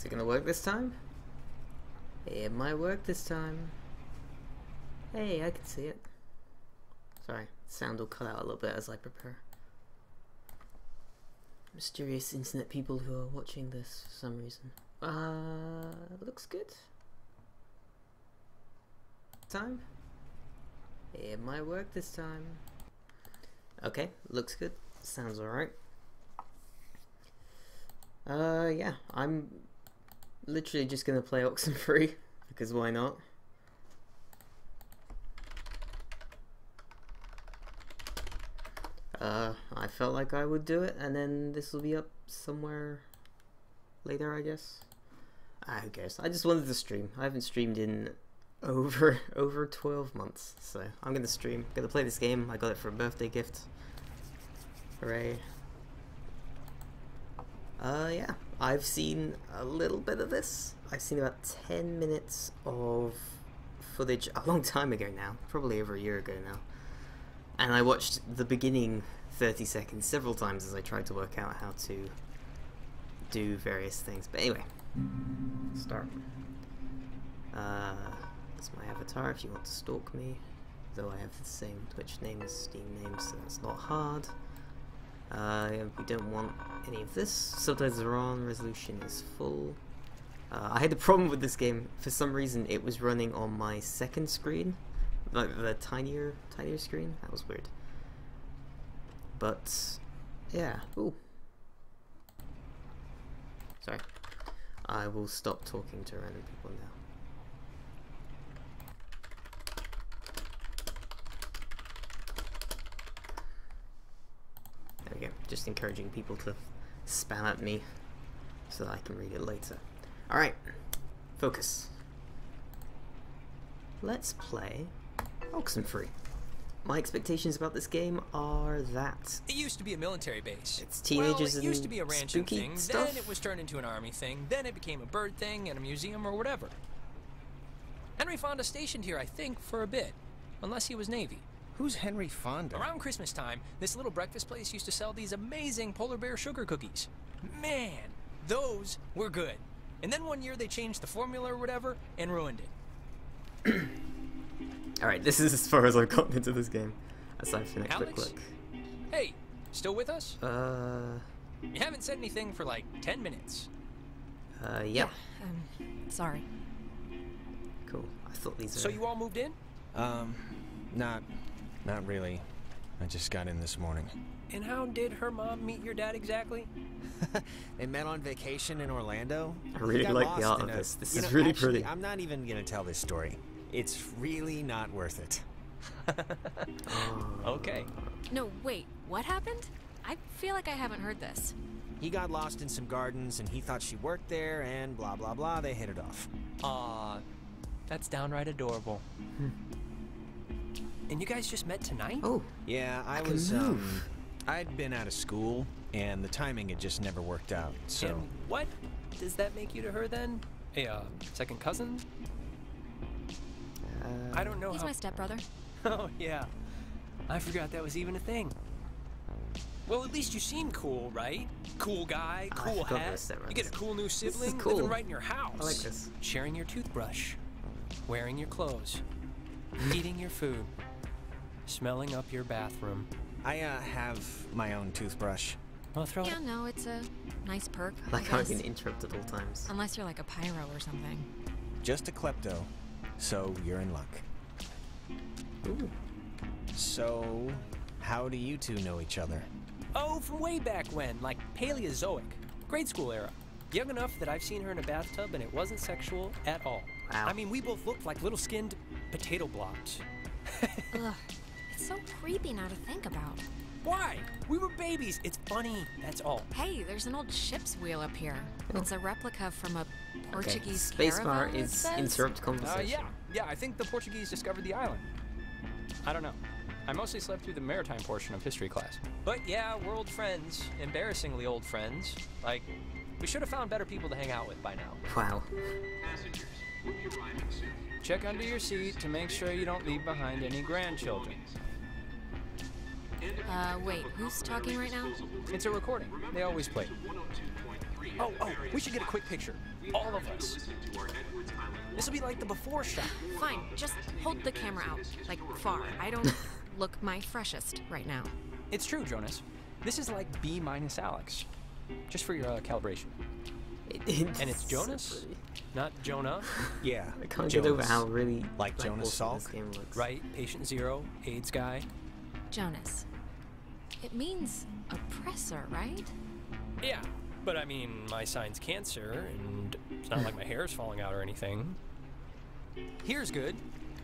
Is it gonna work this time? It might work this time. Hey, I can see it. Sorry, sound will cut out a little bit as I prepare. Mysterious internet people who are watching this for some reason. Looks good. Time? It might work this time. Okay, looks good. Sounds alright. Yeah, I'm literally just gonna play Oxenfree because why not? I felt like I would do it, and then this will be up somewhere later, I guess. Who cares? I just wanted to stream. I haven't streamed in over 12 months, so I'm gonna stream. Gonna play this game. I got it for a birthday gift. Hooray! Yeah, I've seen a little bit of this. I've seen about 10 minutes of footage a long time ago now, probably over a year ago now. And I watched the beginning 30 seconds several times as I tried to work out how to do various things. But anyway, start. That's my avatar if you want to stalk me. Though I have the same Twitch name as Steam name, so that's not hard. We don't want any of this. Subtitles are on, resolution is full. I had a problem with this game. For some reason it was running on my second screen. Like the tinier screen. That was weird. But yeah. Ooh. Sorry. I will stop talking to random people now. There we go. Just encouraging people to spam at me so that I can read it later. Alright. Focus. Let's play Oxenfree. My expectations about this game are that it used to be a military base. It's teenagers it used to be a ranching thing, stuff. Then it was turned into an army thing, then it became a bird thing and a museum or whatever. Henry Fonda stationed here, I think, for a bit. Unless he was Navy. Who's Henry Fonda? Around Christmas time, this little breakfast place used to sell these amazing polar bear sugar cookies. Man, those were good. And then one year they changed the formula or whatever and ruined it. Alright, this is as far as I've gotten into this game. Aside from next Alex? quick. Hey, still with us? You haven't said anything for like 10 minutes. Yeah. Yeah, sorry. Cool. I thought these So you all moved in? Not really. I just got in this morning. And how did her mom meet your dad exactly? They met on vacation in Orlando. I really like the art of this. This is really pretty. I'm not even gonna tell this story. It's really not worth it. Okay. No, wait, what happened? I feel like I haven't heard this. He got lost in some gardens and he thought she worked there and blah blah blah, they hit it off. Aw, that's downright adorable. And you guys just met tonight? Oh. Yeah, I'd been out of school and the timing had just never worked out, so... And what does that make you to her then? A second cousin? I don't know He's my stepbrother. Oh, yeah. I forgot that was even a thing. Well, at least you seem cool, right? Cool guy, cool hat. You get a cool new sibling living right in your house. I like this. Sharing your toothbrush. Wearing your clothes. Eating your food. Smelling up your bathroom. I have my own toothbrush. Well, throw Yeah, it. no, it's a nice perk. I like how I can interrupt at all times. Unless you're like a pyro or something. Just a klepto, so you're in luck. Ooh. So, how do you two know each other? Oh, from way back when, like Paleozoic. Grade school era. Young enough that I've seen her in a bathtub and it wasn't sexual at all. Wow. I mean, we both looked like little skinned potato blobs. Ugh, it's so creepy now to think about. Why? We were babies. It's funny, that's all. Hey, there's an old ship's wheel up here. Oh. It's a replica from a Portuguese Spacebar caravan, it is says? interrupt conversation. Yeah, I think the Portuguese discovered the island. I don't know. I mostly slept through the maritime portion of history class. But yeah, we're old friends. Embarrassingly old friends. Like, we should have found better people to hang out with by now. Wow. Passengers, we'll be arriving soon. Check under your seat to make sure you don't leave behind any grandchildren. Wait, who's talking right now? It's a recording. They always play. Oh, we should get a quick picture. All of encourage you to us. listen to our Edwards Island This will be like the before shot. Fine, just hold the camera out, like far. I don't look my freshest right now. It's true, Jonas. This is like B minus Alex. Just for your calibration. And it's Jonas, so pretty. not Jonah. Yeah. I can't get over Jonas. how really Like Jonas awesome this Salk? game looks. Right? Patient zero, AIDS guy. Jonas. It means oppressor, right? Yeah, but I mean, my sign's cancer, and it's not like my hair's falling out or anything. Here's good.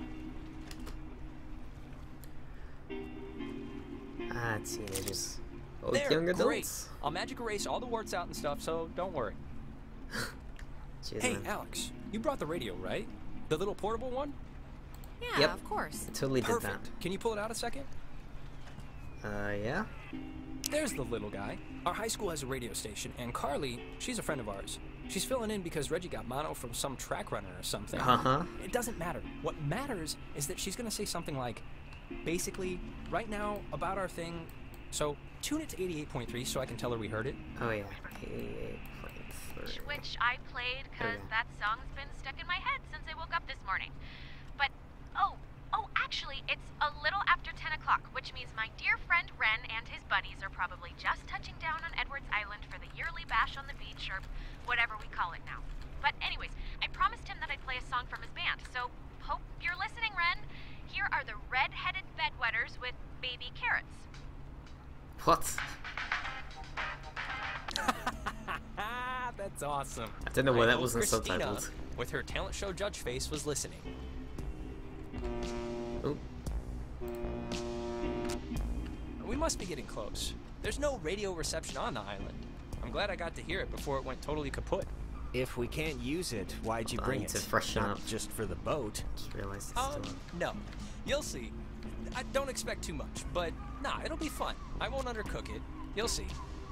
Ah, teenagers. Oh, There, young great. adults. I'll magic erase all the warts out and stuff, so don't worry. Cheers, Hey, man. Alex, you brought the radio, right? The little portable one? Yeah, Yep. of course. I totally did Perfect. Can you pull it out a second? that. Yeah? There's the little guy. Our high school has a radio station, and Carly, she's a friend of ours. She's filling in because Reggie got mono from some track runner or something. Uh-huh. It doesn't matter. What matters is that she's gonna say something like, basically, right now, about our thing, so tune it to 88.3 so I can tell her we heard it. Oh, yeah. 88.3. Which I played because Okay. that song's been stuck in my head since I woke up this morning. But, actually, it's a little after 10 o'clock, which means my dear friend Ren and his buddies are probably just touching down on Edwards Island for the yearly bash on the beach, or whatever we call it now. But anyways, I promised him that I'd play a song from his band, so hope you're listening, Ren. Here are the Red-Headed Bedwetters with Baby Carrots. What? That's awesome. I don't know why I that hope wasn't Christina, subtitled. with her talent show judge face, was listening. Oh, We must be getting close. There's no radio reception on the island. I'm glad I got to hear it before it went totally kaput. If we can't use it, why'd you I bring need it? to freshen Not up. just for the boat. just realized it's still No. You'll see. I don't expect too much, but nah, it'll be fun. I won't undercook it. You'll see.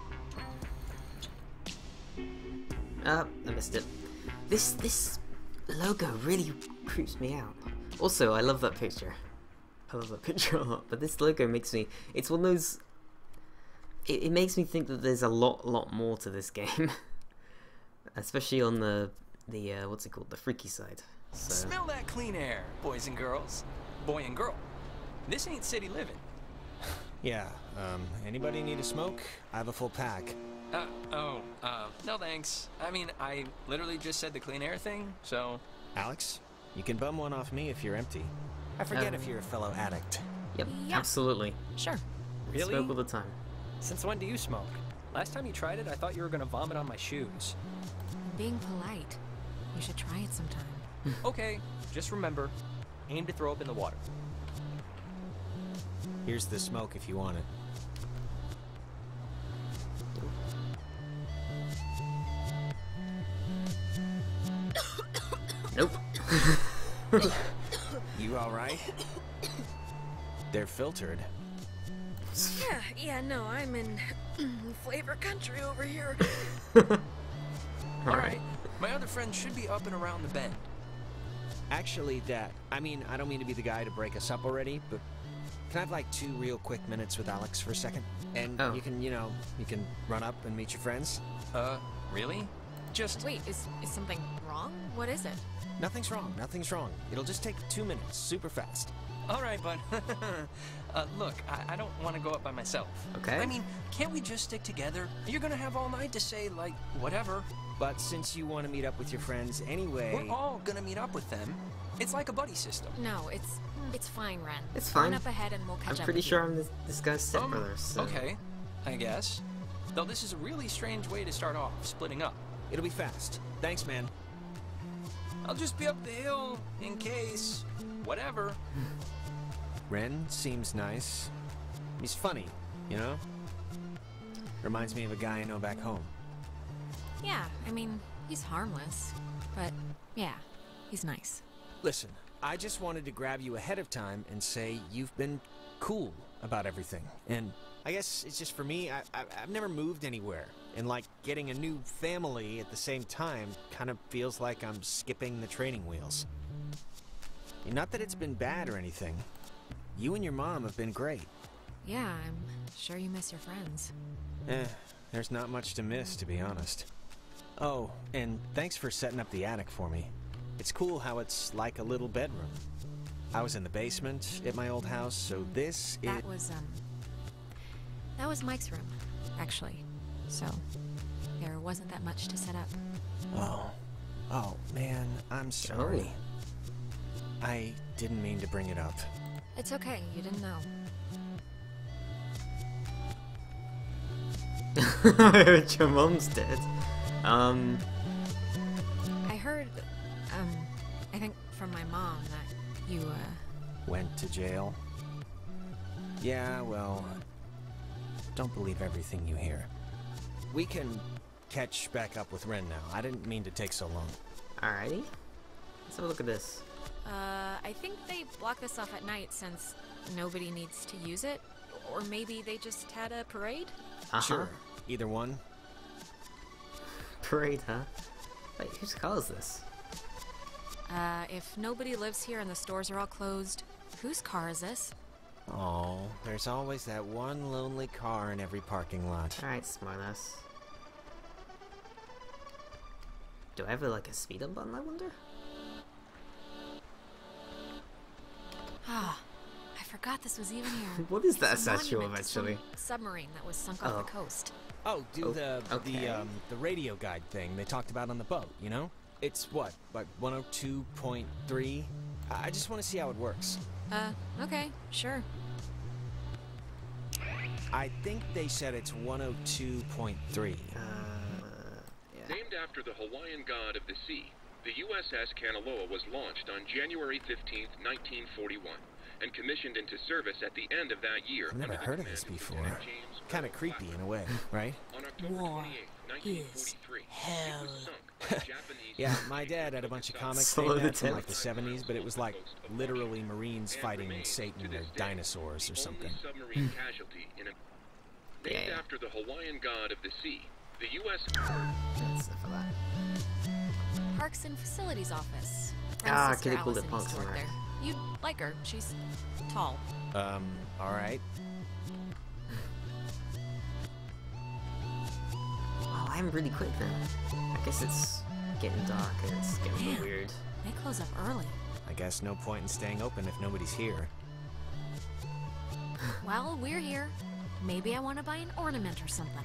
I missed it. This logo really creeps me out. Also, I love that picture. I love that picture a lot, but this logo makes me... It's one of those... It makes me think that there's a lot more to this game. Especially on the what's it called? The freaky side. So, Smell that clean air, boys and girls. Boy and girl. This ain't city living. Yeah, anybody need a smoke? I have a full pack. No thanks. I mean, I literally just said the clean air thing, so... Alex, you can bum one off me if you're empty. I forget if you're a fellow addict. yep, Yeah. absolutely. Sure. Really? Smoke all the time. Since when do you smoke? Last time you tried it, I thought you were gonna vomit on my shoes. I'm being polite. You should try it sometime. Okay, just remember, aim to throw up in the water. Here's the smoke if you want it. Nope. You alright? They're filtered. Yeah, no, I'm in flavor country over here. Alright, my other friend should be up and around the bend. Actually, Dad, I mean, I don't mean to be the guy to break us up already, but can I have like 2 real quick minutes with Alex for a second? And Oh. you can run up and meet your friends? Really? Just... Wait, is something wrong? What is it? Nothing's wrong. It'll just take 2 minutes, super fast. Alright, bud. Look, I don't want to go up by myself. Okay. I mean, can't we just stick together? You're gonna have all night to say, like, whatever. But since you want to meet up with your friends anyway... We're all gonna meet up with them. It's like a buddy system. No, it's fine, Ren. It's Run fine. up ahead and we'll catch I'm up pretty with sure you. I'm this guy's stepbrother, so... Okay, I guess. Though this is a really strange way to start off, splitting up. It'll be fast. Thanks, man. I'll just be up the hill, in case... whatever. Ren seems nice. He's funny, you know? Reminds me of a guy I know back home. Yeah, I mean, he's harmless. But, yeah, he's nice. Listen, I just wanted to grab you ahead of time and say you've been cool about everything. And I guess it's just for me, I've never moved anywhere. And like getting a new family at the same time kind of feels like I'm skipping the training wheels. Not that it's been bad or anything. You and your mom have been great. Yeah, I'm sure you miss your friends. There's not much to miss, to be honest. Oh, and thanks for setting up the attic for me. It's cool how it's like a little bedroom. I was in the basement at my old house, so this is... That was Mike's room, actually. So, there wasn't that much to set up. Oh, man, I'm sorry. I didn't mean to bring it up. It's okay, you didn't know. I heard your mom's dead. I heard, I think from my mom that you, Went to jail? Yeah, well, don't believe everything you hear. We can catch back up with Ren now. I didn't mean to take so long. Alrighty. Let's have a look at this. I think they block this off at night since nobody needs to use it. Or maybe they just had a parade? Sure, either one. Parade, huh? Wait, whose car is this? If nobody lives here and the stores are all closed, whose car is this? Oh, there's always that one lonely car in every parking lot. Alright, smartass. Do I have like a speed up button, I wonder? Ah, I forgot this was even here. What is that It's a statue monument to some eventually? submarine that was sunk off the coast. Oh, okay. the radio guide thing they talked about on the boat, you know? It's what, like 102.3? I just want to see how it works. Okay, sure. I think they said it's 102.3. Yeah. Named after the Hawaiian god of the sea, the USS Kanaloa was launched on January 15, 1941, and commissioned into service at the end of that year. I've never under the heard of this command before. Lieutenant James Kind of Earl creepy in a way, right? On October 28, 1943, it was sunk by the Japanese Yeah, my dad had a bunch of comics Solo named that from like attempt. the 70s, but it was like literally Marines and fighting remains Satan to or this day dinosaurs or the something. only submarine casualty in a... Named Yeah. after the Hawaiian god of the sea, the U.S. That's enough of that. Parks and Facilities Office. Ah, Friend's sister could've called it Allison Parks used to and work Rec. there. You'd like her. She's tall. Alright. Oh, I'm really quick then. I guess it's getting dark and it's getting a Man. bit weird. They close up early. I guess no point in staying open if nobody's here. Well, we're here. Maybe I want to buy an ornament or something.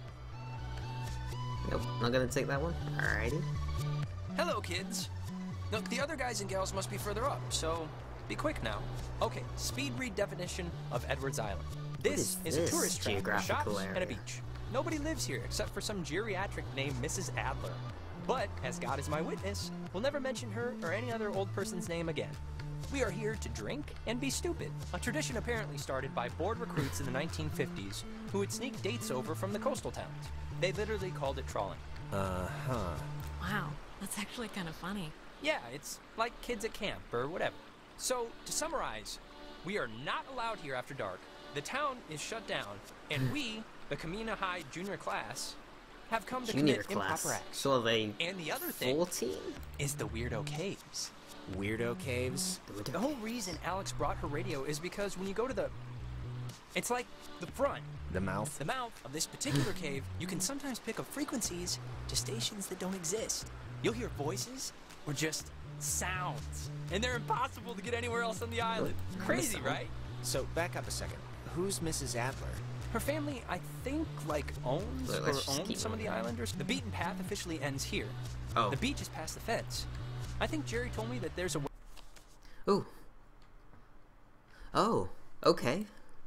Nope, not gonna take that one. Alrighty. Hello, kids. No, the other guys and gals must be further up, so be quick now. Okay, speed read definition of Edwards Island. This is is a this tourist trap with geographical shops and a area? beach. Nobody lives here except for some geriatric named Mrs. Adler. But, as God is my witness, we'll never mention her or any other old person's name again. We are here to drink and be stupid, a tradition apparently started by bored recruits in the 1950s who would sneak dates over from the coastal towns. They literally called it trawling. Uh-huh. Wow, that's actually kind of funny. Yeah, it's like kids at camp or whatever. So, to summarize, we are not allowed here after dark, the town is shut down, and we, the Kamina High junior class, have come to Junior commit class. improper acts. So are they And the other thing 14? is the Weirdo Caves. Weirdo caves? The whole reason Alex brought her radio is because when you go to the... It's like the front, The mouth? the mouth of this particular cave, you can sometimes pick up frequencies to stations that don't exist. You'll hear voices or just sounds, and they're impossible to get anywhere else on the island. Crazy, right? So, back up a second. Who's Mrs. Adler? Her family, I think, like, owns Look, or let's just owns keep some of the moving. islanders. The beaten path officially ends here. Oh. The beach is past the fence. I think Jerry told me that there's a... Ooh. Oh, okay.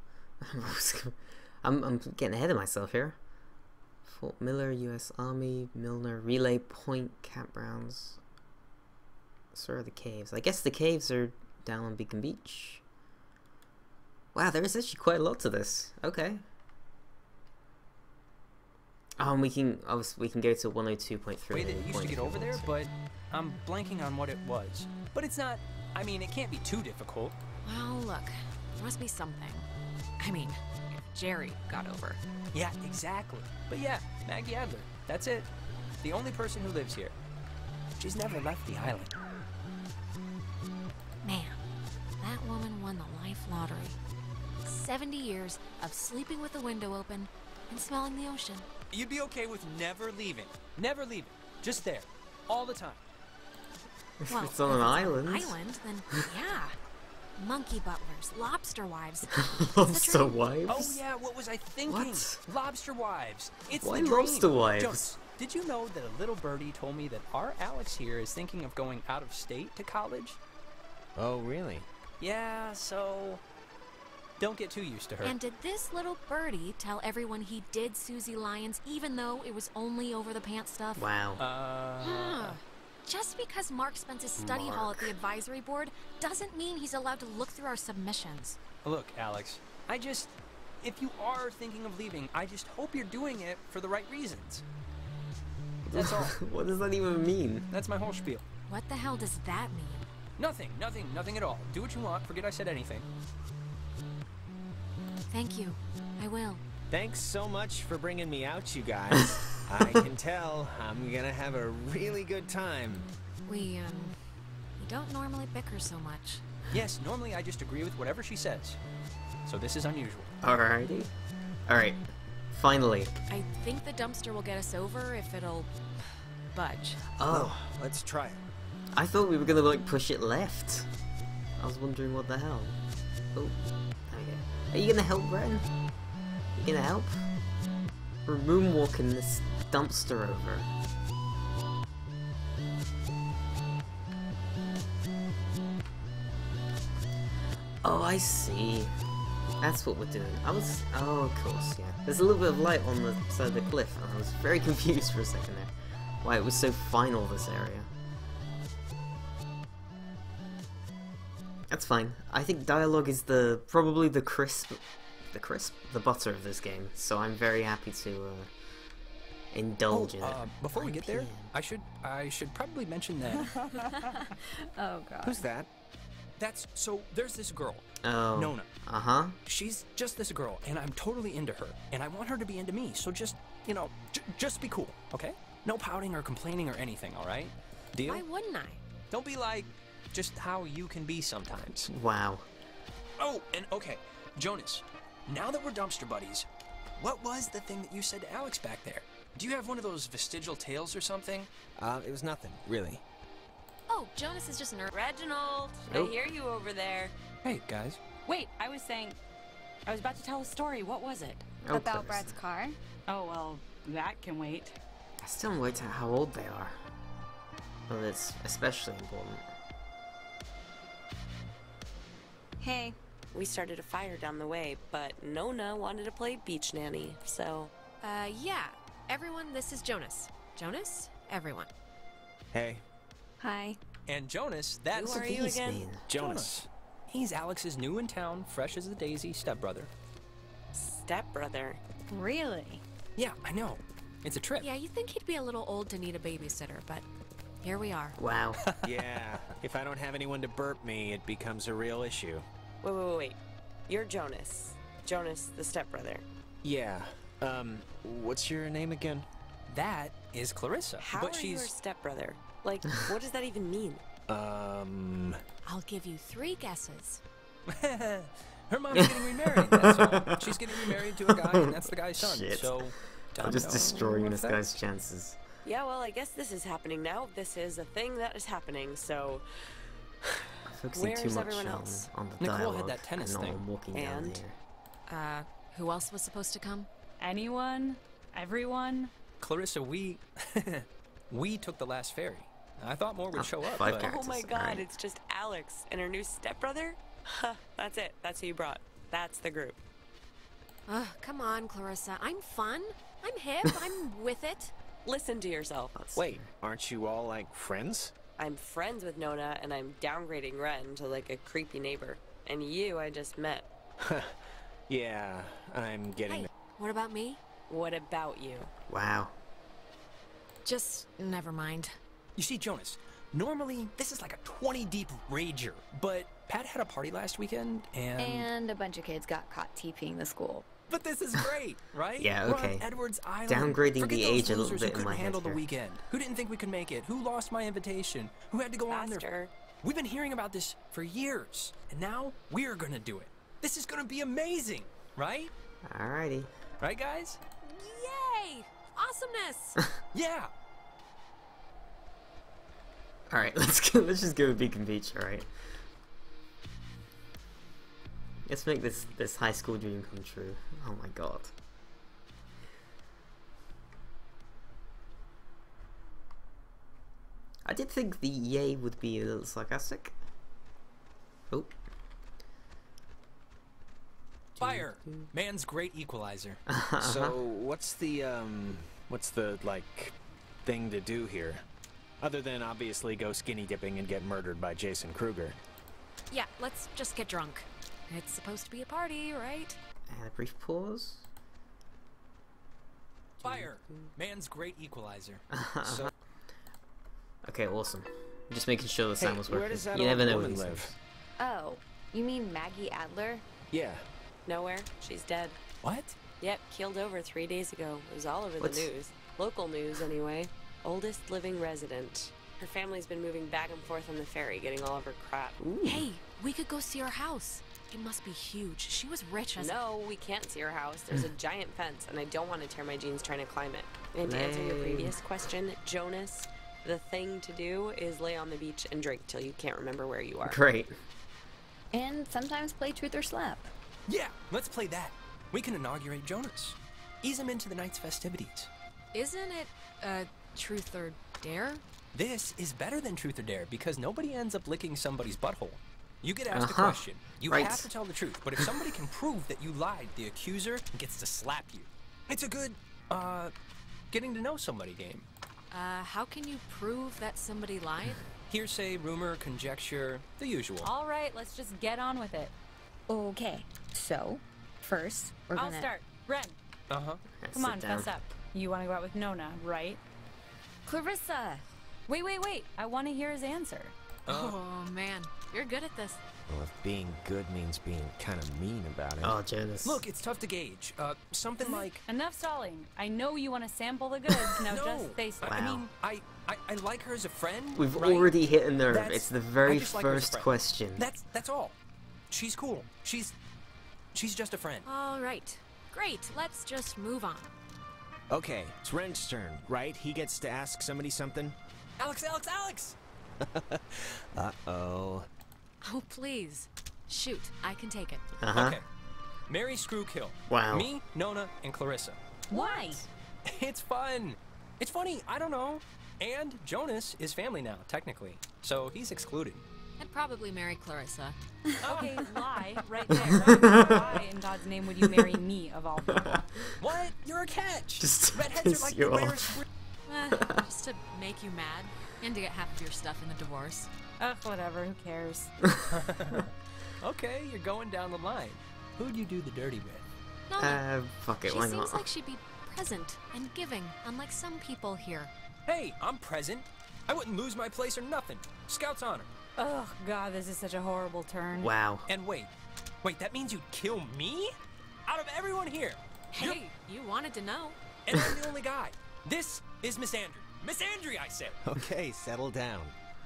I'm getting ahead of myself here. Fort Miller, U.S. Army, Milner, Relay Point, campgrounds. So are the caves. I guess the caves are down on Beacon Beach. Wow, there is actually quite a lot to this. Okay. And we can go to 102.3. way that you used to get over there, but I'm blanking on what it was. But it's not... I mean, it can't be too difficult. Well, look, there must be something. I mean, if Jerry got over. Yeah, exactly. But yeah, Maggie Adler. That's it. The only person who lives here. She's never left the island. Man, that woman won the life lottery. 70 years of sleeping with the window open and smelling the ocean. You'd be okay with never leaving. Never leaving. Just there. All the time. If Well, it's on an if island. Island, then yeah. Monkey butlers, lobster wives. Lobster dream. wives? Oh yeah, what was I thinking? What? Lobster wives. It's Why the dream. lobster wives? Jonas, did you know that a little birdie told me that our Alex here is thinking of going out of state to college? Oh, really? Yeah, so don't get too used to her. And did this little birdie tell everyone he did Susie Lyons even though it was only over the pants stuff? Wow. Just because Mark spends his study hall at the advisory board doesn't mean he's allowed to look through our submissions. Look, Alex, if you are thinking of leaving, I just hope you're doing it for the right reasons. That's all. What does that even mean? That's my whole spiel. What the hell does that mean? Nothing at all. Do what you want. Forget I said anything. Thank you. I will. Thanks so much for bringing me out, you guys. I can tell I'm gonna have a really good time. We don't normally bicker so much. Yes, normally I just agree with whatever she says. So this is unusual. Alrighty. Alright. Finally. I think the dumpster will get us over if it'll budge. Oh, Let's try it. I thought we were gonna like push it left. I was wondering what the hell. Oh, there we go. Are you gonna help, Ren? You gonna help? We're moonwalking this dumpster over. Oh, I see. That's what we're doing. Oh, of course, yeah. There's a little bit of light on the side of the cliff, and I was very confused for a second there. Why it was so final, this area. That's fine. I think dialogue is probably the butter of this game. So I'm very happy to indulge in it. Before we 9 get there, PM. I should probably mention that. Oh god. Who's that? There's this girl, Oh. Nona. Uh-huh. She's just this girl, and I'm totally into her, and I want her to be into me. So just, just be cool, okay? No pouting or complaining or anything, all right? Deal? Why wouldn't I? Don't be like just how you can be sometimes. Wow. Oh, and okay, Jonas, now that we're dumpster buddies, what was the thing that you said to Alex back there? Do you have one of those vestigial tales or something? It was nothing, really. Oh, Jonas is just an Reginald, Nope. I hear you over there. Hey, guys. Wait, I was about to tell a story. What was it? Oh, About Clarissa. Brad's car? Oh, well, that can wait. I still haven't worked out how old they are. Well, it's especially important. Hey. We started a fire down the way, but Nona wanted to play beach nanny, so... yeah. Everyone, this is Jonas. Jonas? Everyone. Hey, Hi. And Jonas, that's Who are you These again? mean. Jonas. He's Alex's new in town, fresh as a daisy stepbrother. Stepbrother. Really? Yeah, I know. It's a trip. Yeah, you'd think he'd be a little old to need a babysitter, but here we are. Wow. Yeah, if I don't have anyone to burp me, it becomes a real issue. Wait. You're Jonas. Jonas, the stepbrother. Yeah, what's your name again? That is Clarissa. How but are she's you her stepbrother? Like, what does that even mean? I'll give you 3 guesses. her mom's getting remarried. That's all. She's getting remarried to a guy, and that's the guy's son. Shit. So I'm just destroying this guy's chances. Yeah, well, I guess this is happening now. This is a thing that is happening, so... I'm focusing too Where's much everyone else? on the Nicole had dialogue that tennis and not thing. on walking down And? here. Who else was supposed to come? Anyone? Everyone? Clarissa, we took the last ferry. I thought more would show up, 5 but characters. Oh my god, alright. it's just Alex and her new stepbrother? Huh, that's it. That's who you brought. That's the group. Ugh, come on, Clarissa. I'm fun. I'm hip. I'm with it. Listen to yourself. Wait, aren't you all, like, friends? I'm friends with Nona, and I'm downgrading Ren to, like, a creepy neighbor. And you, I just met. Yeah, I'm getting... Hey, what about me? What about you? Wow. Just never mind. you see, Jonas, normally this is like a 20 deep rager, but Pat had a party last weekend, And a bunch of kids got caught TPing the school. But this is great, right? Yeah, We're on okay. Edwards Island. Downgrading Forget the those age a little losers bit who in my couldn't handle head the here. weekend. Who didn't think we could make it? Who lost my invitation? Who had to go on their... Faster. We've been hearing about this for years, and now we're gonna do it. This is gonna be amazing, right? Alrighty. Right, guys? Yay! awesomeness! Yeah! Alright, let's go. Let's just go with Beacon Beach, alright? Let's make this high school dream come true. Oh my god. I did think the yay would be a little sarcastic. Oh. Fire! Man's great equalizer. So, what's the like, thing to do here? Other than obviously go skinny dipping and get murdered by Jason Kruger. Yeah, let's just get drunk. It's supposed to be a party, right? And a brief pause. Fire! Man's great equalizer. So, Okay, awesome. Just making sure the sound was where working. does that You never old know woman with these live? things. Oh, you mean Maggie Adler? yeah. Nowhere. She's dead. What? Yep, keeled over 3 days ago. It was all over What's- the news. Local news, anyway. Oldest living resident. Her family's been moving back and forth on the ferry, getting all of her crap. Hey, we could go see her house. It must be huge. She was rich as No, we can't see her house. There's a giant fence, and I don't want to tear my jeans trying to climb it. And to answer your Lame. previous question, Jonas, the thing to do is lay on the beach and drink till you can't remember where you are. Great. And sometimes play Truth or Slap. Yeah, let's play that. We can inaugurate Jonas. Ease him into the night's festivities. Isn't it, truth or dare? This is better than Truth or Dare because nobody ends up licking somebody's butthole. You get asked a Uh-huh. question. You Right. have to tell the truth, but if somebody can prove that you lied, the accuser gets to slap you. It's a good, getting to know somebody game. How can you prove that somebody lied? Hearsay, rumor, conjecture, the usual. All right, let's just get on with it. Okay, so first we're I'll gonna start. Ren, Uh-huh. Let's come sit on, down. fess up. You want to go out with Nona, right? Clarissa. Wait. I want to hear his answer. Oh, man. You're good at this. Well, if being good means being kind of mean about it. Oh, Jonas. Look, it's tough to gauge. Something like... Enough stalling. I know you want to sample the goods. Now No, just say so. I Wow. mean, I like her as a friend. We've right? already hit a nerve. That's- It's the I very just like her as a first friend. question. That's all. She's cool. She's just a friend. All right. Great. Let's just move on. Okay, it's Ren's turn, right? He gets to ask somebody something? Alex! Uh-oh. Oh, please. Shoot. I can take it. Uh-huh. Okay. Mary Screwkill. Wow. Me, Nona, and Clarissa. Why? It's fun. It's funny. I don't know. And Jonas is family now, technically. So he's excluded. I'd probably marry Clarissa. Okay, lie right there. Why in God's name would you marry me of all people? What? You're a catch. Just to Redheads piss are like you the rarest off. Just to make you mad and to get half of your stuff in the divorce. Ugh, whatever. Who cares? Okay, you're going down the line. Who'd you do the dirty with? No, Fuck it, she why seems not? like she'd be present and giving, unlike some people here. Hey, I'm present. I wouldn't lose my place or nothing. Scout's honor. Oh God, this is such a horrible turn. Wow. And wait, that means you'd kill me? Out of everyone here. You're- Hey, you wanted to know. And I'm the only guy. This is Miss Andrew. Miss Andrew, I said. Okay, settle down.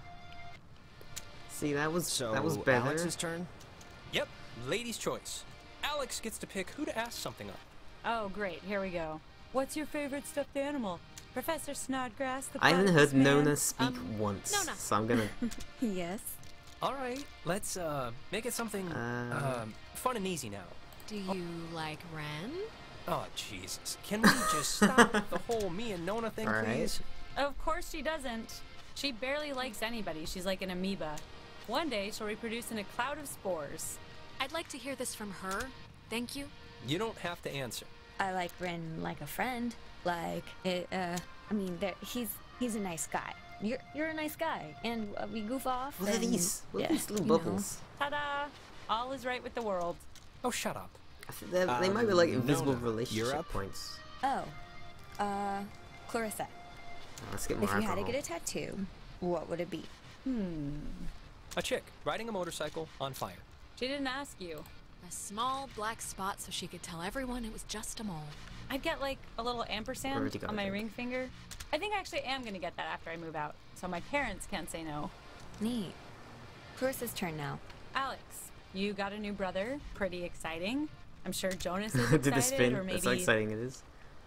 See, that was So, better. Alex's turn? Yep, lady's choice. Alex gets to pick who to ask something of. Oh, great. Here we go. What's your favorite stuffed animal? Professor Snodgrass, the I haven't heard platypus man? Nona speak once, Nona. so I'm gonna. Yes. All right, let's make it something fun and easy now. Do you like Ren? Oh Jesus! Can we just stop the whole me and Nona thing, All right. please? Of course she doesn't. She barely likes anybody. She's like an amoeba. One day she'll reproduce in a cloud of spores. I'd like to hear this from her. Thank you. You don't have to answer. I like Ren like a friend. Like it. I mean, he's a nice guy. You're a nice guy, and we goof off. What are and, these? What are yeah, these little you know. bubbles? Ta-da! All is right with the world. Oh, shut up. I think they might be like invisible Nona, relationship you're up. points. Oh, Clarissa. Let's get more If you had to alcohol. get a tattoo, what would it be? A chick riding a motorcycle on fire. She didn't ask you. A small black spot so she could tell everyone it was just a mole. I'd get like a little ampersand Already got on it, my yeah. ring finger. I think I actually am gonna get that after I move out, so my parents can't say no. Neat. Clarissa's turn now. Alex, you got a new brother. Pretty exciting. I'm sure Jonas is Did the excited, spin? or maybe That's how exciting it is.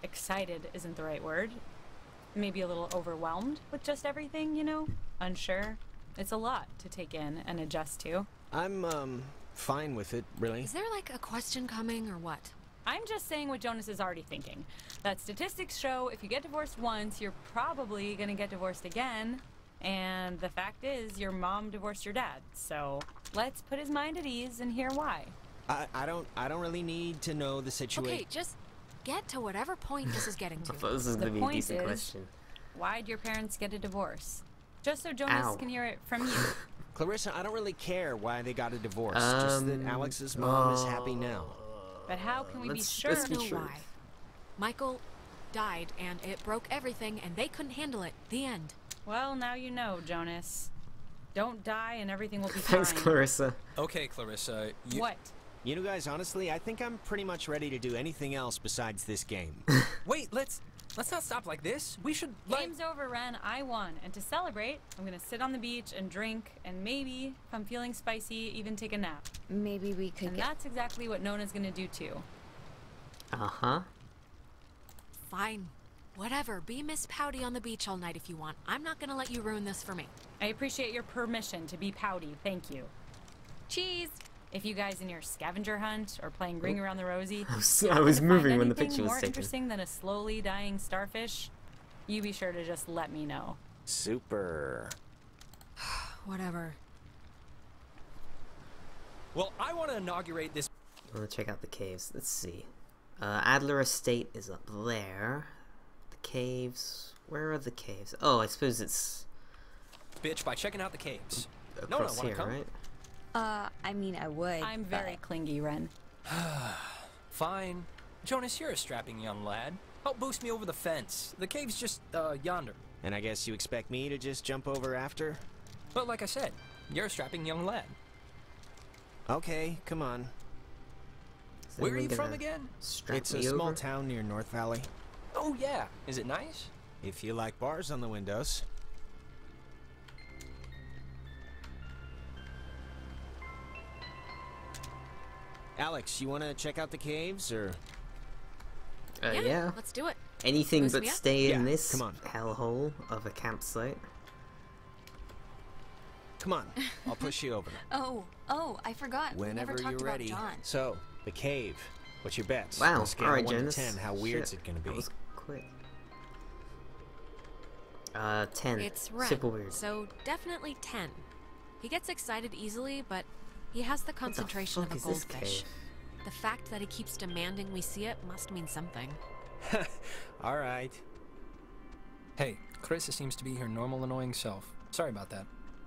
excited isn't the right word. Maybe a little overwhelmed with just everything, you know? Unsure. It's a lot to take in and adjust to. I'm, fine with it, really. Is there like a question coming or what? I'm just saying what Jonas is already thinking. That statistics show if you get divorced once, you're probably gonna get divorced again. And the fact is, your mom divorced your dad. So let's put his mind at ease and hear why. I don't really need to know the situation. Okay, just get to whatever point this is getting I to. thought this was The gonna be a point decent is- question. Why'd your parents get a divorce? Just so Jonas Ow. can hear it from you. Clarissa, I don't really care why they got a divorce. Just that Alex's mom is happy now. But how can we be let's sure? be know true. why. Michael died and it broke everything and they couldn't handle it. The end. Well, now you know, Jonas. Don't die and everything will be Thanks, fine. Clarissa. Okay, Clarissa, you... What? You know, guys, honestly, I think I'm pretty much ready to do anything else besides this game. Wait, let's not stop like this. We should, like... Game's over, Ren. I won. And to celebrate, I'm gonna sit on the beach and drink, and maybe, if I'm feeling spicy, even take a nap. Maybe we could And get. that's exactly what Nona's gonna do too. Uh-huh. Fine. Whatever. Be Miss Pouty on the beach all night if you want. I'm not gonna let you ruin this for me. I appreciate your permission to be pouty. Thank you. Cheese! If you guys in your scavenger hunt or playing Ring Around the Rosie, I was happen to find moving when the anything picture was more taken. interesting than a slowly dying starfish, you be sure to just let me know. Super. Whatever. Well, I want to inaugurate this... I want to check out the caves. Let's see. Adler Estate is up there. The caves... Where are the caves? Oh, I suppose it's bitch by checking out the caves. across wanna here, come? right? I mean, I would. I'm very clingy, Ren. Fine. Jonas, you're a strapping young lad. Help boost me over the fence. The cave's just, yonder. And I guess you expect me to just jump over after? But like I said, you're a strapping young lad. Okay, come on. Is Where are anyone you from gonna again? strap It's a me small over? town near North Valley. Oh, yeah. Is it nice? If you like bars on the windows. Alex, you want to check out the caves, or...? Yeah. Let's do it. Anything Boost but me up? stay in Yeah, this come on. hellhole of a campsite. Come on, I'll push you over. Oh, I forgot. We Whenever never talked you're about ready. John. So, the cave. What's your bets? Wow. On a scale Alright, of 1 Jonas. to 10, how weird's Shit, it gonna be? That was quick. 10. It's Ren. Super weird. So definitely 10. He gets excited easily, but he has the concentration fuck of a is this goldfish. cave? The fact that he keeps demanding we see it must mean something. Alright. Hey, Clarissa seems to be her normal annoying self. Sorry about that.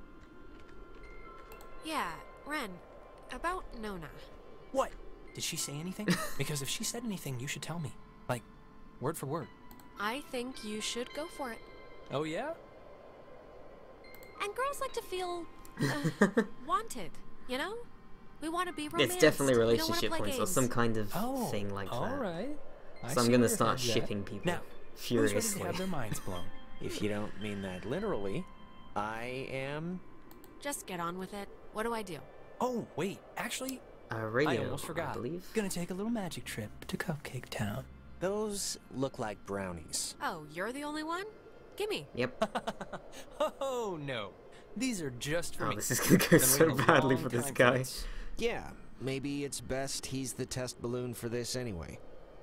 Yeah, Ren, about Nona. What? Did she say anything? Because if she said anything, you should tell me. Like, word for word. I think you should go for it. Oh, yeah? And girls like to feel wanted, you know? We want to be It's romanced. definitely We don't wanna relationship play points or games. some kind of Oh, thing like that. alright. So I'm gonna start shipping people Now, who's ready furiously. to have their minds blown? If you don't mean that literally, I am... Just get on with it. What do I do? Oh, wait, actually, Radio, I almost forgot. believe. Gonna take a little magic trip to Cupcake Town. Those look like brownies. Oh, you're the only one? Gimme. Yep. Oh, no. These are just for Oh, me. this is gonna go Been so waiting a badly long for this time guy. this. Yeah, maybe it's best he's the test balloon for this anyway.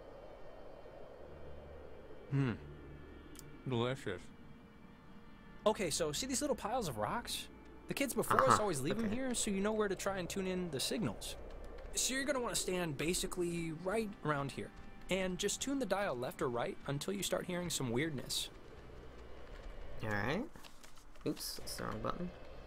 Delicious. Okay, so see these little piles of rocks? The kids before us always leave them okay. here so you know where to try and tune in the signals. So you're gonna want to stand basically right around here. And just tune the dial left or right until you start hearing some weirdness. Alright. Oops, that's the wrong button.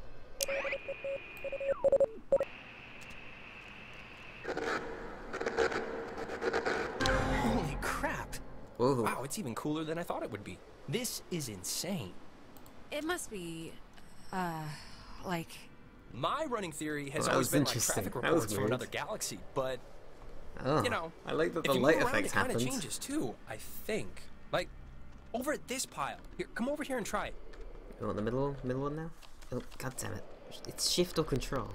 Holy crap! Whoa. Wow, it's even cooler than I thought it would be. This is insane. It must be, like... My running theory has Well, that always was been like interesting. traffic That was reports from weird. another galaxy, but Oh, you know, I like that if the you light move around, effect it kind of happened. changes too. I think, like, over at this pile. Here, come over here and try it. Oh, the middle one now? Oh, god damn it. It's shift or control.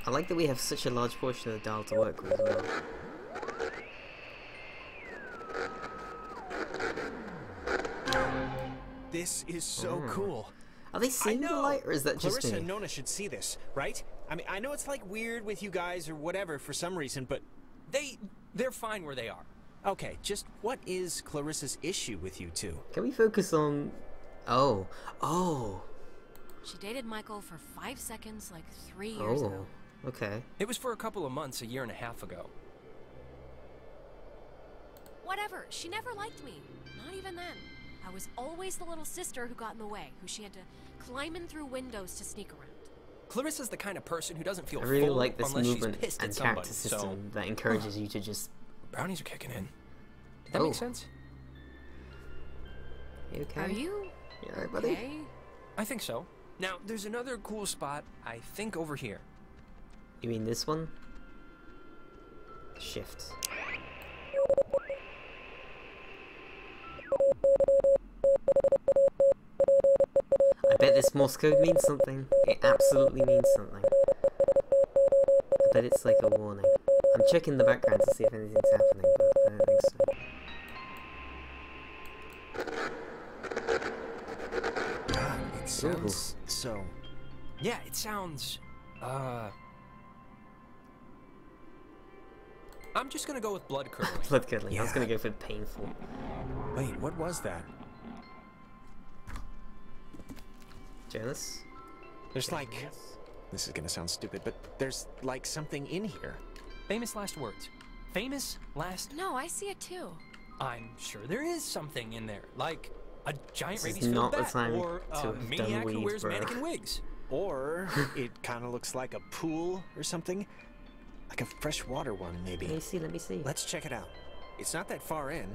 I like that we have such a large portion of the dial to work with as well. This is so cool. Are they seeing the light, or is that just Clarissa me? and Nona should see this, right? I mean, I know it's like weird with you guys or whatever for some reason, but they're fine where they are. okay, just what is Clarissa's issue with you two? Can we focus on... Oh. Oh. She dated Michael for 5 seconds like 3 years ago. Oh. Okay. It was for a couple of months, a year and a half ago. Whatever, she never liked me. Not even then. I was always the little sister who got in the way, who she had to climb in through windows to sneak around. Clarissa's the kind of person who doesn't feel I really full like this unless movement she's pissed and at somebody, character system so... that encourages you to just... Brownies are kicking in. Did that make sense? You okay? Are you You alright, buddy? okay? I think so. Now, there's another cool spot, I think over here. You mean this one? Shift. I bet this Morse code means something. It absolutely means something. I bet it's like a warning. I'm checking the background to see if anything's happening, but I don't think so. God, it sounds so... Yeah, it sounds... I'm just gonna go with blood curdling. Blood curdling. I was Yeah. gonna go for painful. Wait, what was that? Jonas? There's like... This is gonna sound stupid, but there's like something in here. Famous last words. Famous last... No, I see it too. I'm sure there is something in there, like a giant This is rabies-filled not the bat, time or to a have done maniac who weed, wears bro. mannequin wigs. Or it kind of looks like a pool or something. Like a freshwater one, maybe. Let me see, let me see. Let's check it out. It's not that far in.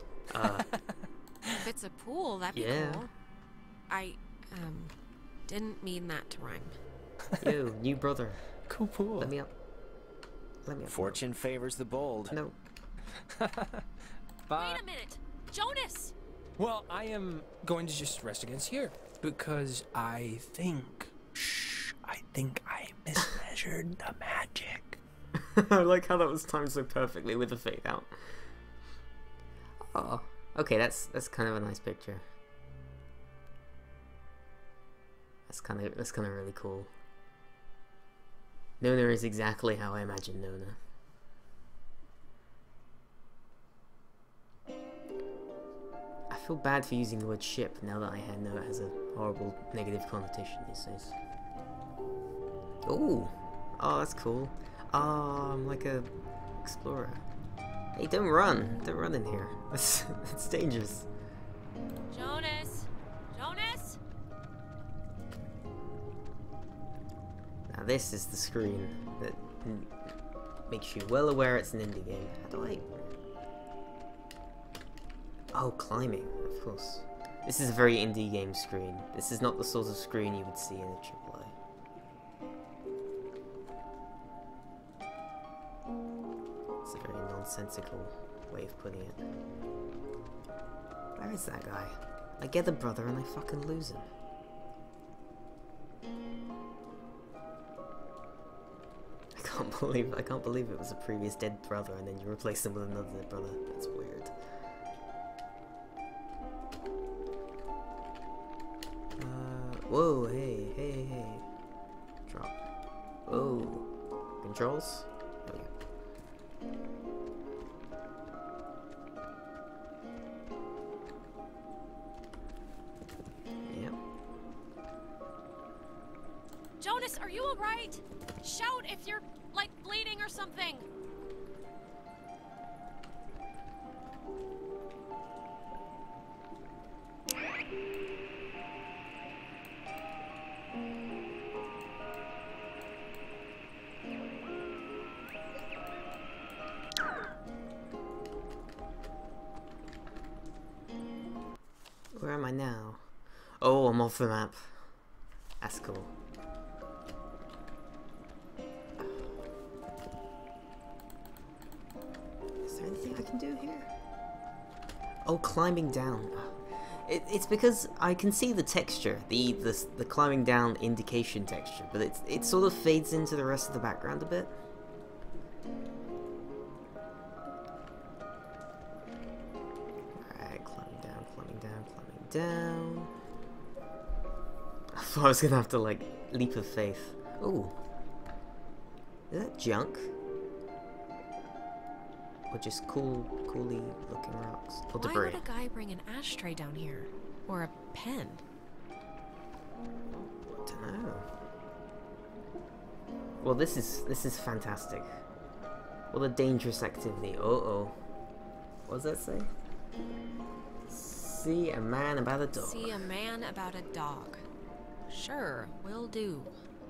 If it's a pool, that'd be Yeah. cool. I, didn't mean that to rhyme. Yo, new brother. Cool pool. Let me up. Let me up. Fortune favors the bold. No. Wait a minute! Jonas! Well, I am going to just rest against here, because I think I mismeasured the magic. I like how that was timed so perfectly with the fade out. Oh, okay, that's kind of a nice picture. That's kind of really cool. Nona is exactly how I imagine Nona. I feel bad for using the word ship now that I know it has a horrible negative connotation these days. Ooh, oh, that's cool. Oh, I'm like a explorer. Hey, don't run in here. That's dangerous. Jonas! Jonas! Now this is the screen that makes you well aware it's an indie game. How do I... Oh, climbing, of course. This is a very indie game screen. This is not the sort of screen you would see in a AAA. It's a very nonsensical way of putting it. Where is that guy? I get the brother and I fucking lose him. I can't believe it was a previous dead brother and then you replace him with another dead brother. That's weird. Whoa, hey. Drop. Whoa. Controls? There we go. Yep. Jonas, are you alright? Shout if you're, like, bleeding or something! Where am I now? Oh, I'm off the map. That's cool. Is there anything I can do here? Oh, climbing down. It's because I can see the texture, the climbing down indication texture, but it sort of fades into the rest of the background a bit. Alright, climbing down, climbing down, climbing down. I thought I was gonna have to, like, leap of faith. Ooh. Is that junk? Or just coolly looking rocks? Or debris? Why would a guy bring an ashtray down here? Or a pen? I don't know. Well, this is fantastic. What a dangerous activity. Uh-oh. What does that say? See a man about a dog. See a man about a dog. Sure, will do.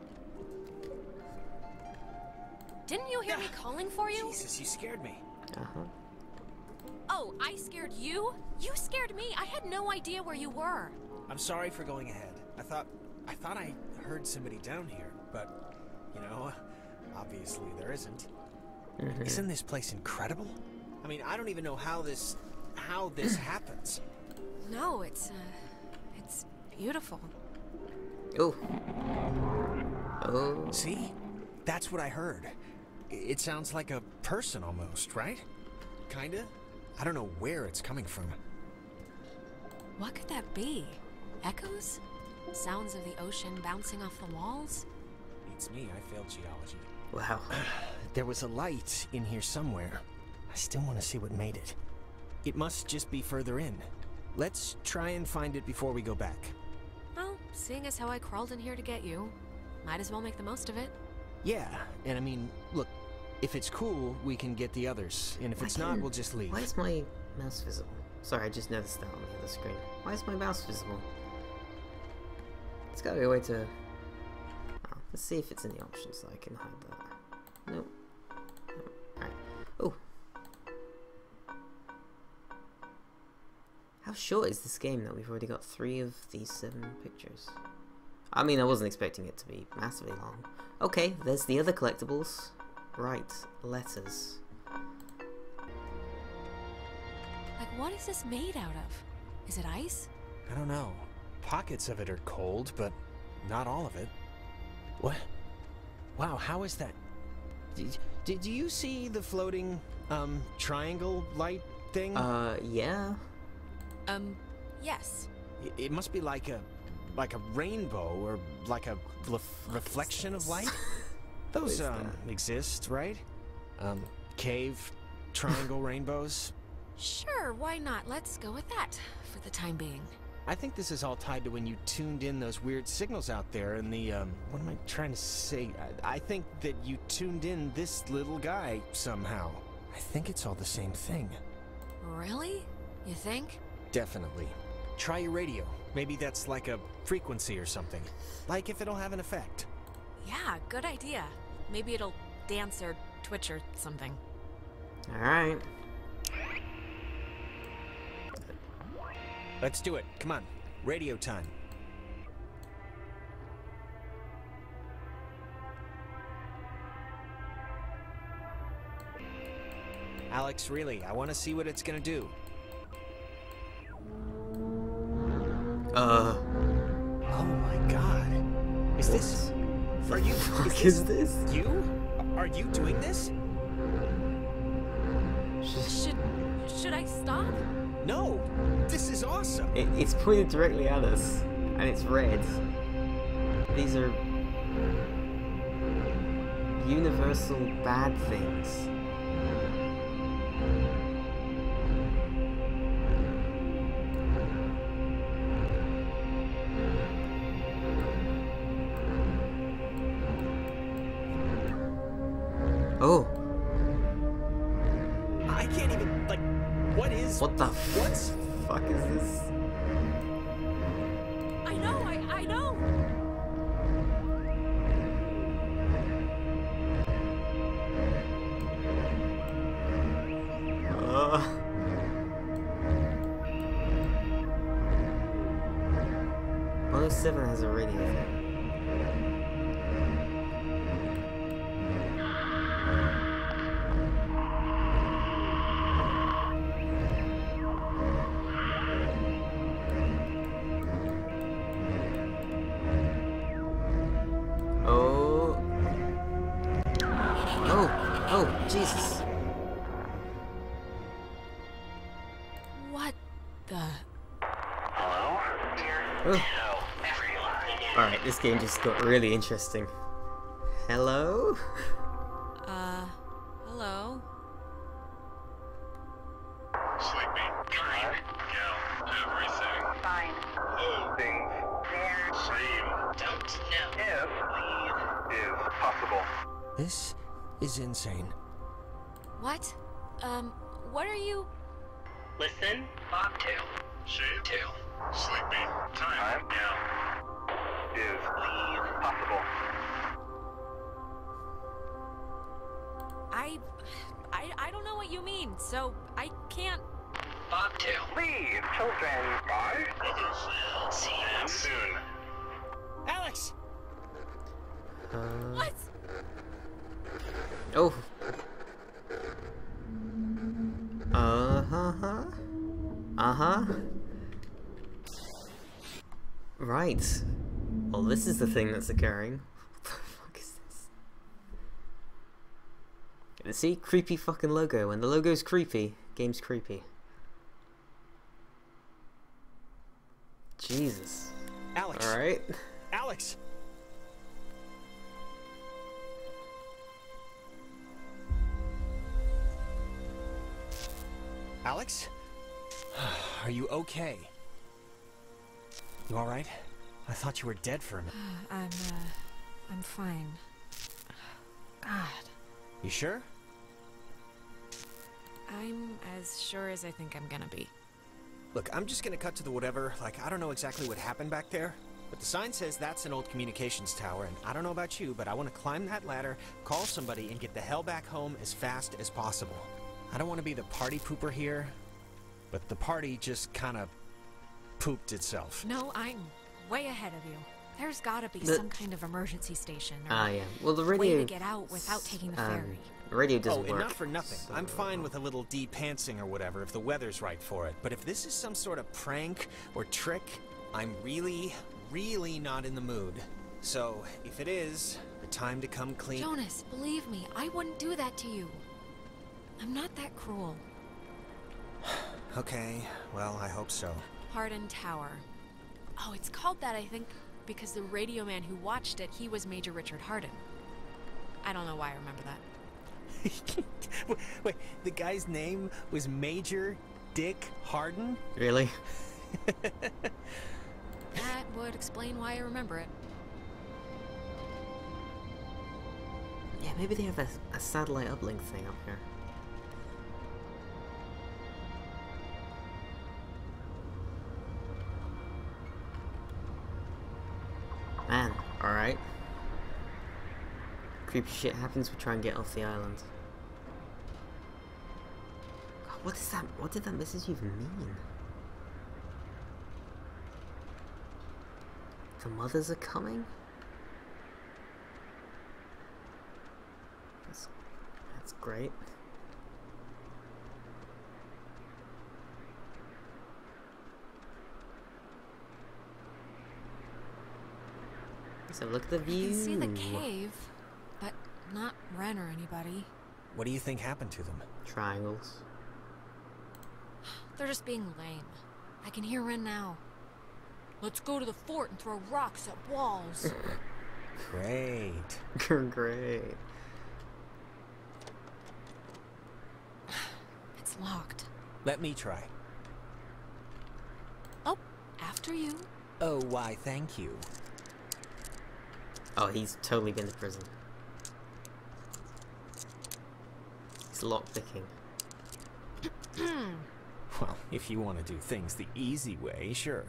Didn't you hear me calling for you? Jesus, you scared me. Uh-huh. Oh, I scared you? You scared me. I had no idea where you were. I'm sorry for going ahead. I thought I heard somebody down here, but you know, obviously there isn't. Mm-hmm. Isn't this place incredible? I mean, I don't even know how this happens. No, it's beautiful. Oh. Oh. See? That's what I heard. It sounds like a person almost, right? Kinda? I don't know where it's coming from. What could that be? Echoes? Sounds of the ocean bouncing off the walls? Beats me, I failed geology. Wow. There was a light in here somewhere. I still want to see what made it. It must just be further in. Let's try and find it before we go back. Well, seeing as how I crawled in here to get you, might as well make the most of it. Yeah, and I mean, look, if it's cool, we can get the others, and if it's not, we'll just leave. Why is my mouse visible? Sorry, I just noticed that on the other screen. Why is my mouse visible? It's gotta be a way to... Oh, let's see if it's in the options so I can hide that. Nope. Alright. Oh! How short is this game that we've already got 3 of these 7 pictures? I mean, I wasn't expecting it to be massively long. Okay, there's the other collectibles. Right, letters. Like, what is this made out of? Is it ice? I don't know. Pockets of it are cold, but not all of it. What? Wow, how is that? Did you see the floating, triangle light thing? Yeah. Yes. It must be like a rainbow, or like a reflection of light? Those, exist, right? Cave, triangle rainbows? Sure, why not? Let's go with that, for the time being. I think this is all tied to when you tuned in those weird signals out there in the, what am I trying to say? I think that you tuned in this little guy somehow. I think it's all the same thing. Really? You think? Definitely. Try your radio. Maybe that's like a frequency or something. Like if it'll have an effect. Yeah, good idea. Maybe it'll dance or twitch or something. Alright. Let's do it. Come on. Radio time. Alex, really, I want to see what it's gonna do. Oh my god. Is this... Are you... What is this? You? Are you doing this? Should I stop? No! This is awesome! It's pointed directly at us, and it's red. These are... universal bad things. Oh. I can't even, like, what is... What the fuck is this? I know, I know! .107 has a radio thing. Alright, this game just got really interesting. Hello? Hello? Sleepy. Time. Yeah. Everything. Fine. Things. There. Same. Don't know. If. Leave. Is possible. This is insane. What? What are you... Listen. Bobtail. Shave. Tail. Sleepy. Time. Yeah. Is. Leave. Possible. I don't know what you mean, so I can't... Bobtail. Leave. Children. Bye. Others. See And you soon. Alex! What? Oh. Uh-huh. Right. Well, this is the thing that's occurring. What the fuck is this? See? Creepy fucking logo. When the logo's creepy, game's creepy. Jesus. Alex! Alright. Alex! Alex? Are you okay? You alright? I thought you were dead for a minute. I'm fine. God. You sure? I'm as sure as I think I'm gonna be. Look, I'm just gonna cut to the whatever. Like, I don't know exactly what happened back there, but the sign says that's an old communications tower, and I don't know about you, but I want to climb that ladder, call somebody, and get the hell back home as fast as possible. I don't want to be the party pooper here, but the party just kind of pooped itself. No, I'm way ahead of you. There's gotta be The- some kind of emergency station or Yeah. Well, the way radio... to get out without taking the ferry. The radio Oh, doesn't and work. not for nothing. so- I'm fine with a little de-pantsing or whatever if the weather's right for it. But if this is some sort of prank or trick, I'm really, really not in the mood. So, if it is, the time to come clean... Jonas, believe me, I wouldn't do that to you. I'm not that cruel. Okay, well, I hope so. Hardin Tower. Oh, it's called that, I think, because the radio man who watched it, he was Major Richard Hardin. I don't know why I remember that. Wait, the guy's name was Major Dick Hardin? Really? That would explain why I remember it. Yeah, maybe they have a satellite uplink thing up here. Man, alright. Creepy shit happens, we try and get off the island. God, what is that? What did that message even mean? The mothers are coming? That's great. So look at the view. I can see the cave, but not Ren or anybody. What do you think happened to them? Triangles. They're just being lame. I can hear Ren now. Let's go to the fort and throw rocks at walls. Great. Great. It's locked. Let me try. Oh, after you. Oh, why, thank you. Oh, he's totally been to prison. He's lockpicking. Well, if you want to do things the easy way, sure.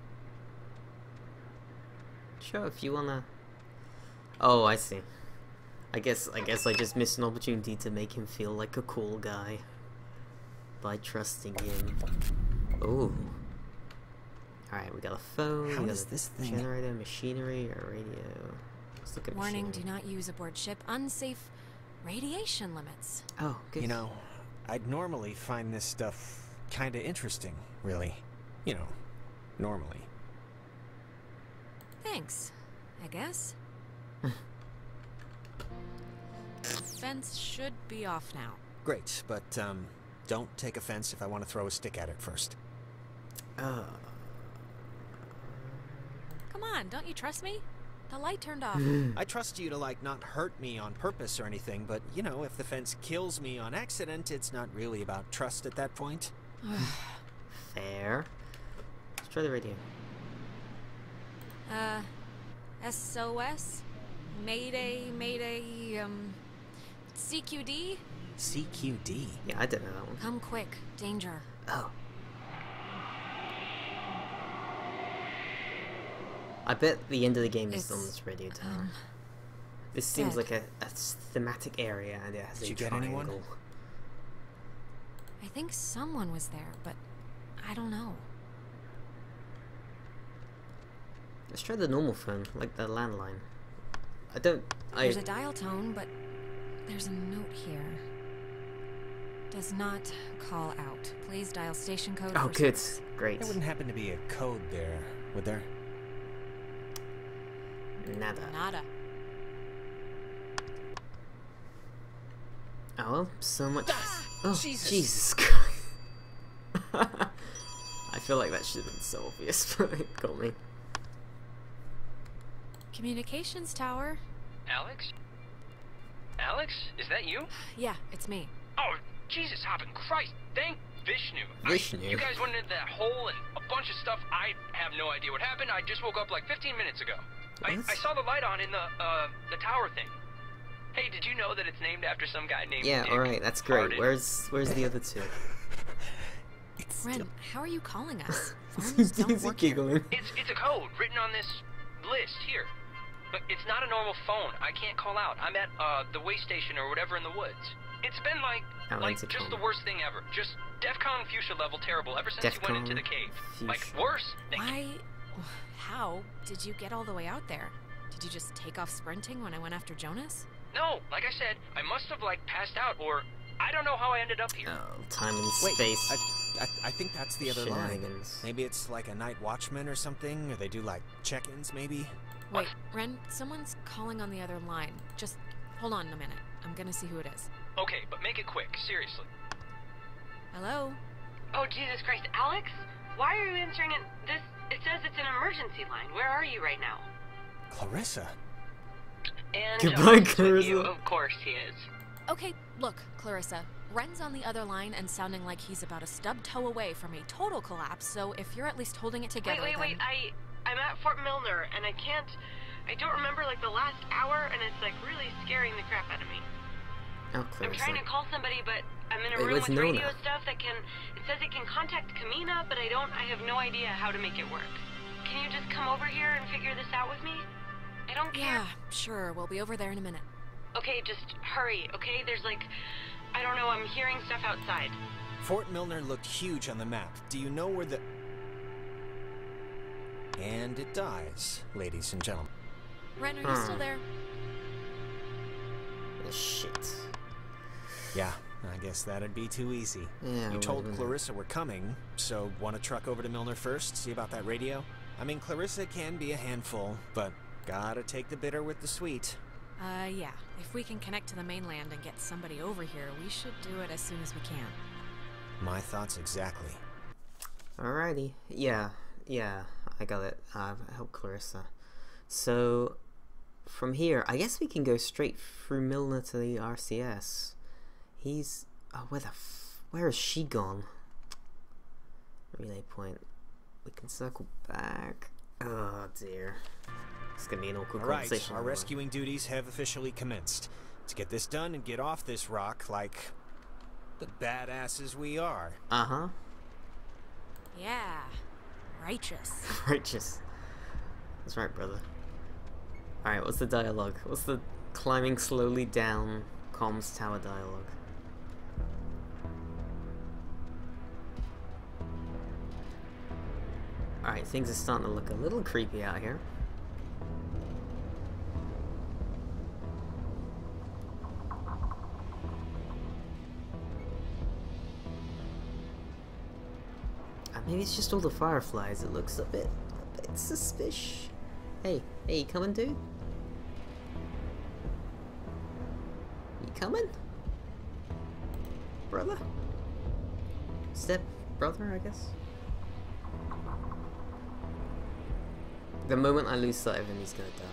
Sure, if you wanna... Oh, I see. I guess I just missed an opportunity to make him feel like a cool guy. By trusting him. Ooh. Alright, we got a phone, How we got does a this thing... generator, machinery, or radio. Let's look at Warning, machinery. do not use aboard ship. Unsafe radiation limits. Oh, good. You know, I'd normally find this stuff kinda interesting, really. You know, normally. Thanks, I guess. The fence should be off now. Great, but, don't take offense if I want to throw a stick at it first. Come on, don't you trust me? The light turned off. I trust you to, like, not hurt me on purpose or anything, but, you know, if the fence kills me on accident, it's not really about trust at that point. Fair. Let's try the radio. SOS? Mayday, CQD? CQD? Yeah, I don't know that one. Come quick, danger. Oh. I bet the end of the game is on this radio tower. This seems like a thematic area, and it has Did a you get triangle. anyone? I think someone was there, but I don't know. Let's try the normal phone, like the landline. There's a dial tone, but there's a note here. Does not call out. Please dial station code. Oh, for good. service. Great. There wouldn't happen to be a code there, would there? Nada. Nada. Oh, well, so much. Oh, Jesus. Jesus Christ. I feel like that should have been so obvious, but it got me. Communications tower. Alex? Alex? Is that you? Yeah, it's me. Oh, Jesus hopping Christ! Thank Vishnu. Vishnu? You guys went into that hole and a bunch of stuff. I have no idea what happened. I just woke up like 15 minutes ago. I saw the light on in the tower thing. Hey, did you know that it's named after some guy named Yeah, Dick alright, that's great. Hardin? Where's the other two? Ren, how are you calling us? Phones don't He's work here. giggling. It's a code written on this list here. But it's not a normal phone. I can't call out. I'm at the way station or whatever in the woods. It's been like just the worst thing ever. Just DEFCON fuchsia level terrible ever since you went into the cave. Like worse. Why? How did you get all the way out there? Did you just take off sprinting when I went after Jonas? No, like I said, I must have like passed out or I don't know how I ended up here. Oh, time and Wait, space. I think that's the other line. Shenanigans. Maybe it's like a night watchman or something, or they do like check-ins, maybe? Wait, Ren, someone's calling on the other line. Just hold on a minute. I'm gonna see who it is. Okay, but make it quick, seriously. Hello? Oh, Jesus Christ, Alex? Why are you answering it? It says it's an emergency line. Where are you right now? Clarissa. And Goodbye, Jonas is with you. Clarissa. Of course he is. Okay, look, Clarissa. Ren's on the other line and sounding like he's about a stub toe away from a total collapse, so if you're at least holding it together, Wait, then... I'm at Fort Milner, and I don't remember, like, the last hour, and it's, like, really scaring the crap out of me. Oh, I'm Clarissa. trying to call somebody, but I'm in a It room was with Nona. radio stuff that it says it can contact Kamina, but I have no idea how to make it work. Can you just come over here and figure this out with me? I don't care. Yeah, sure, we'll be over there in a minute. Okay, just hurry, okay? There's like, I don't know, I'm hearing stuff outside. Fort Milner looked huge on the map. Do you know where the... And it dies, ladies and gentlemen. Ren, are you still there? Shit. Yeah, I guess that'd be too easy. Yeah, You told wouldn't it? Clarissa we're coming, so want to truck over to Milner first, see about that radio? I mean, Clarissa can be a handful, but gotta take the bitter with the sweet. Yeah. If we can connect to the mainland and get somebody over here, we should do it as soon as we can. My thoughts exactly. Alrighty. Yeah, I got it. Help Clarissa. So, from here, I guess we can go straight through Milner to the RCS. He's... Oh, where has she gone? Relay point. We can circle back. Oh, dear. It's gonna be an awkward Alright, conversation. our rescuing duties have officially commenced. Let's get this done and get off this rock like the badasses we are. Uh-huh. Yeah. Righteous. Righteous. That's right, brother. Alright, what's the dialogue? What's the climbing slowly down comms tower dialogue? Alright, things are starting to look a little creepy out here. Maybe it's just all the fireflies. It looks a bit suspicious. Hey, you coming, dude? You coming? Brother? Step brother, I guess? The moment I lose sight of him, he's gonna die.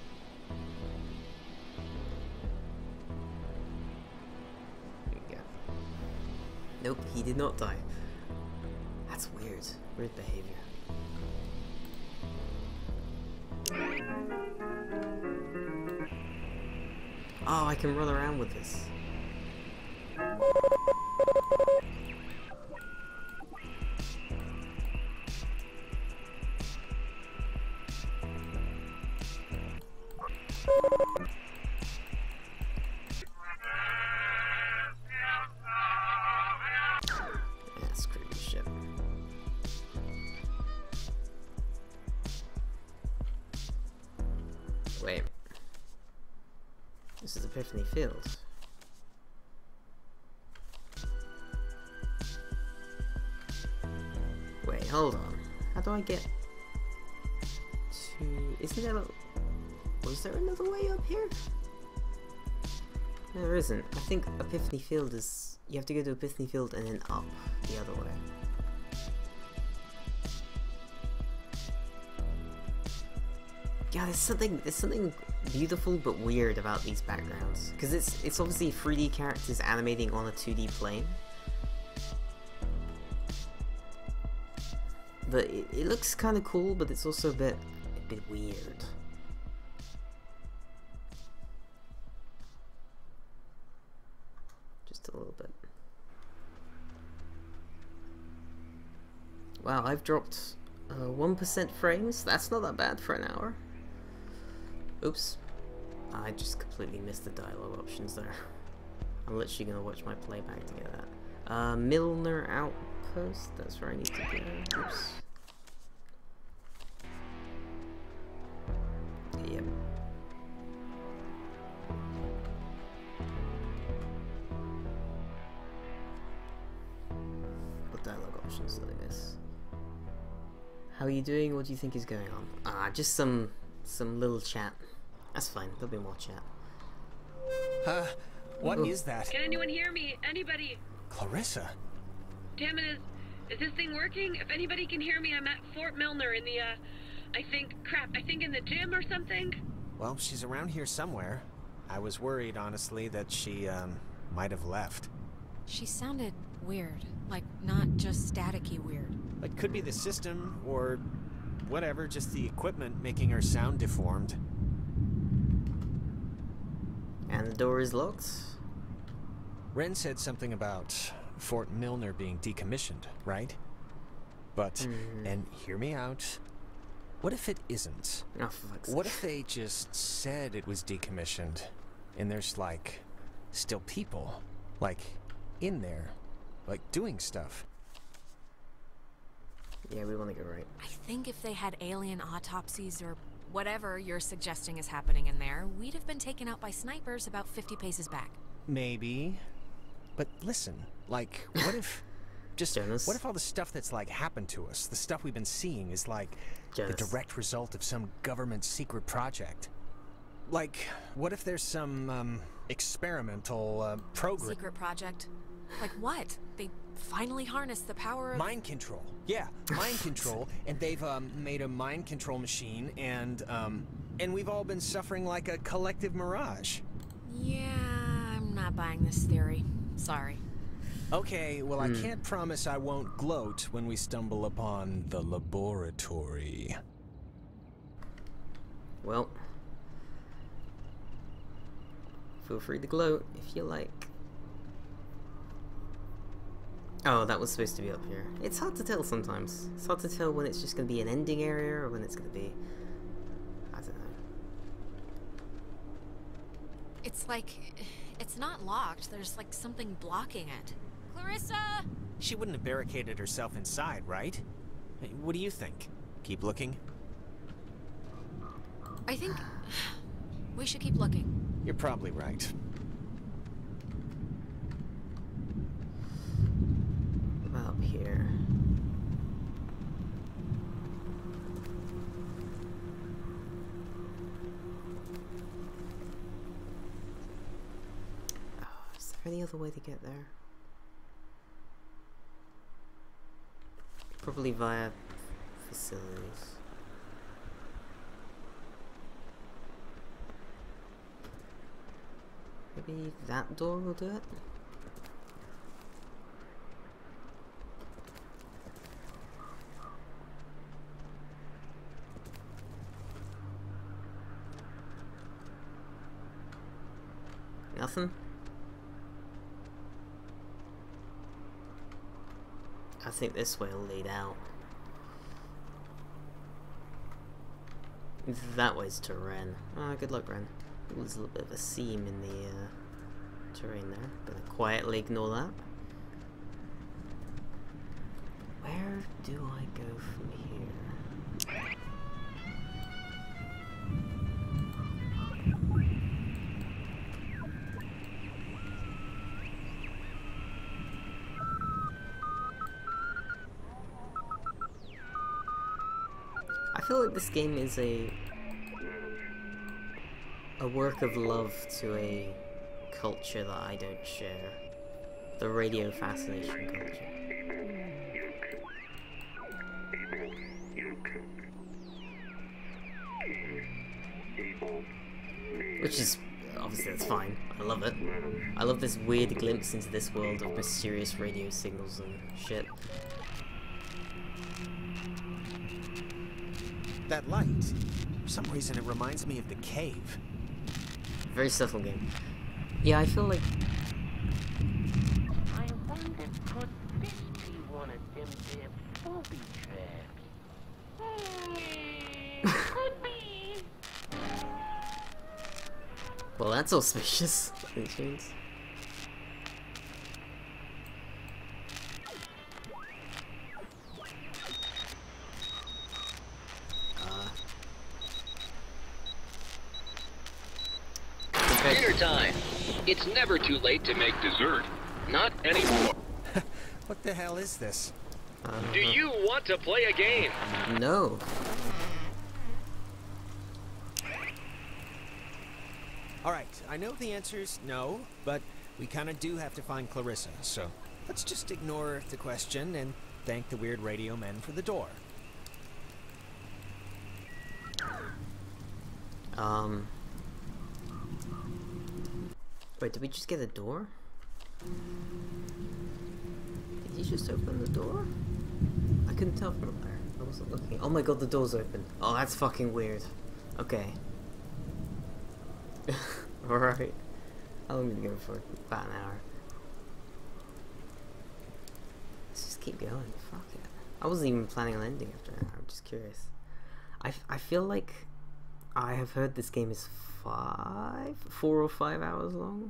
There you go. Nope, he did not die. That's weird. Weird behavior. Oh, I can run around with this. Yeah, screw this shit. Wait. This is Epiphany Field. Wait, hold on. How do I get to... Isn't there a... Was there another way up here? No, there isn't. I think Epiphany Field is... You have to go to Epiphany Field and then up the other way. Yeah, there's something beautiful but weird about these backgrounds, because it's obviously 3D characters animating on a 2D plane, but it looks kind of cool, but it's also a bit weird. Just a little bit. Wow, I've dropped 1% frames. That's not that bad for an hour. Oops. I just completely missed the dialogue options there. I'm literally gonna watch my playback to get that. Milner Outpost, that's where I need to go. Oops. Yep. What dialogue options did I miss? How are you doing? What do you think is going on? Ah, just some little chat. That's fine, there'll be more chat. What is that? Can anyone hear me? Anybody? Clarissa? Damn it, is this thing working? If anybody can hear me, I'm at Fort Milner in the, I think in the gym or something? Well, she's around here somewhere. I was worried, honestly, that she, might have left. She sounded weird. Like, not just staticky weird. It could be the system, or whatever, just the equipment making her sound deformed. And the door is locked. Ren said something about Fort Milner being decommissioned, right? But, and hear me out, what if it isn't? Oh, for fuck's sake. What if they just said it was decommissioned, and there's, like, still people, like, in there, like, doing stuff? Yeah, we want to go right. I think if they had alien autopsies or whatever you're suggesting is happening in there, we'd have been taken out by snipers about 50 paces back. Maybe. But listen, like, what if... what if all the stuff that's, like, happened to us, the stuff we've been seeing, is, like, the direct result of some government secret project? Like, what if there's some, experimental, program... Secret project? Like what? They finally harnessed the power of... Mind control. Yeah, mind control, and they've, made a mind control machine, and we've all been suffering like a collective mirage. Yeah, I'm not buying this theory. Sorry. Okay, well, I can't promise I won't gloat when we stumble upon the laboratory. Well, feel free to gloat if you like. Oh, that was supposed to be up here. It's hard to tell sometimes. It's hard to tell when it's just going to be an ending area or when it's going to be... I don't know. It's like... It's not locked. There's like something blocking it. Clarissa! She wouldn't have barricaded herself inside, right? Hey, what do you think? Keep looking? I think... we should keep looking. You're probably right. Up here. Oh, is there any other way to get there? Probably via facilities. Maybe that door will do it? Nothing? I think this way will lead out. That way's to Ren. Ah, good luck, Ren. There's a little bit of a seam in the terrain there. Gonna quietly ignore that. Where do I go from here? I feel like this game is a work of love to a culture that I don't share. The radio fascination culture. Which is, obviously that's fine. I love it. I love this weird glimpse into this world of mysterious radio signals and shit. That light, for some reason it reminds me of the cave. Very subtle game. Yeah, I feel like... I wonder, could this be one of them there booby traps? Could be. Well, that's auspicious. It means. Dinner time. It's never too late to make dessert. Not anymore. What the hell is this? Do you want to play a game? No. Alright, I know the answer's no, but we kinda do have to find Clarissa, so let's just ignore the question and thank the weird radio men for the door. Wait, did we just get a door? Did you just open the door? I couldn't tell from up there. I wasn't looking. Oh my god, the door's open. Oh, that's fucking weird. Okay. Alright. How long did we go for? About an hour. Let's just keep going. Fuck it. I wasn't even planning on ending after an hour. I'm just curious. I feel like I have heard this game is 4 or 5 hours long.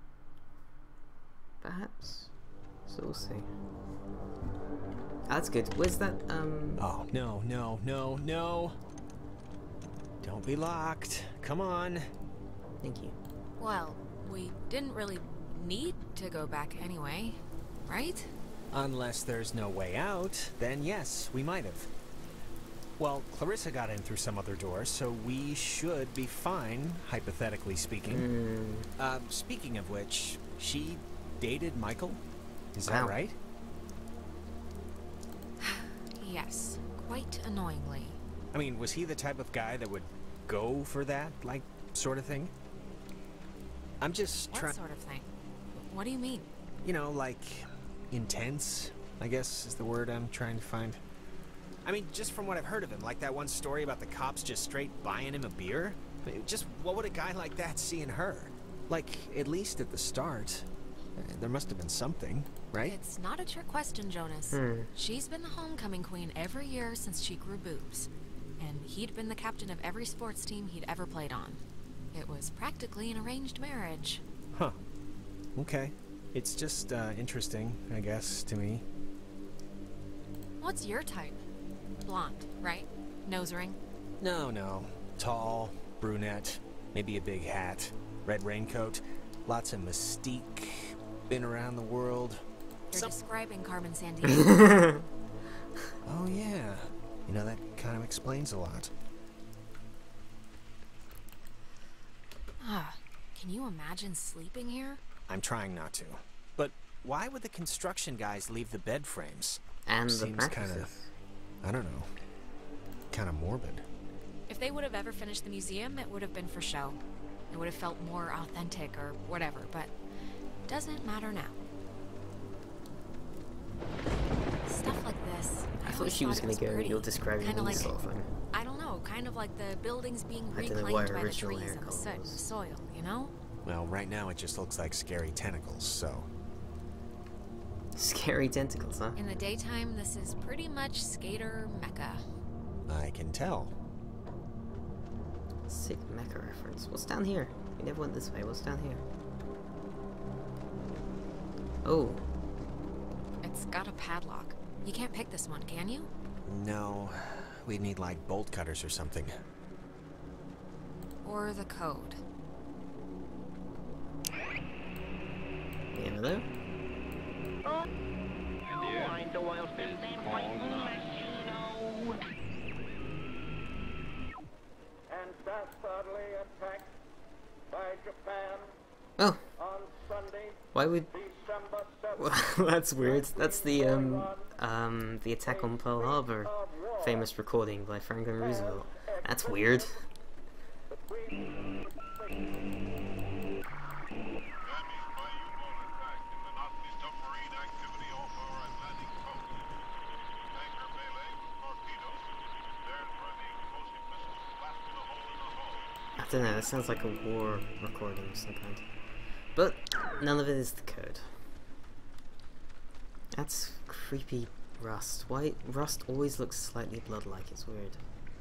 Perhaps. So we'll see. That's good. Where's that, Oh, no, no, no, no. Don't be locked. Come on. Thank you. Well, we didn't really need to go back anyway, right? Unless there's no way out, then yes, we might have. Well, Clarissa got in through some other door, so we should be fine, hypothetically speaking. Speaking of which, she dated Michael? Is that right? Yes, quite annoyingly. I mean, was he the type of guy that would go for that, like, sort of thing? I'm just trying... What sort of thing? What do you mean? You know, like, intense, I guess is the word I'm trying to find. I mean, just from what I've heard of him, like that one story about the cops just straight buying him a beer. I mean, just what would a guy like that see in her? Like, at least at the start, there must have been something, right? It's not a trick question, Jonas. She's been the homecoming queen every year since she grew boobs. And he'd been the captain of every sports team he'd ever played on. It was practically an arranged marriage. Huh. Okay. It's just, interesting, I guess, to me. What's your type? Blonde, right? Nose ring? No. Tall, brunette, maybe a big hat, red raincoat, lots of mystique, been around the world. You're describing Carmen Sandiego. Oh yeah. You know, that kind of explains a lot. Can you imagine sleeping here? I'm trying not to. But why would the construction guys leave the bed frames? And Seems the mattresses. I don't know. Kind of morbid. If they would have ever finished the museum, it would have been for show. It would have felt more authentic or whatever, but doesn't matter now. Stuff like this. I thought she was going to go, you're describing Kinda me like, sort of thing. I don't know, kind of like the buildings being I don't know reclaimed what by the original trees hair and the color soot and was. soil, you know? Well, right now it just looks like scary tentacles, so... Scary tentacles, huh? In the daytime, this is pretty much skater mecca. I can tell. Sick mecha reference. What's down here? We never went this way. What's down here? Oh. It's got a padlock. You can't pick this one, can you? No, we'd need like bolt cutters or something. Or the code. You never know. And dastardly attacked by Japan Oh. on Sunday, Why would... December 7th. Well, that's weird. That's the attack on Pearl Harbor famous recording by Franklin Roosevelt. That's weird. I don't know, that sounds like a war recording of some kind. But none of it is the code. That's creepy rust. Why rust always looks slightly blood-like? It's weird.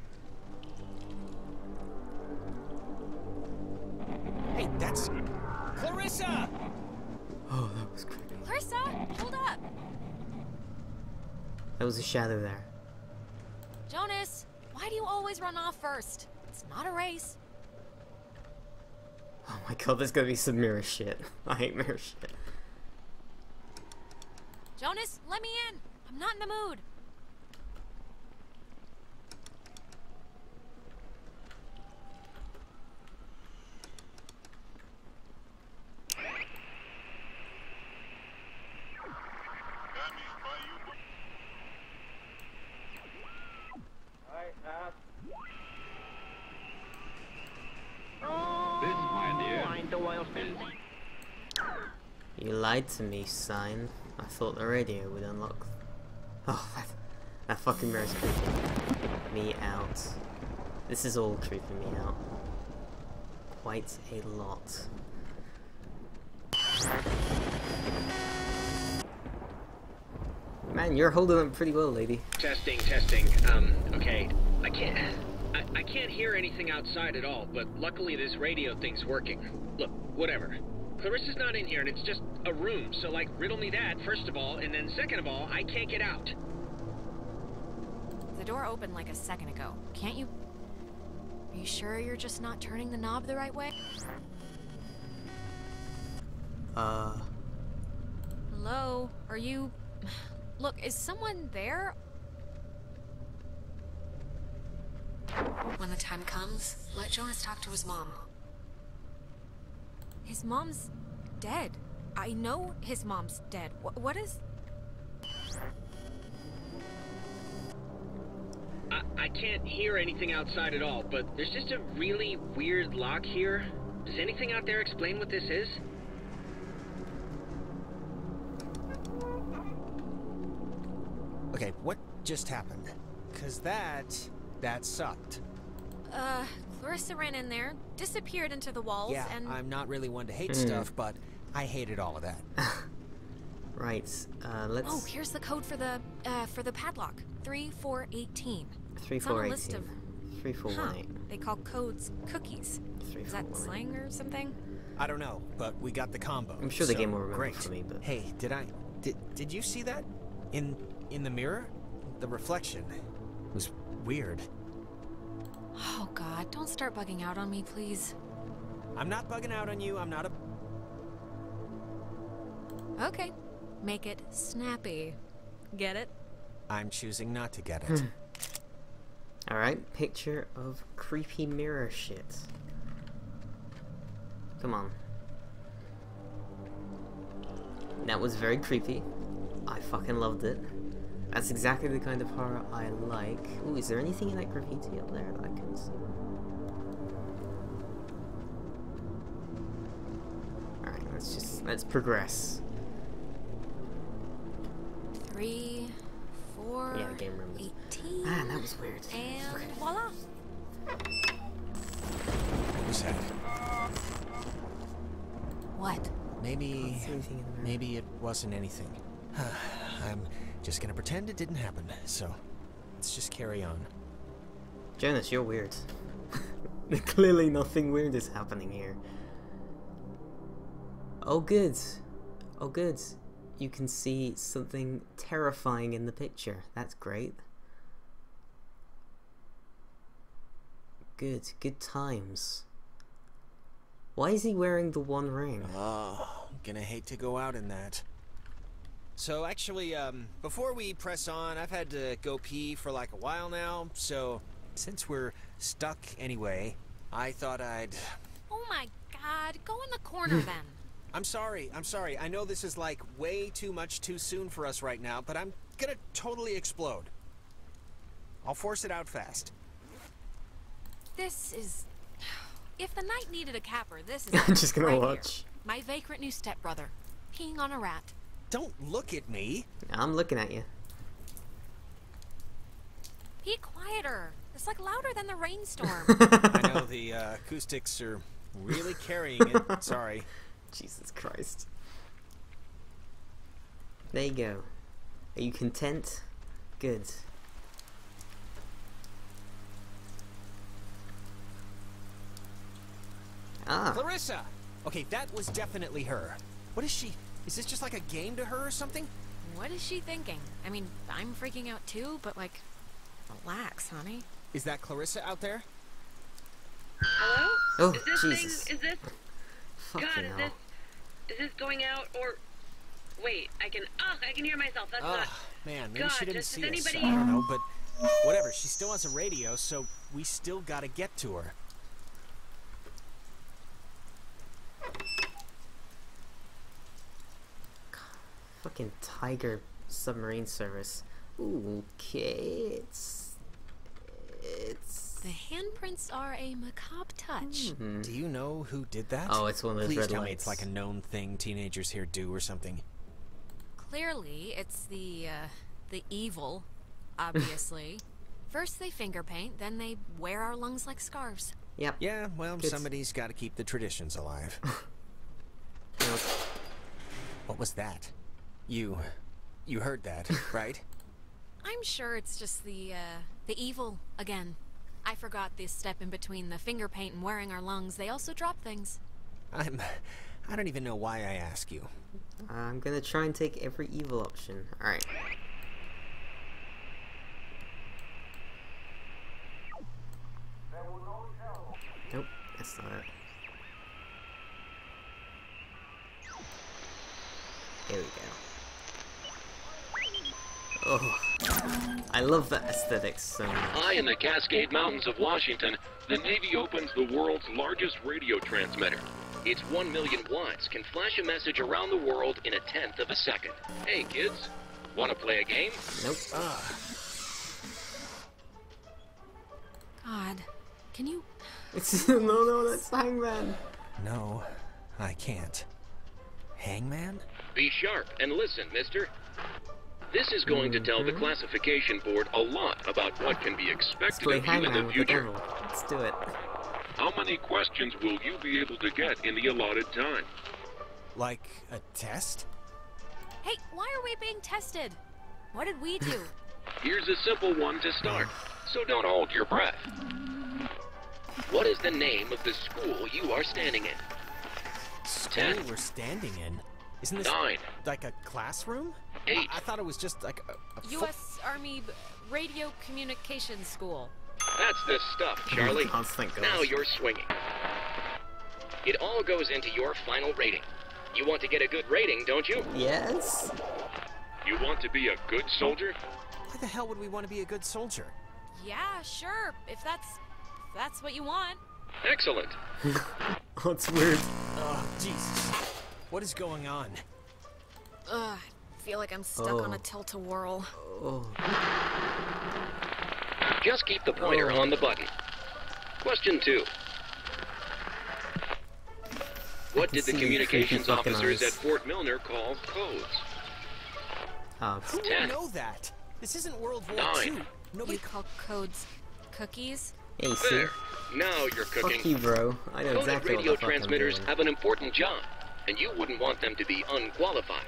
Hey, that's... Clarissa! Oh, that was creepy. Clarissa, hold up! There was a shadow there. Jonas, why do you always run off first? It's not a race. Oh my god, there's gonna be some mirror shit. I hate mirror shit. Jonas, let me in. I'm not in the mood. I asked. This, my dear, is... You lied to me, sign. I thought the radio would unlock. Oh, that fucking mirror's creeping me out. This is all creeping me out. Quite a lot. Man, you're holding up pretty well, lady. Testing. Okay. I can't hear anything outside at all, but luckily this radio thing's working. Look, whatever. Clarissa's not in here, and it's just a room, so, like, riddle me that, first of all, and then second of all, I can't get out. The door opened like a second ago. Can't you... Are you sure you're just not turning the knob the right way? Hello? Are you... Look, is someone there? When the time comes, let Jonas talk to his mom. His mom's dead. I know his mom's dead. What is... I can't hear anything outside at all, but there's just a really weird lock here. Does anything out there explain what this is? Okay, what just happened? 'Cause that sucked. Clarissa ran in there, disappeared into the walls, Yeah, and... I'm not really one to hate stuff, but I hated all of that. Right, let's... Oh, here's the code for the padlock. 3418. 3418. 3418. They call codes cookies. Is that slang or something? I don't know, but we got the combo. I'm sure the game will remember great. for me, but... Hey, did you see that? In the mirror? The reflection. It was weird. Oh god, don't start bugging out on me, please. I'm not bugging out on you, I'm not a... Okay. Make it snappy. Get it? I'm choosing not to get it. Alright, picture of creepy mirror shit. Come on. That was very creepy. I fucking loved it. That's exactly the kind of horror I like. Ooh, is there anything in that graffiti up there that I can see? Let's progress. 3, 4, Yeah, game room. 18. Man, that was weird. And voila. What was that? What? Maybe it wasn't anything. I'm just gonna pretend it didn't happen, so let's just carry on. Jonas, you're weird. Clearly nothing weird is happening here. Oh good. Oh good. You can see something terrifying in the picture. That's great. Good. Good times. Why is he wearing the one ring? Oh, gonna hate to go out in that. So actually, before we press on, I've had to go pee for like a while now, so since we're stuck anyway, I thought I'd... Oh my god, go in the corner then. I'm sorry. I know this is like way too much too soon for us right now, but I'm gonna totally explode. I'll force it out fast. This is... If the night needed a capper, this is... I'm just gonna right watch. Here. My vagrant new stepbrother, peeing on a rat. Don't look at me. I'm looking at you. Be quieter. It's like louder than the rainstorm. I know the acoustics are really carrying it. Sorry. Jesus Christ. There you go. Are you content? Good. Ah. Clarissa! Okay, that was definitely her. What is she? Is this just like a game to her or something? What is she thinking? I mean, I'm freaking out too, but like, relax, honey. Is that Clarissa out there? Hello? Oh, is this Jesus. thing, is this... Fucking God, hell. is this going out, or... Wait, I can hear myself, that's not... Man, maybe God, she didn't does see anybody... us. I don't know, but whatever, she still has a radio, so we still gotta get to her. Fucking Tiger submarine service. Ooh, okay, it's... The handprints are a macabre touch. Do you know who did that? Oh, it's one of those Please red tell me lights. it's like a known thing teenagers here do or something. Clearly, it's the evil, obviously. First they finger paint, then they wear our lungs like scarves. Yep. Yeah, well, Good. somebody's got to keep the traditions alive. What was that? You heard that, right? I'm sure it's just the evil again. I forgot this step in between the finger paint and wearing our lungs. They also drop things. I don't even know why I ask you. I'm gonna try and take every evil option. Alright. Nope, that's not it. Here we go. Oh, I love that aesthetic so much. High in the Cascade Mountains of Washington, the Navy opens the world's largest radio transmitter. Its 1 million watts can flash a message around the world in 1/10 of a second. Hey kids, wanna play a game? Nope. God, can you... No, that's Hangman. No, I can't. Hangman? Be sharp and listen, mister. This is going to tell the classification board a lot about what can be expected Play of you in Hangman the with the future. devil. Let's do it. How many questions will you be able to get in the allotted time? Like a test? Hey, why are we being tested? What did we do? Here's a simple one to start, so don't hold your breath. What is the name of the school you are standing in? School 10. we're standing in? Isn't this 9. like a classroom? 8. I thought it was just like a U.S. Army Radio Communications School. That's the stuff, Charlie. Oh, thank God. Now you're swinging. It all goes into your final rating. You want to get a good rating, don't you? Yes. You want to be a good soldier? Why the hell would we want to be a good soldier? Yeah, sure, if that's what you want. Excellent. Oh, it's weird. Oh, Jesus. What is going on? Ugh, I feel like I'm stuck on a tilt-a-whirl. Oh. Just keep the pointer on the button. Question 2. What did the see communications creepy fucking officers eyes. at Fort Milner call codes? Who would 10. know that? This isn't World War 9. II. Nobody You call codes cookies? Hey, see? There. Now you're cooking. Fuck you, bro. I know Coded exactly radio what the fuck I'm transmitters doing. have an important job, and you wouldn't want them to be unqualified.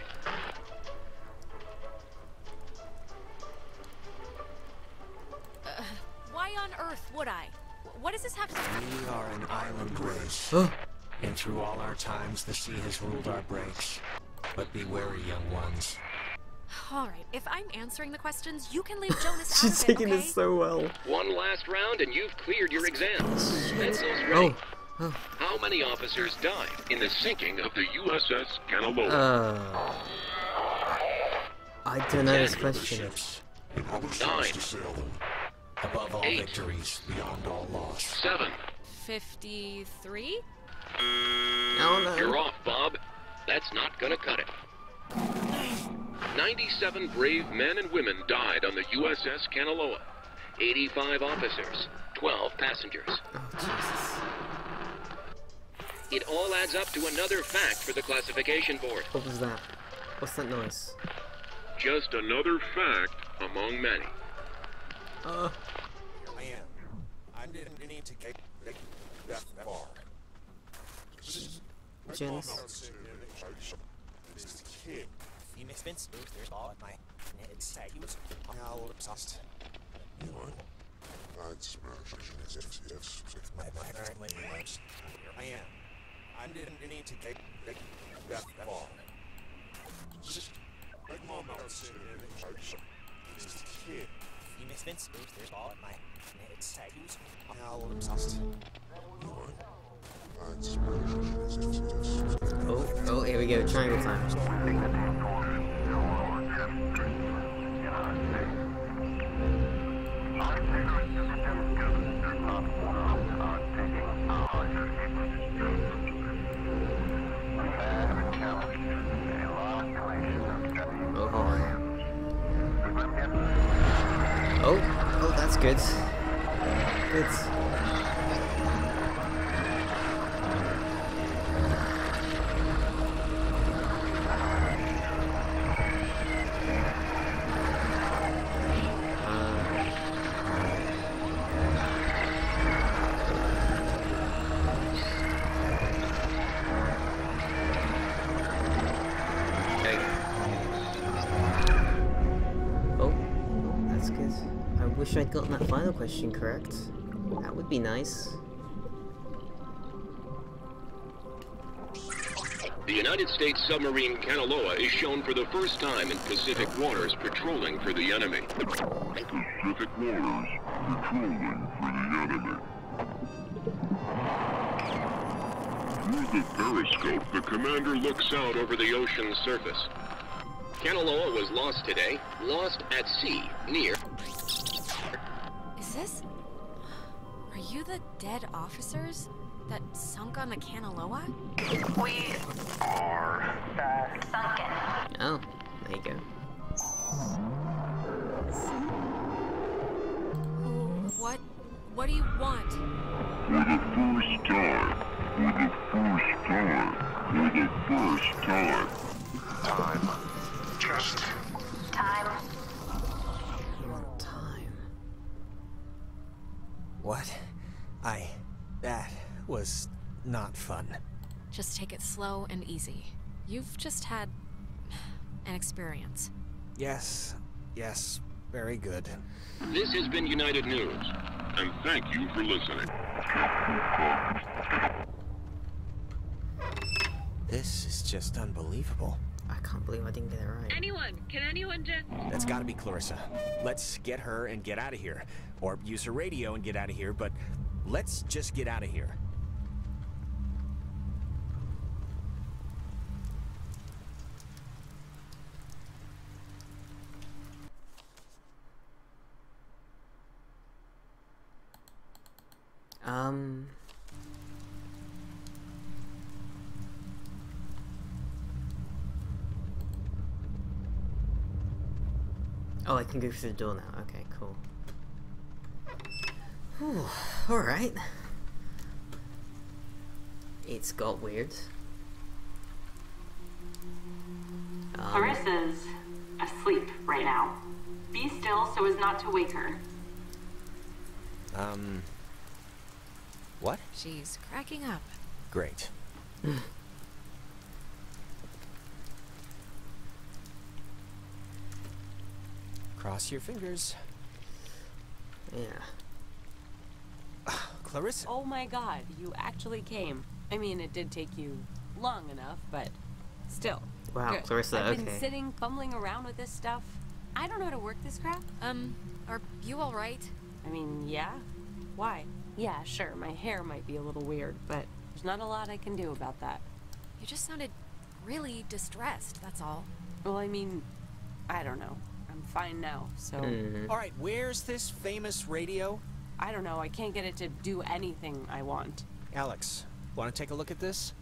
Why on earth would I? What does this have to We are an island race. And through all our times, the sea has ruled our breaks. But be wary, young ones. All right, if I'm answering the questions, you can leave Jonas out She's of it, taking okay? this so well. One last round, and you've cleared your exams. Pencils ready. Oh. How many officers died in the sinking of the USS Kanaloa? I don't know this question. 9. Above all 8. victories, beyond all loss. 7. 53? Oh no. You're off, Bob. That's not gonna cut it. 97 brave men and women died on the USS Kanaloa. 85 officers, 12 passengers. Oh, Jesus. It all adds up to another fact for the classification board. What was that? What's that noise? Just another fact among many. I am. I didn't need to get that far. Janice? You missed Vince. There's all at my head. He was all obsessed. You know, I'd smash if my apparently lives. I am. I didn't need to get that far. Just like mom out saying this kid. You missed Vince. There's all at my head. He was all obsessed. You know, I'd smash Oh, here we go. Triangle time. Oh, that's good. Good. Wish I'd gotten that final question correct. That would be nice. The United States submarine Kanaloa is shown for the first time in Pacific waters patrolling for the enemy. Pacific waters patrolling for the enemy. Through the periscope, the commander looks out over the ocean's surface. Kanaloa was lost today, lost at sea, near... Is this... Are you the dead officers that sunk on the Kanaloa? We are sunken. Oh, there you go. What do you want? For the first time. Time. Just time. Time. What? That was not fun. Just take it slow and easy. You've just had an experience. Yes, very good. This has been United News, and thank you for listening. This is just unbelievable. I can't believe I didn't get it right. Can anyone just... That's gotta be Clarissa. Let's get her and get out of here. Or use her radio and get out of here, but let's just get out of here. Oh, I can go through the door now. Okay, cool. Whew, alright. It's got weird. Clarissa's asleep right now. Be still so as not to wake her. What? She's cracking up. Great. Cross your fingers. Yeah. Clarissa. Oh my god, you actually came. I mean, it did take you long enough, but still. Wow, Good. Clarissa, I've okay. been sitting, fumbling around with this stuff. I don't know how to work this crap. Are you alright? I mean, yeah. Why? Yeah, sure, my hair might be a little weird, but there's not a lot I can do about that. You just sounded really distressed, that's all. Well, I mean, I don't know. I'm fine now, so... All right, where's this famous radio? I don't know, I can't get it to do anything I want. Alex, want to take a look at this?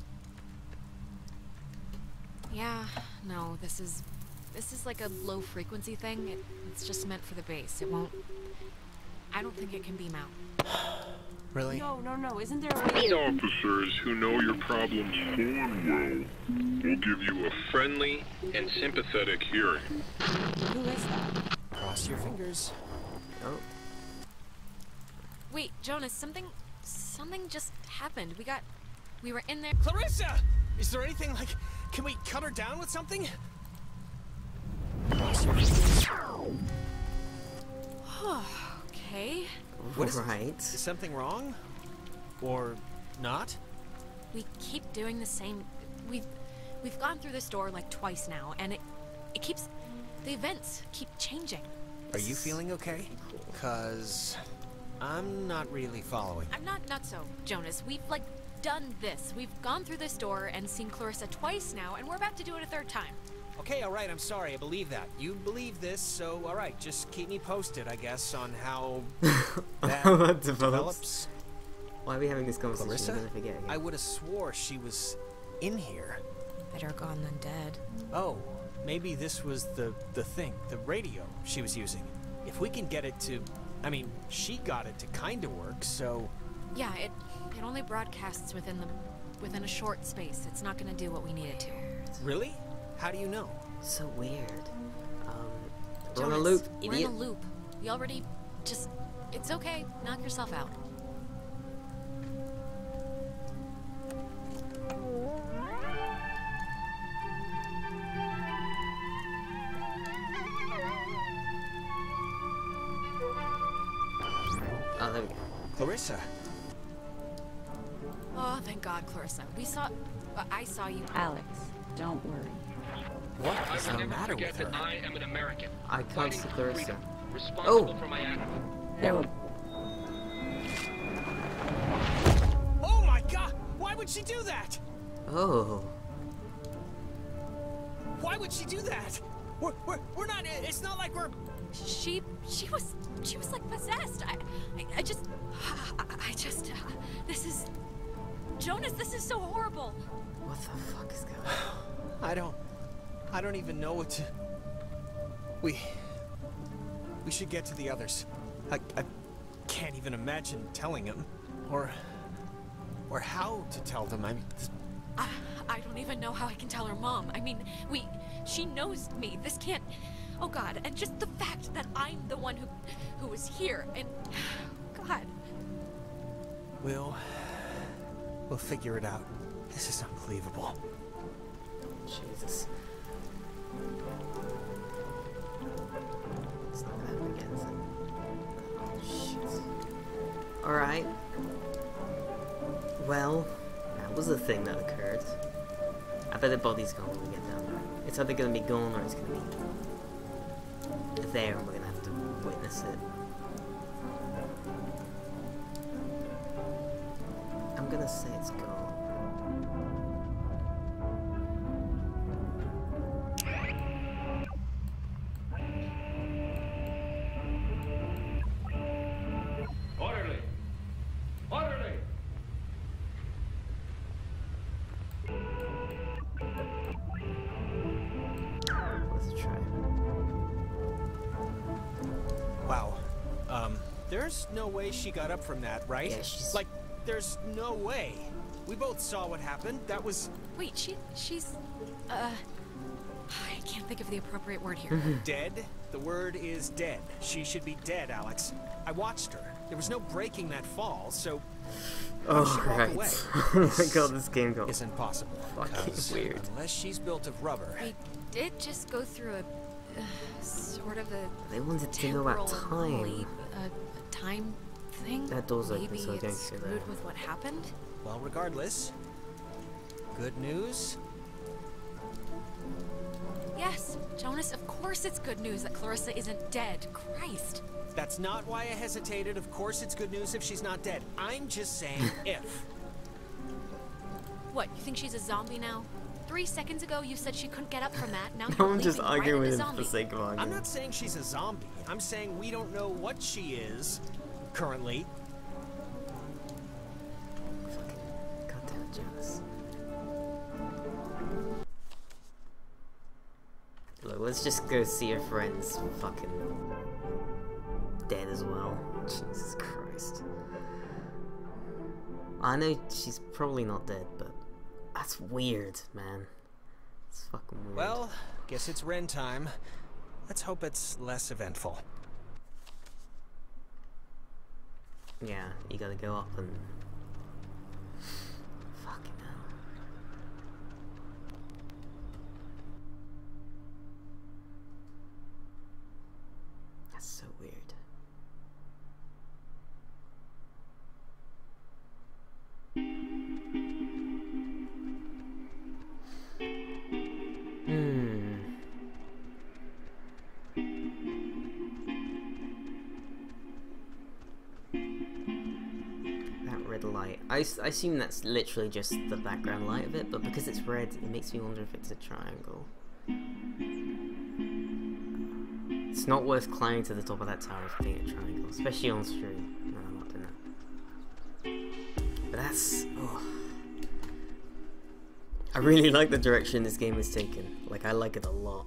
Yeah, no, this is like a low frequency thing. It's just meant for the base. It won't... I don't think it can beam out. Really? No, isn't there a way... The officers who know your problems full and well will give you a friendly and sympathetic hearing. Who is that? Cross your fingers. Oh. Wait, Jonas, something just happened. We were in there... Clarissa! Is there anything like... Can we cut her down with something? Cross your fingers. Okay. What is right. Is something wrong? Or not? We keep doing the same... We've gone through this door like twice now, and it keeps... The events keep changing. Are you feeling okay? 'Cause I'm not really following. I'm not so, Jonas. We've, like, done this. We've gone through this door and seen Clarissa twice now, and we're about to do it a third time. Okay, all right, I'm sorry, I believe that. You believe this, so all right, just keep me posted, I guess, on how that develops. Why are we having this conversation? Clarissa? I'm gonna forget again. I would have swore she was in here. Better gone than dead. Oh, maybe this was the thing, the radio she was using. If we can get it to... I mean, she got it to kind of work, so... Yeah, it only broadcasts within a short space. It's not gonna do what we need it to. Really? How do you know? So weird. We're Jonas, on a loop, we're idiot. in a loop. We already just... It's okay. Knock yourself out. Oh, there we go. Clarissa. Oh, thank God, Clarissa. I saw you. Alex, don't worry. What I is will the never matter forget with her? that I am an American. I can't fighting see for Clarissa. freedom, responsible Oh! for my actions. There will... Oh my god! Why would she do that? Oh. Why would she do that? We're not... It's not like we're... She was like possessed. I just, this is... Jonas, this is so horrible. What the fuck is going on? I don't even know what to... We should get to the others. I can't even imagine telling them. Or how to tell them. I mean... I don't even know how I can tell her mom. I mean, she knows me. This can't... Oh God, and just the fact that I'm the one who was here, and... God. We'll figure it out. This is unbelievable. Jesus. It's not gonna happen again, is it? Oh, shit. Alright. Well, that was the thing that occurred. I bet the body's gone when we get down there. It's either gonna be gone or it's gonna be there and we're gonna have to witness it. I'm gonna say it's gone. Orderly! Orderly! Let's try. Wow. There's no way she got up from that, right? Yeah, she's... Like, there's no way. We both saw what happened. That was... Wait, she's... I can't think of the appropriate word here. Dead? The word is dead. She should be dead, Alex. I watched her. There was no breaking that fall, so... Oh, right. Away? Oh my god, this game got isn't possible. fucking weird. Unless she's built of rubber. We did just go through a sort of a They wanted to know about time. leap, a time thing. That door's open, Maybe so I don't it's see that. screwed with what happened. Well, regardless, good news. Yes, Jonas, of course it's good news that Clarissa isn't dead. Christ. That's not why I hesitated. Of course it's good news if she's not dead. I'm just saying if. What, you think she's a zombie now? 3 seconds ago you said she couldn't get up from that. Now No, you're I'm just leaping right arguing into with him for zombie. the sake of arguing. I'm not saying she's a zombie. I'm saying we don't know what she is currently. Goddamn Jonas. Look, let's just go see her friends fucking dead as well. Jesus Christ. I know she's probably not dead, but that's weird, man. It's fucking weird. Well, guess it's Ren time. Let's hope it's less eventful. Yeah, you gotta go up and... Fucking hell. That's so weird. That red light. I assume that's literally just the background light of it, but because it's red, it makes me wonder if it's a triangle. It's not worth climbing to the top of that tower for being a triangle, especially on stream. No, I'm not doing that. But that's... oh. I really like the direction this game has taken. Like, I like it a lot.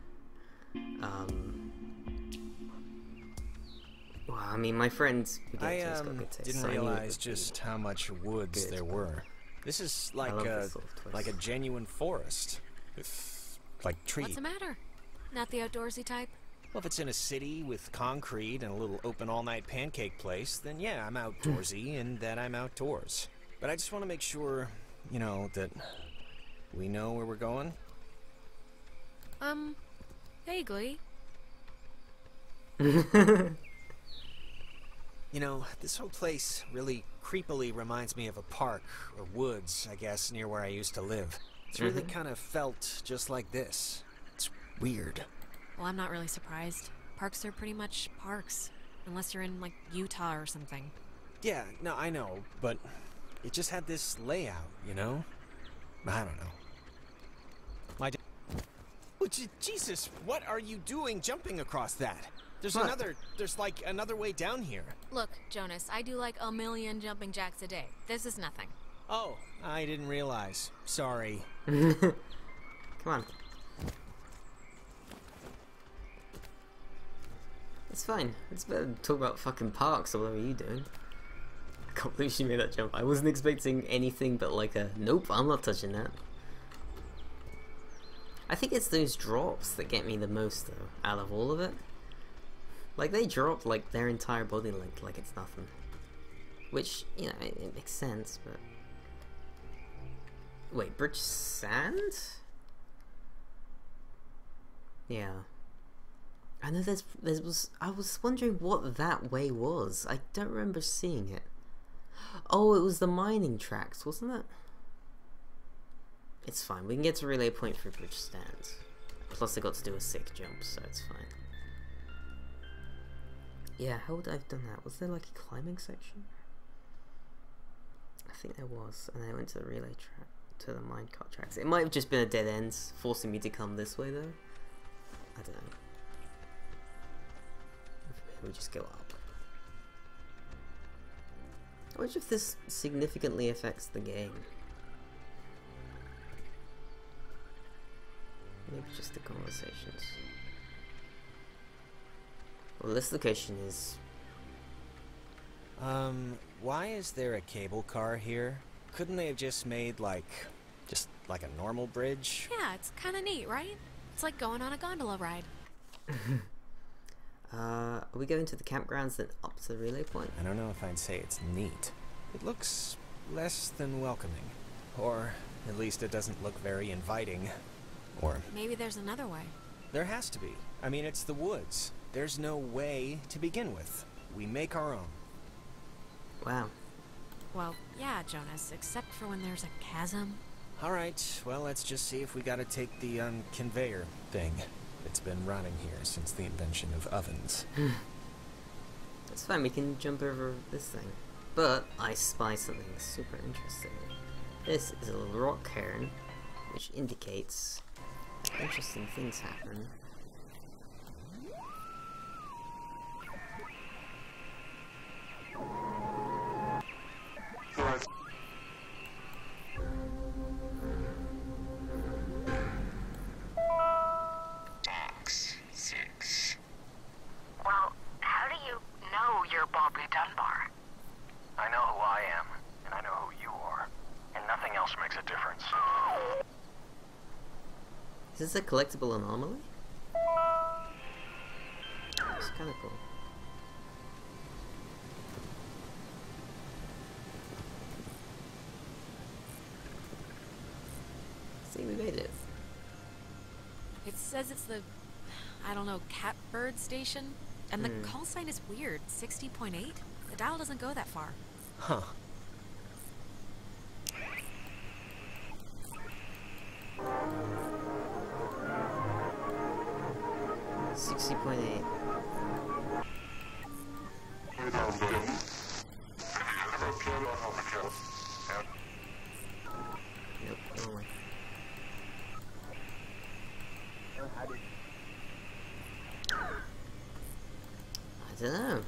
Well, I mean, my friends I didn't realize just how much woods there were. This is like a genuine forest with like trees. What's the matter? Not the outdoorsy type? Well, if it's in a city with concrete and a little open all-night pancake place, then yeah, I'm outdoorsy and that I'm outdoors. But I just want to make sure, you know, that we know where we're going. Vaguely. You know, this whole place really creepily reminds me of a park or woods, I guess, near where I used to live. It's really kind of felt just like this. It's weird. Well, I'm not really surprised. Parks are pretty much parks, unless you're in, like, Utah or something. Yeah, no, I know, but it just had this layout, you know? I don't know. Oh, Jesus, what are you doing jumping across that? There's like another way down here. Look, Jonas, I do like 1,000,000 jumping jacks a day. This is nothing. Oh, I didn't realize. Sorry. Come on. It's fine. It's better to talk about fucking parks or whatever you're doing. I can't believe she made that jump. I wasn't expecting anything but like a, nope, I'm not touching that. I think it's those drops that get me the most though, out of all of it. Like they drop like their entire body length like it's nothing. Which, you know, it makes sense, but... Wait, bridge sand? Yeah. I know I was wondering what that way was. I don't remember seeing it. Oh, it was the mining tracks, wasn't it? It's fine, we can get to relay point for bridge stand. Plus I got to do a sick jump, so it's fine. Yeah, how would I have done that? Was there like a climbing section? I think there was, and then I went to the relay track, to the minecart tracks. It might have just been a dead end, forcing me to come this way though. I don't know. Maybe we just go up. I wonder if this significantly affects the game. Maybe just the conversations. Well, this location is... why is there a cable car here? Couldn't they have just made, like, a normal bridge? Yeah, it's kind of neat, right? It's like going on a gondola ride. Are we going to the campgrounds then up to the relay point? I don't know if I'd say it's neat. It looks less than welcoming. Or at least it doesn't look very inviting. Or Maybe there's another way. there has to be. I mean, it's the woods. There's no way to begin with. We make our own. Wow. Well, yeah, Jonas, except for when there's a chasm. Alright, well, let's just see if we gotta take the, conveyor thing. It's been rotting here since the invention of ovens. That's fine, we can jump over this thing. But I spy something super interesting. This is a little rock cairn, which indicates that interesting things happen. Well, how do you know you're Bobby Dunbar? I know who I am, and I know who you are, and nothing else makes a difference. Is this a collectible anomaly? It's kinda cool. See, we made it. It says it's the, I don't know, Catbird Station? And the call sign is weird, 60.8? The dial doesn't go that far. Huh. $60.8. Nope, no way. I don't know.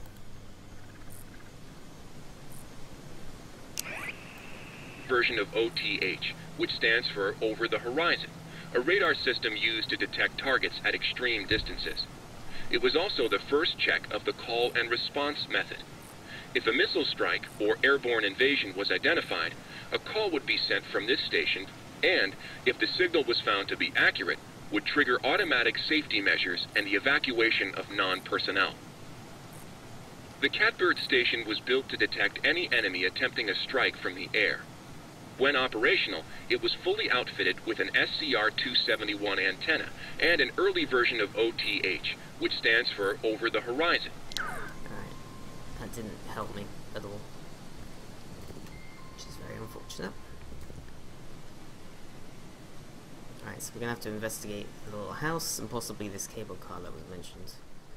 Version of OTH, which stands for Over the Horizon, a radar system used to detect targets at extreme distances. It was also the first check of the call and response method. If a missile strike or airborne invasion was identified, a call would be sent from this station, and, if the signal was found to be accurate, would trigger automatic safety measures and the evacuation of non-personnel. The Catbird Station was built to detect any enemy attempting a strike from the air. When operational, it was fully outfitted with an SCR-271 antenna and an early version of OTH, which stands for Over the Horizon. Alright. That didn't help me at all. Which is very unfortunate. Alright, so we're gonna have to investigate the little house and possibly this cable car that was mentioned.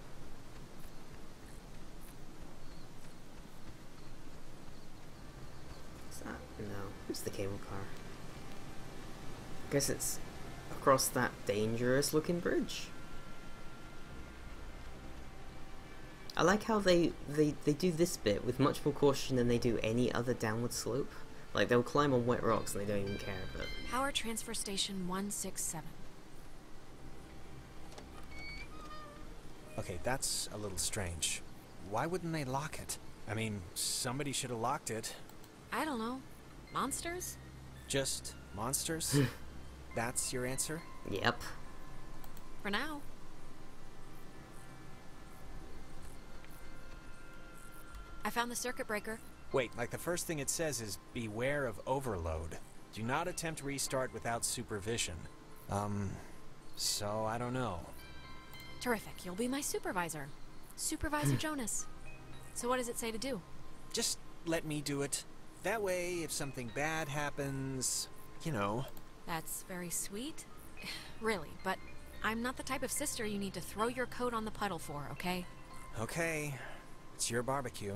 No, it's the cable car. Guess it's across that dangerous looking bridge. I like how they do this bit with much more caution than they do any other downward slope. Like, they'll climb on wet rocks and they don't even care, but... Power Transfer Station 167. Okay, that's a little strange. Why wouldn't they lock it? I mean, somebody should have locked it. I don't know. Monsters? Just monsters? That's your answer? Yep. For now. I found the circuit breaker. Wait, like the first thing it says is, beware of overload. Do not attempt restart without supervision. So I don't know. Terrific. You'll be my supervisor. Supervisor Jonas. So what does it say to do? Just let me do it. That way, if something bad happens, you know. That's very sweet. Really, but I'm not the type of sister you need to throw your coat on the puddle for, okay? Okay. It's your barbecue.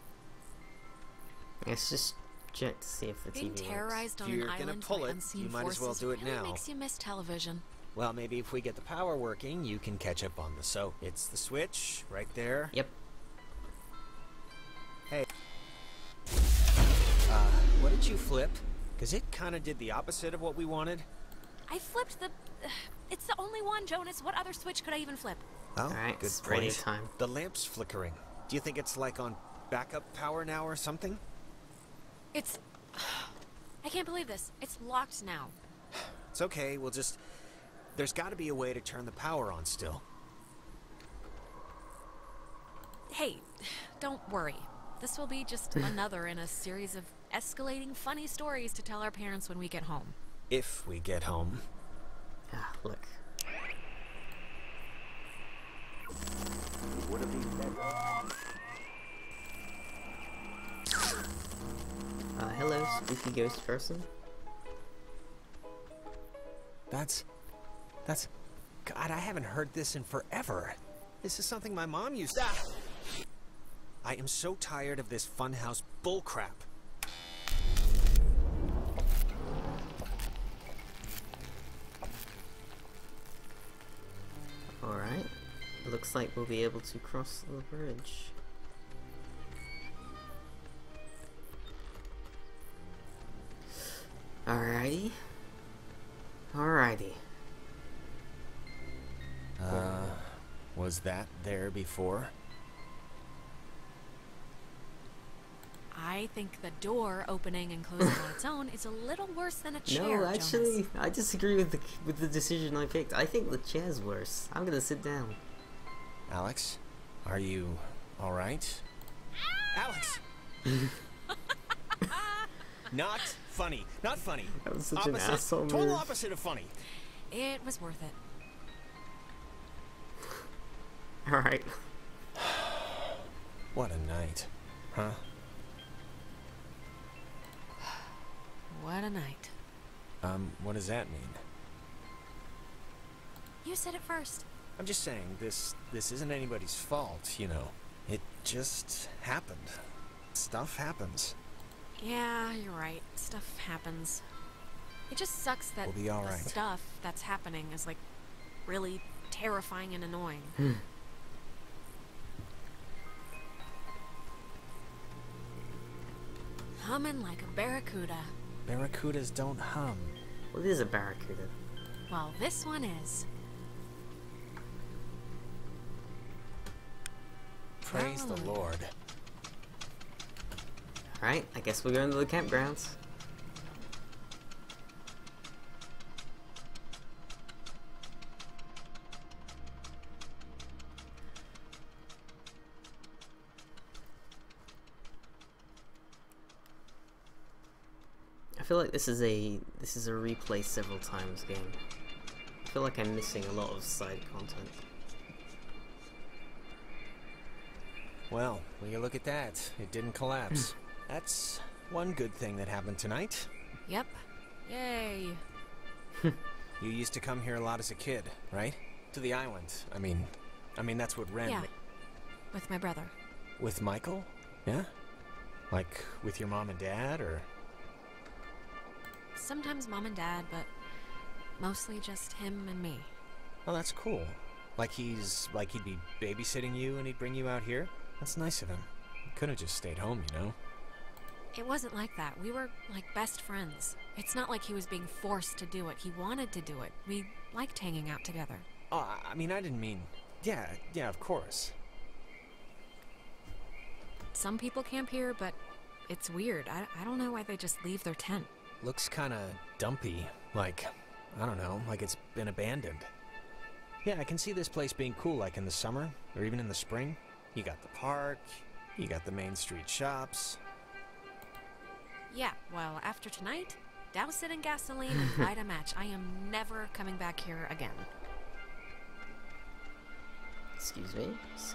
Let's just check to see if the Being TV terrorized works. on If an you're gonna island pull by it, unseen you might as well forces do it really now. makes you miss television. Well, maybe if we get the power working, you can catch up on the... So, it's the switch, right there. Yep. Hey. What did you flip? Because it kind of did the opposite of what we wanted. I flipped the... it's the only one, Jonas. What other switch could I even flip? Oh, Alright, good it's radio point. time. The lamp's flickering. Do you think it's like on backup power now or something? It's... I can't believe this. It's locked now. It's okay, we'll just There's got to be a way to turn the power on still. Hey, don't worry. This will be just another in a series of escalating funny stories to tell our parents when we get home. If we get home. Ah, look. Hello, spooky ghost person. That's... God, I haven't heard this in forever. This is something my mom used to... I am so tired of this funhouse bullcrap. Alright. Looks like we'll be able to cross the bridge. Alrighty. Alrighty. Was that there before? I think the door opening and closing on its own is a little worse than a chair, No, actually, Jonas. I disagree with the decision I picked. I think the chair's worse. I'm gonna sit down. Alex, are you alright? Alex! Not funny. Not funny. That was such an asshole Total move. opposite of funny. It was worth it. Alright. What a night. Huh? What a night. What does that mean? You said it first. I'm just saying, this isn't anybody's fault, you know. It just happened. Stuff happens. Yeah, you're right. Stuff happens. It just sucks that We'll be all the right. stuff that's happening is, like, really terrifying and annoying. Humming like a barracuda. Barracudas don't hum. What is a barracuda? Well, this one is. Praise the Lord. Alright, I guess we're going to the campgrounds. I feel like this is a replay several times game. I feel like I'm missing a lot of side content. Well, will you look at that? It didn't collapse. That's one good thing that happened tonight. Yep. Yay. You used to come here a lot as a kid, right? To the island. I mean that's what Ren... Yeah. With my brother. With Michael? Yeah? Like, with your mom and dad, or...? Sometimes mom and dad, but mostly just him and me. Oh, that's cool. Like he'd be babysitting you and he'd bring you out here? That's nice of him. He could have just stayed home, you know? It wasn't like that. We were like best friends. It's not like he was being forced to do it. He wanted to do it. We liked hanging out together. Oh, I mean, I didn't mean... Yeah, of course. Some people camp here, but it's weird. I don't know why they just leave their tent. Looks kinda dumpy. Like, I don't know, like it's been abandoned. Yeah, I can see this place being cool, like in the summer, or even in the spring. You got the park, you got the main street shops. Yeah, well, after tonight, douse it in gasoline and light a match. I am never coming back here again. Excuse me.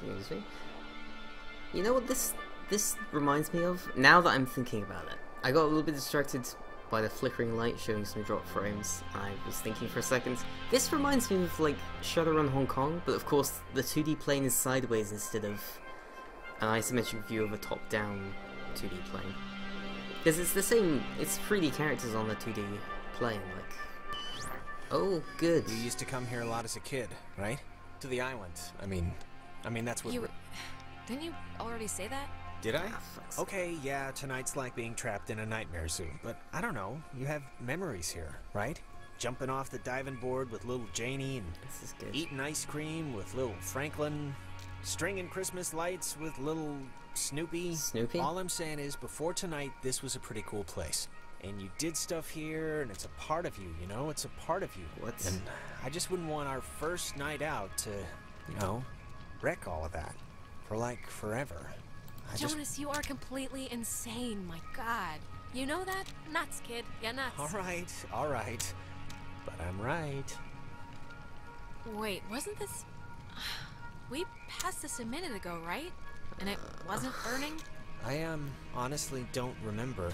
You know what this reminds me of? Now that I'm thinking about it. I got a little bit distracted by the flickering light showing some drop frames. I was thinking for a second. This reminds me of like Shadowrun Hong Kong, but of course the 2D plane is sideways instead of an isometric view of a top-down 2D plane. Because it's the same, it's 3D characters on the 2D plane, like... Oh, good. You used to come here a lot as a kid, right? To the island. I mean that's what... Didn't you already say that? Did I? Okay, yeah, tonight's like being trapped in a nightmare zoo, but I don't know, you have memories here, right? Jumping off the diving board with little Janie and eating ice cream with little Franklin, stringing Christmas lights with little Snoopy. Snoopy? All I'm saying is, before tonight, this was a pretty cool place. and you did stuff here, and it's a part of you, you know? It's a part of you. What? And I just wouldn't want our first night out to, you know, wreck all of that. For, like, forever. Jonas, you are completely insane, my god. You know that? Nuts, kid. Yeah, nuts. All right. But I'm right. Wait, wasn't this... We passed this a minute ago, right? And it wasn't burning? I, honestly don't remember.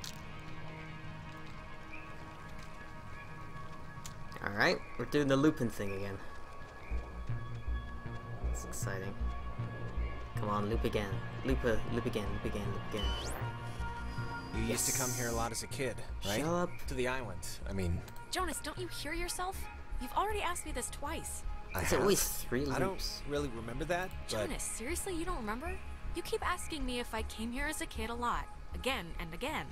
Alright, we're doing the Lupin thing again. It's exciting. Come on, loop again. Loop again, loop again, loop again. You used to come here a lot as a kid, right? Shut up. To the island, I mean... Jonas, don't you hear yourself? You've already asked me this twice. It's always 3 loops. I don't really remember that, but... Jonas, seriously, you don't remember? You keep asking me if I came here as a kid a lot. Again and again.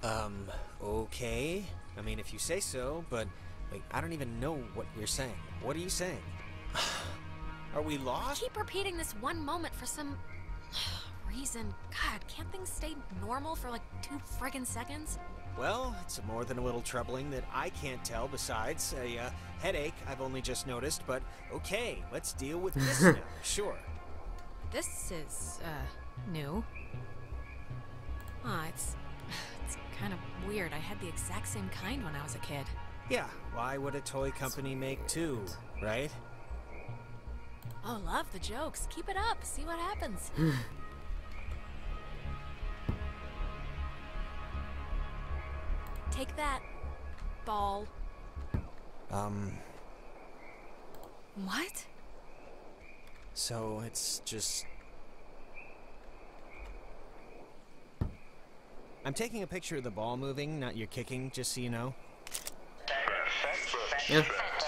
Okay. I mean, if you say so, but... Wait, I don't even know what you're saying. What are you saying? Are we lost? You keep repeating this one moment for some... reason. God, can't things stay normal for like 2 friggin' seconds? Well, it's more than a little troubling that I can't tell besides a headache I've only just noticed, but okay, let's deal with this now. Sure. This is, new. It's kind of weird. I had the exact same kind when I was a kid. Yeah, why would a toy company make 2, right? Oh, love the jokes. Keep it up. See what happens. Take that, ball. What? So it's just... I'm taking a picture of the ball moving, not your kicking, just so you know. Yeah.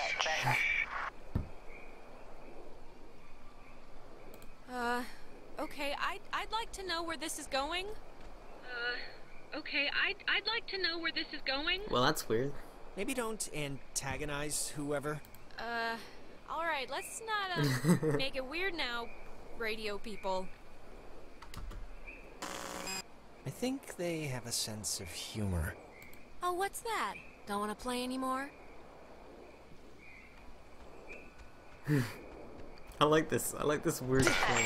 Okay, I'd like to know where this is going. Okay, I'd like to know where this is going. Well, that's weird. Maybe don't antagonize whoever. Alright, let's not, make it weird now, radio people. I think they have a sense of humor. Oh, what's that? Don't want to play anymore? I like this weird thing.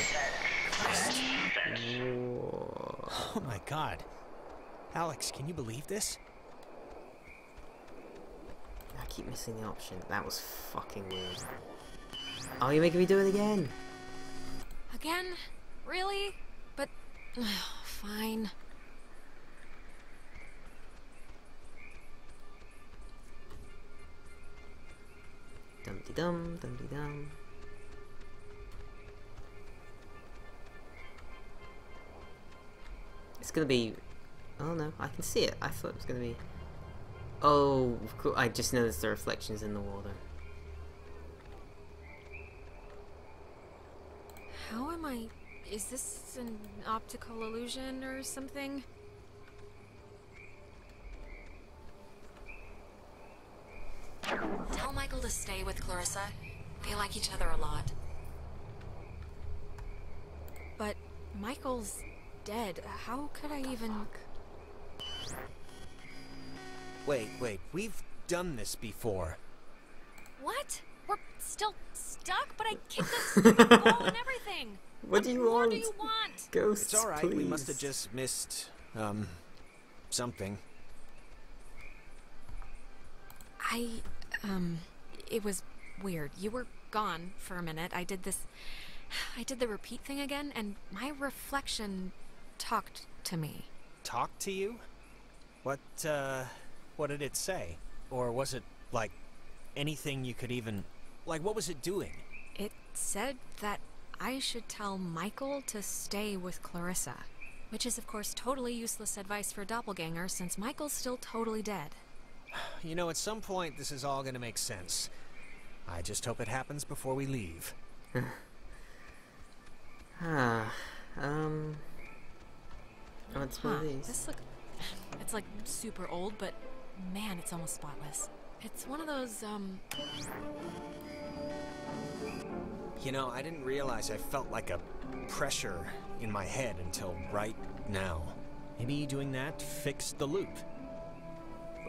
Oh my god. Alex, can you believe this? I keep missing the option. That was fucking weird. Oh, you're making me do it again. Again? Really? But, fine. Dum-de-dum, dum-de-dum. It's gonna be... Oh no, I can see it. I thought it was gonna be... Oh, cool. I just noticed the reflections in the water. How am I... Is this an optical illusion or something? Tell Michael to stay with Clarissa. They like each other a lot. But Michael's dead. How could I even... Wait, we've done this before. What? We're still stuck, but I kicked the stupid ball and everything. What do you want? What do you want? Ghosts, It's alright, please. we must have just missed, something. It was weird. You were gone for a minute. I did the repeat thing again, and my reflection talked to me. Talked to you? What did it say? Or was it, like, anything you could even... Like, what was it doing? It said that I should tell Michael to stay with Clarissa. Which is, of course, totally useless advice for a doppelganger, since Michael's still totally dead. You know, at some point, this is all gonna make sense. I just hope it happens before we leave. What's one of these? This it's like super old, but man, it's almost spotless. It's one of those, You know, I didn't realize I felt like a pressure in my head until right now. Maybe doing that fixed the loop.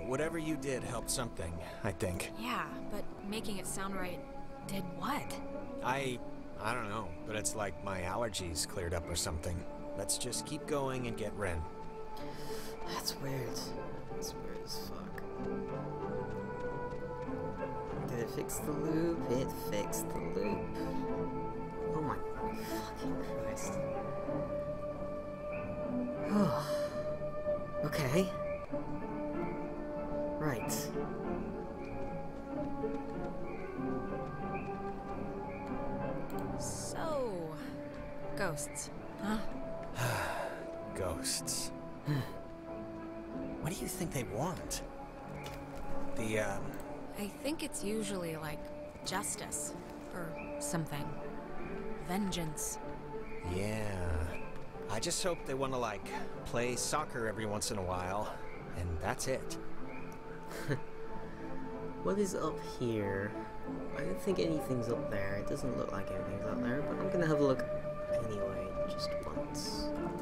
whatever you did helped something, I think. Yeah, but making it sound right did what? I don't know, but it's like my allergies cleared up or something. Let's just keep going and get Ren. That's weird. That's weird as fuck. Did it fix the loop? It fixed the loop. Oh my fucking Christ. Okay. Right. So, ghosts, huh? Ghosts. What do you think they want? I think it's usually like justice or something. Vengeance. Yeah. I just hope they want to, like, play soccer every once in a while, and that's it. What is up here? I don't think anything's up there. It doesn't look like anything's up there, but I'm gonna have a look anyway, just once.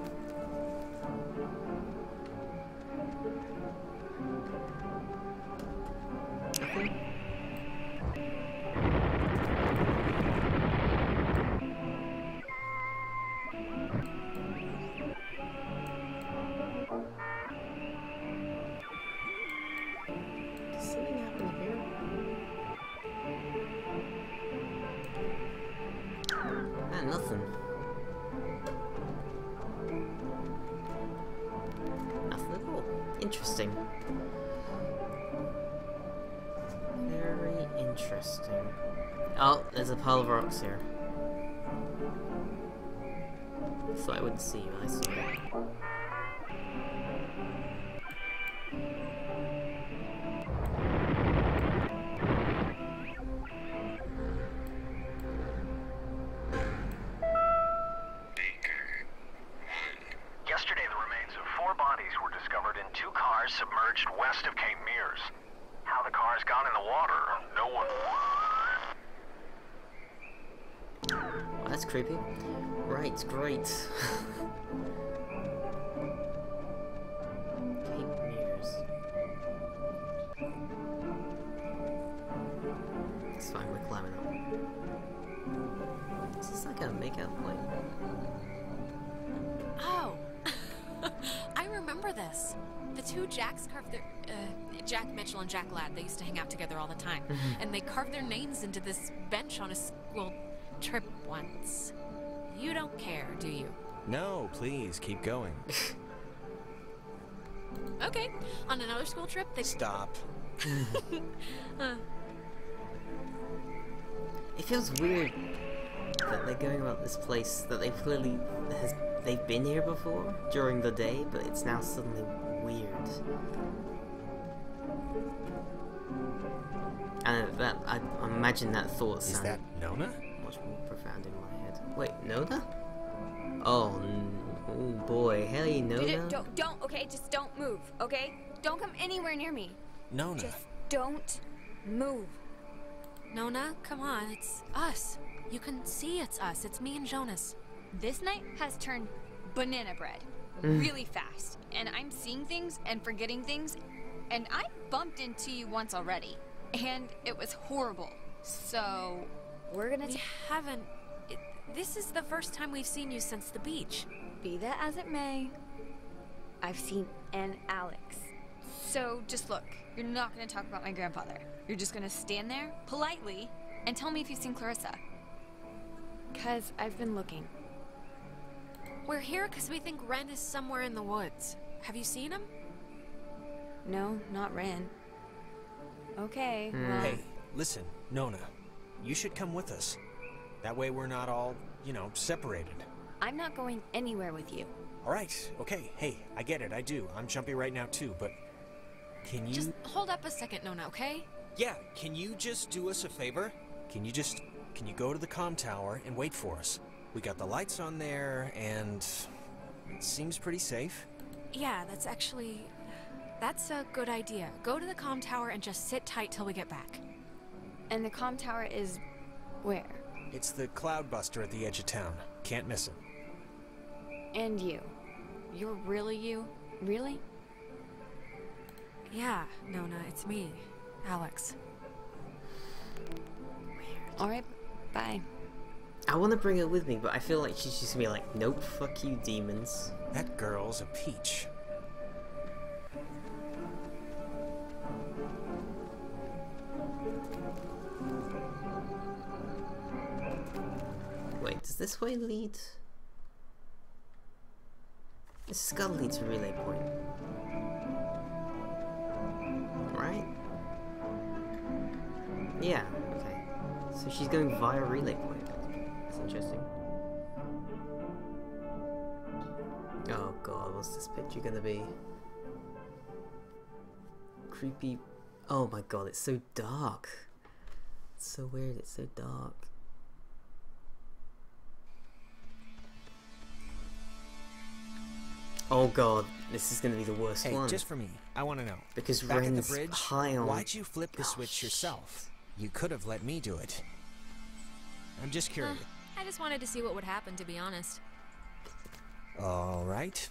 Nothing? Does something happen here? Ah, nothing. Nothing at all. Interesting. Very interesting. Oh, there's a pile of rocks here. Thought I wouldn't see you, I saw it. Yesterday, the remains of 4 bodies were discovered in 2 cars submerged west of Cape Mears. How the cars got in the water, no one... Well, that's creepy. Right, great. Cape Mears. It's fine, we're climbing up. Is this like a makeout point? Oh! I remember this. The 2 Jacks carved their... Jack Mitchell and Jack Ladd, they used to hang out together all the time. And they carved their names into this bench on a school trip once. You don't care, do you? No, please, keep going. Okay. On another school trip, they... Stop. It feels weird that they're going about this place that they've clearly... They've been here before during the day, but it's now suddenly weird. And that, I imagine that thought sounded... Is that Nona? Much more profound in my head. Wait, Nona? Oh, oh boy, hey Nona. Don't, okay? Just don't move, okay? Don't come anywhere near me. Nona. Just don't move. Nona, come on, it's us. You can see it's us. It's me and Jonas. This night has turned banana bread really fast, and I'm seeing things and forgetting things, and I bumped into you once already, and it was horrible. So, we're gonna... We haven't... This is the first time we've seen you since the beach. Be that as it may, I've seen an Alex. So, just look. You're not gonna talk about my grandfather. You're just gonna stand there, politely, and tell me if you've seen Clarissa. 'Cause I've been looking. We're here because we think Ren is somewhere in the woods. Have you seen him? No, not Ren. Okay, well... Hey, listen, Nona. You should come with us. That way we're not all, you know, separated. I'm not going anywhere with you. Alright, okay, hey, I get it, I do. I'm jumpy right now too, but... Can you... Just hold up a second, Nona, okay? Yeah, can you just do us a favor? Can you go to the comm tower and wait for us? We got the lights on there, and... it seems pretty safe. Yeah, that's a good idea. Go to the comm tower and just sit tight till we get back. And the comm tower is... where? It's the Cloudbuster at the edge of town. Can't miss it. And you. You're really you? Really? Yeah, Nona, it's me, Alex. All right, bye. I want to bring her with me, but I feel like she's just gonna be like, nope, fuck you, demons. That girl's a peach. Wait, does this way lead? This has gotta lead to Relay Point. Right? Yeah, okay. So she's going via Relay Point. That's interesting. Oh god, what's this picture gonna be? Creepy. Oh my god, it's so dark. It's so weird, it's so dark. Oh god, this is gonna be the worst hey, one. Just for me, I want to know. Because back Ren's at the bridge, high on... why'd you flip the switch yourself? You could have let me do it. I'm just curious. I just wanted to see what would happen, to be honest. All right.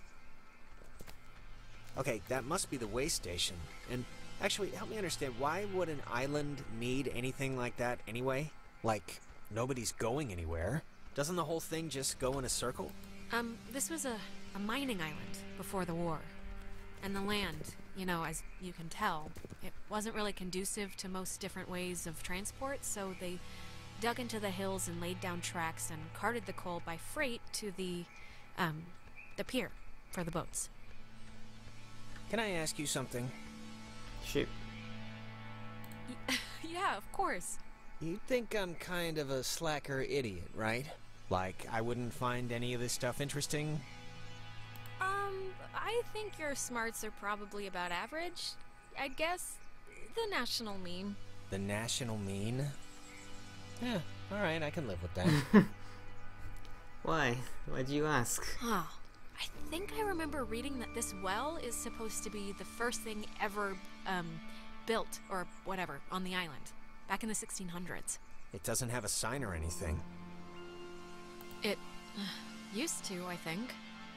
Okay, that must be the way station. And actually, help me understand, why would an island need anything like that anyway? Like, nobody's going anywhere. Doesn't the whole thing just go in a circle? This was a mining island before the war. And the land, you know, as you can tell, it wasn't really conducive to most different ways of transport, so they dug into the hills and laid down tracks and carted the coal by freight to the pier for the boats. Can I ask you something? Shoot. Yeah, of course. You think I'm kind of a slacker idiot, right? Like, I wouldn't find any of this stuff interesting? I think your smarts are probably about average. I'd guess the national mean. The national mean? Yeah, alright, I can live with that. Why? Why'd you ask? Oh, I think I remember reading that this well is supposed to be the first thing ever, built, or whatever, on the island. Back in the 1600s. It doesn't have a sign or anything. It used to, I think.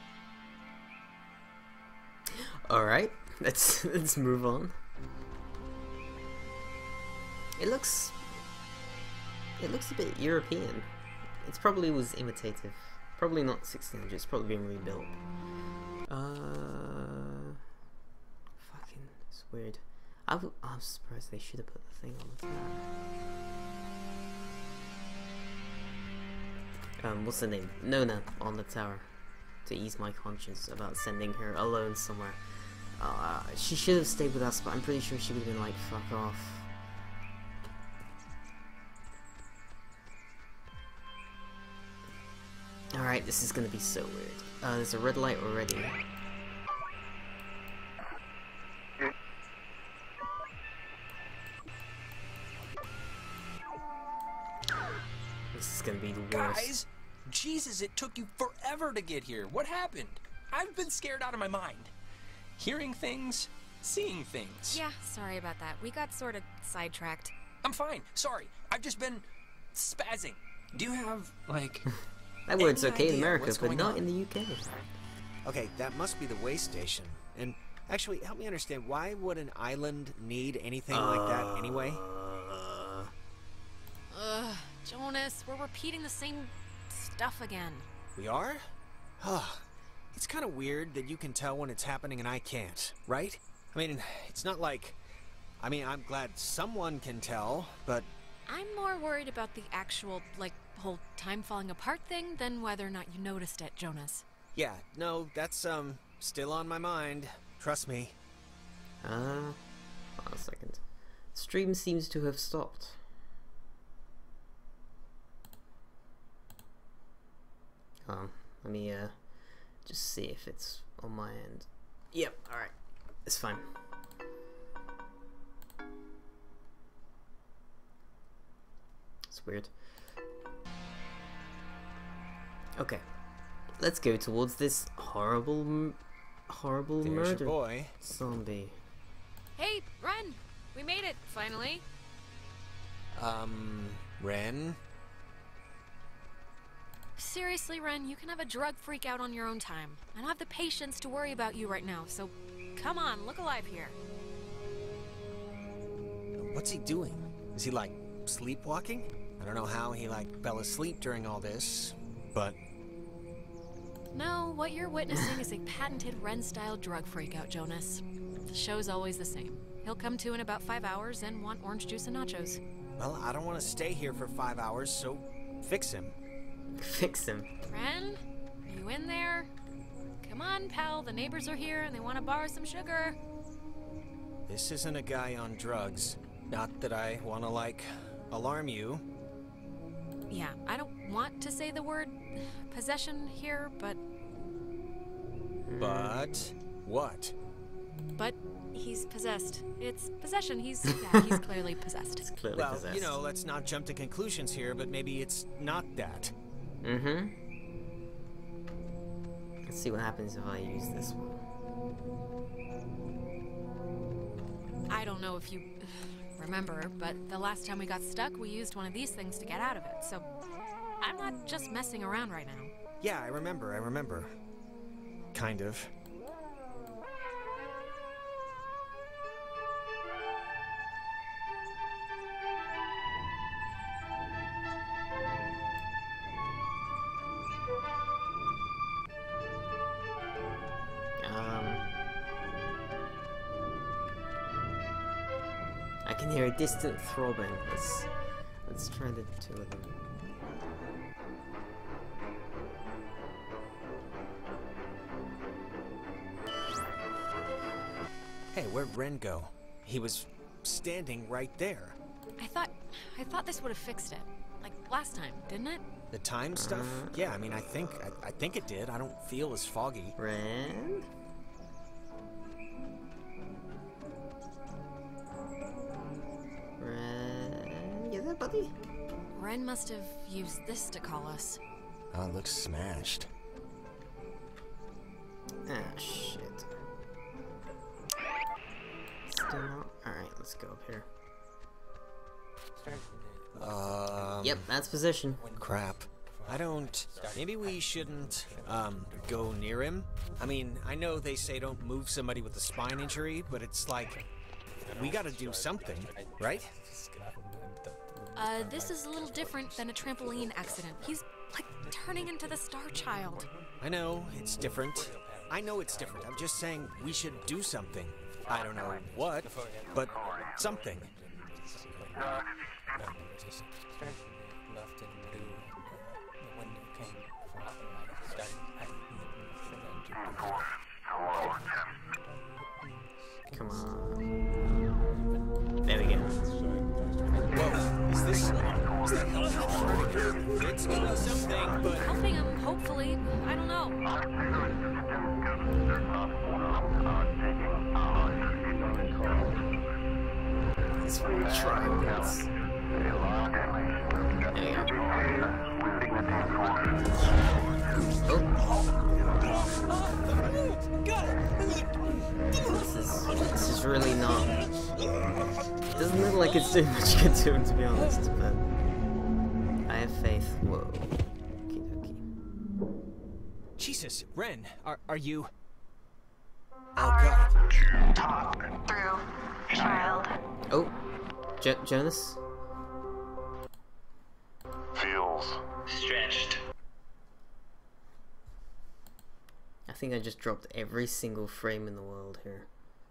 Alright, let's move on. It looks a bit European. It probably was imitative. Probably not 1600s, probably being rebuilt. Fucking, it's weird. I'm surprised they should have put the thing on the tower. What's the name? Nona on the tower. To ease my conscience about sending her alone somewhere. She should have stayed with us, but I'm pretty sure she would have been like, fuck off. Alright, this is gonna be so weird. There's a red light already. This is gonna be the worst. Guys! Jesus, it took you forever to get here. What happened? I've been scared out of my mind. Hearing things, seeing things. Yeah, sorry about that. We got sort of sidetracked. I'm fine. Sorry. I've just been spazzing. Do you have, like... That word's any okay in idea America, what's but going not on? in the UK. Okay, that must be the way station. And actually, help me understand, why would an island need anything like that anyway? Ugh, Jonas, we're repeating the same stuff again. We are? It's kind of weird that you can tell when it's happening and I can't, right? I mean, it's not like... I mean, I'm glad someone can tell, but... I'm more worried about the actual, like, whole time falling apart thing than whether or not you noticed it, Jonas. Yeah, no, that's, still on my mind. Trust me. Hold on a second. Stream seems to have stopped. Let me, just see if it's on my end. Yep, alright. It's fine. It's weird. Okay. Let's go towards this horrible There's murder your boy. zombie. Hey, Ren! We made it, finally. Ren? Seriously, Ren, you can have a drug freak out on your own time. I don't have the patience to worry about you right now, so come on, look alive here. What's he doing? Is he, like, sleepwalking? I don't know how he, like, fell asleep during all this, but... No, what you're witnessing is a patented Ren-style drug freakout, Jonas. The show's always the same. He'll come to in about 5 hours and want orange juice and nachos. Well, I don't want to stay here for 5 hours, so fix him. Fix him? Ren, are you in there? Come on, pal, the neighbors are here and they want to borrow some sugar. This isn't a guy on drugs. Not that I want to, like, alarm you. Yeah, I don't want to say the word possession here, but... But... what? But he's possessed. It's possession. He's clearly possessed. He's clearly well, possessed. You know, let's not jump to conclusions here, but maybe it's not that. Mm-hmm. Let's see what happens if I use this one. I don't know if you remember, but the last time we got stuck, we used one of these things to get out of it, so I'm not just messing around right now. Yeah, I remember. Kind of. I can hear a distant throbbing. Let's try the two of them. Hey, where'd Ren go? He was standing right there. I thought this would have fixed it. Like last time, didn't it? The time stuff? Yeah, I mean, I think it did. I don't feel as foggy. Ren? Ren? You there, buddy? Ren must have used this to call us. Oh, it looks smashed. Ah, shit. Still not? Alright, let's go up here. Yep, that's position. Crap. Maybe we shouldn't, go near him? I mean, I know they say don't move somebody with a spine injury, but it's like, we gotta do something, right? This is a little different than a trampoline accident. He's, like, turning into the Star Child. I know, it's different. I know it's different. I'm just saying we should do something. I don't know what, but something. Come on. There we go. Whoa, is that helping? It's doing something, but... Helping him, hopefully. I don't know. This will try this. There you go. This is really not... It doesn't look like it's doing much good to him, to be honest, but... I have faith. Whoa. Okie dokie. Jesus, Ren, are you... Oh god. Talk through, child. Oh, Jonas? Feels stretched. I think I just dropped every single frame in the world here.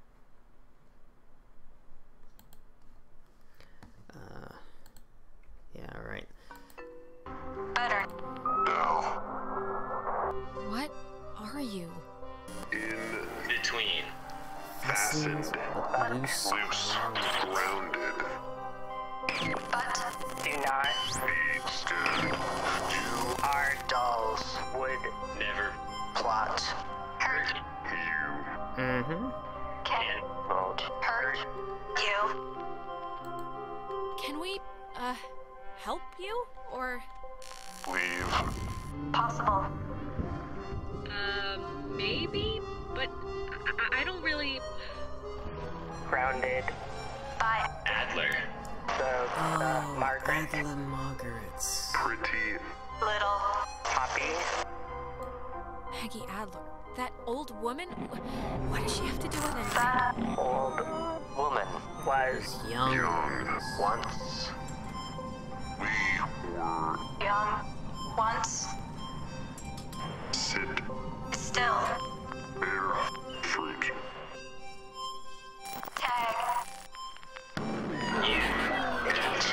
Yeah, alright. Better. No. What are you? In between. Fastened, but loose, grounded. But do not be stood. You are dolls. Would never plot. Hurt you. Mm-hmm. Cannot hurt you. Can we, help you? Or... Leave. Possible. Maybe? But I don't really... Grounded. By Adler. Oh, Margaret. Adler Margaret's. Pretty little puppy. Maggie Adler. That old woman? What does she have to do with anything? That old woman was young once. We were Young once. Sid Still. Bear Fruit. Tag. You idiot.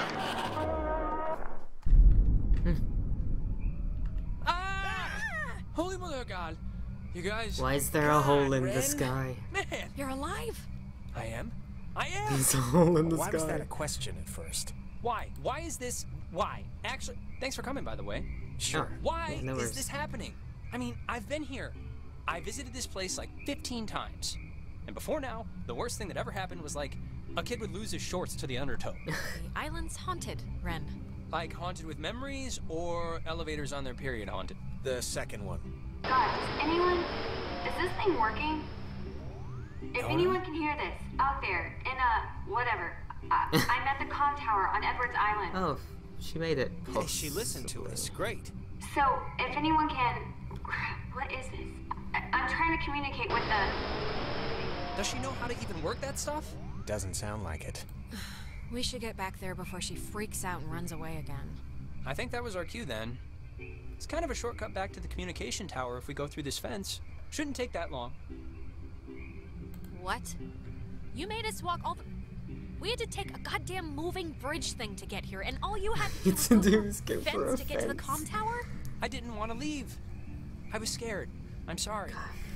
Holy mother of God. You guys... Why is there a hole in the sky? Man! You're alive! I am? I am! There's a hole in the Why sky. was that a question at first? Why? Why is this... Why? Actually, thanks for coming, by the way. Sure. Why Yeah, no is worries. this happening? I mean, I've been here. I visited this place like 15 times. And before now, the worst thing that ever happened was like, a kid would lose his shorts to the undertow. The island's haunted, Ren. Like haunted with memories or elevators on their period haunted? The second one. God, is this thing working? If anyone can hear this, out there, in whatever, I'm at the comm tower on Edwards Island. Oh, she made it. Hey, she listened to us. Great. So, if anyone can, what is this? I'm trying to communicate with the... Does she know how to even work that stuff? Doesn't sound like it. We should get back there before she freaks out and runs away again. I think that was our cue then. It's kind of a shortcut back to the communication tower if we go through this fence. Shouldn't take that long. What? You made us walk all the... We had to take a goddamn moving bridge thing to get here, and all you had to do was go through a fence to get to the comm tower? I didn't want to leave. I was scared. I'm sorry.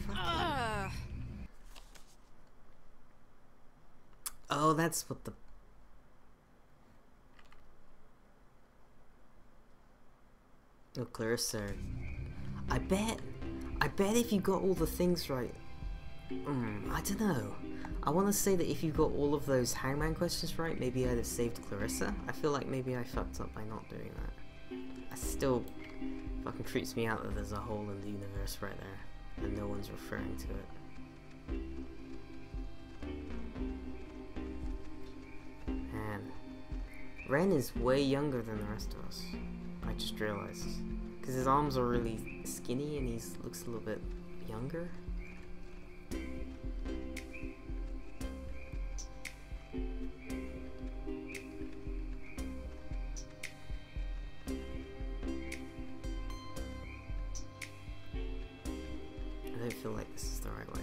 Oh, that's what the... Oh, Clarissa. I bet if you got all the things right... I don't know. I want to say that if you got all of those hangman questions right, maybe I'd have saved Clarissa. I feel like maybe I fucked up by not doing that. I still... fucking creeps me out that there's a hole in the universe right there, and no one's referring to it. Man, Ren is way younger than the rest of us. I just realized. Because his arms are really skinny and he looks a little bit younger. I don't feel like this is the right way.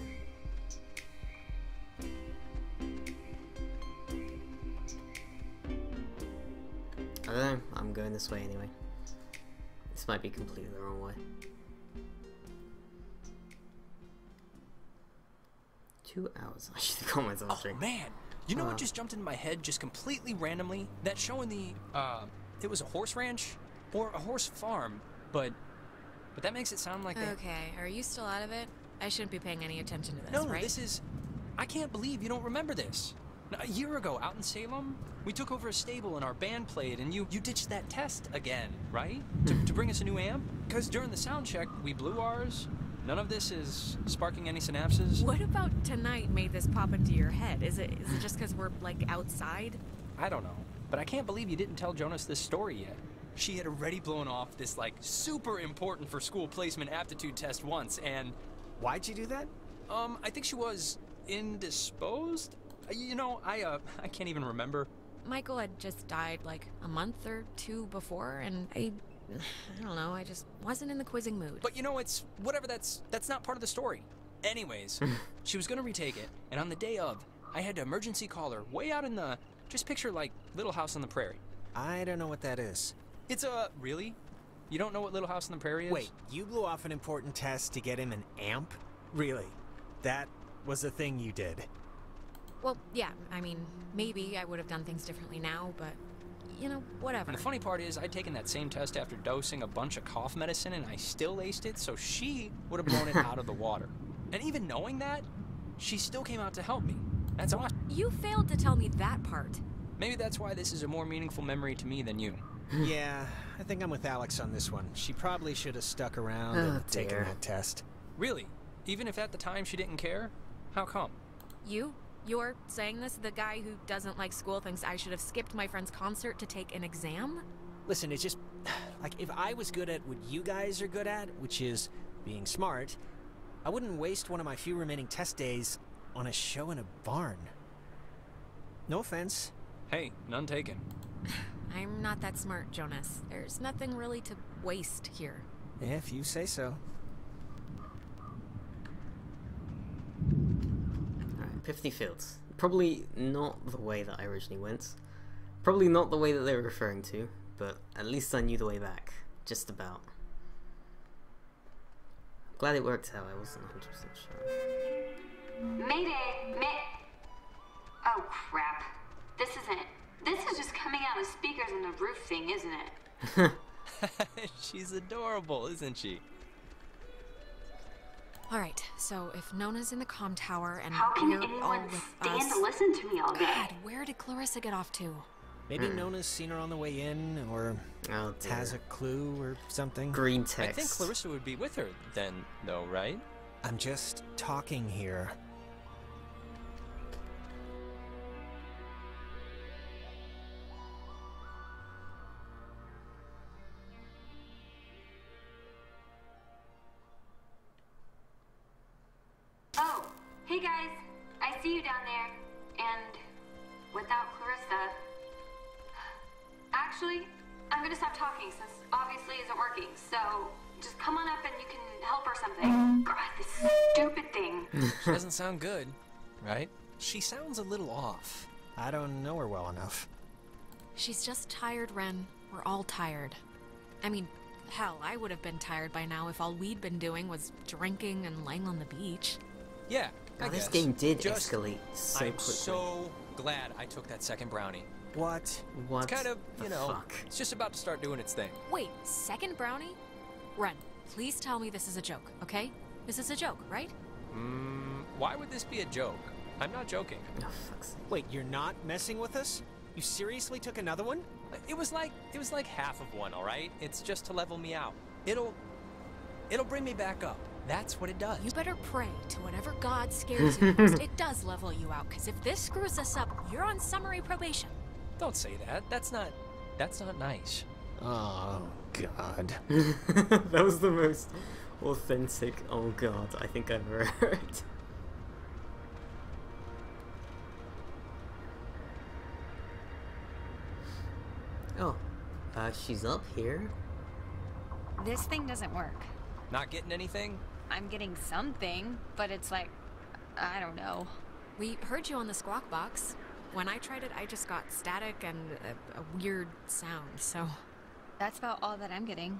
I don't know, I'm going this way anyway. This might be completely the wrong way. 2 hours. I should have got myself a drink. Man, you know what just jumped into my head just completely randomly? That show in the, it was a horse ranch or a horse farm, but that makes it sound like Okay, are you still out of it? I shouldn't be paying any attention to this, No, right? this is... I can't believe you don't remember this. Now, a year ago, out in Salem, we took over a stable and our band played, and you ditched that test again, right? to bring us a new amp? Because during the sound check, we blew ours. None of this is sparking any synapses. What about tonight made this pop into your head? Is it just because we're, like, outside? I don't know, but I can't believe you didn't tell Jonas this story yet. She had already blown off this, like, super important for school placement aptitude test once, and... Why'd you do that? I think she was indisposed? You know, I can't even remember. Michael had just died, like, a month or two before, and I don't know, I just wasn't in the quizzing mood. But you know, it's... whatever, that's not part of the story. Anyways, she was gonna retake it, and on the day of, I had to emergency call her way out in the... just picture, like, Little House on the Prairie. I don't know what that is. It's a... Really? You don't know what Little House on the Prairie is? Wait, you blew off an important test to get him an amp? Really? That was a thing you did? Well, yeah, I mean, maybe I would have done things differently now, but, you know, whatever. And the funny part is, I'd taken that same test after dosing a bunch of cough medicine, and I still aced it, so she would have blown it out of the water. And even knowing that, she still came out to help me. That's awesome. You failed to tell me that part. Maybe that's why this is a more meaningful memory to me than you. Yeah, I think I'm with Alex on this one. She probably should have stuck around and taken that test. Really? Even if at the time she didn't care? How come? You're saying this? The guy who doesn't like school thinks I should have skipped my friend's concert to take an exam? Listen, it's just... like, if I was good at what you guys are good at, which is being smart, I wouldn't waste one of my few remaining test days on a show in a barn. No offense. Hey, none taken. I'm not that smart, Jonas. There's nothing really to waste here. If you say so. Alright, Epiphany Fields. Probably not the way that I originally went. Probably not the way that they were referring to, but at least I knew the way back. Just about. Glad it worked out, I wasn't 100% sure. Mayday! Oh crap. This is just coming out of speakers in the roof thing, isn't it? She's adorable, isn't she? Alright, so if Nona's in the comm tower and How can we're all anyone with stand us... to listen to me all day? God, where did Clarissa get off to? Maybe Nona's seen her on the way in, or has a clue or something. Green text. I think Clarissa would be with her then, though, right? I'm just talking here. Oh, hey guys. I see you down there. And without Clarissa... Actually, I'm gonna stop talking since obviously isn't working, so just come on up and you can help or something. God, this stupid thing. She doesn't sound good, right? She sounds a little off. I don't know her well enough. She's just tired, Ren. We're all tired. I mean, hell, I would have been tired by now if all we'd been doing was drinking and laying on the beach. Yeah, Now, I this guess. game did Just- escalate so I'm quickly. so glad I took that second brownie. What? What It's kind of, the you know, fuck? it's just about to start doing its thing. Wait, second brownie? Ren, please tell me this is a joke, okay? This is a joke, right? Why would this be a joke? I'm not joking. Oh, fuck's sake. Wait, you're not messing with us? You seriously took another one? It was like half of one, all right? It's just to level me out. It'll bring me back up. That's what it does. You better pray to whatever God scares you most. It does level you out, because if this screws us up, you're on summary probation. Don't say that. That's not nice. Oh, God. That was the most authentic oh god I think I've ever heard. Oh, she's up here. This thing doesn't work. Not getting anything? I'm getting something, but it's like, I don't know. We heard you on the squawk box. When I tried it, I just got static and a weird sound, so... That's about all that I'm getting.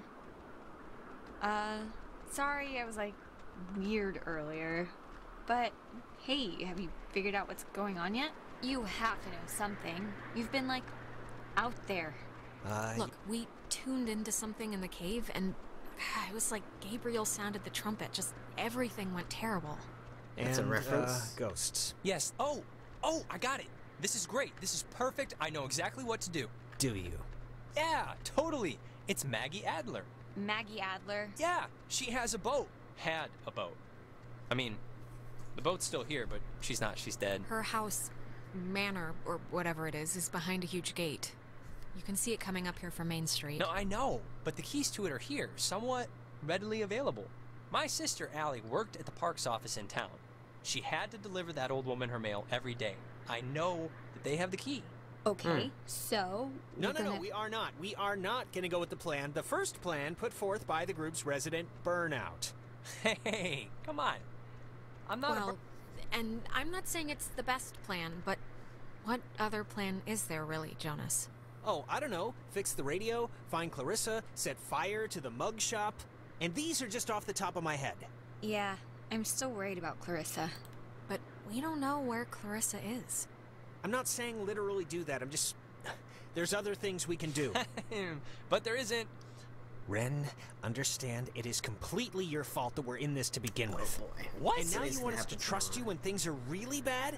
Sorry I was like weird earlier. But hey, have you figured out what's going on yet? You have to know something. You've been like out there. Look, we tuned into something in the cave and it was like Gabriel sounded the trumpet. Just everything went terrible. That's a reference. Ghosts. Yes. Oh, I got it. This is great. This is perfect. I know exactly what to do. Do you? Yeah, totally. It's Maggie Adler. Maggie Adler? Yeah, she has a boat. Had a boat. I mean, the boat's still here, but she's not. She's dead. Her house, manor, or whatever it is behind a huge gate. You can see it coming up here from Main Street. No, I know, but the keys to it are here, somewhat readily available. My sister, Allie, worked at the parks office in town. She had to deliver that old woman her mail every day. I know that they have the key. Okay, so... No, we are not. We are not going to go with the plan. The first plan put forth by the group's resident, Burnout. Hey, come on. I'm not Well, and I'm not saying it's the best plan, but what other plan is there really, Jonas? Oh, I don't know. Fix the radio, find Clarissa, set fire to the mug shop. And these are just off the top of my head. Yeah, I'm still worried about Clarissa. But we don't know where Clarissa is. I'm not saying literally do that. I'm just... There's other things we can do. But there isn't... Ren, understand it is completely your fault that we're in this to begin with. What? And now you want us to trust you when things are really bad?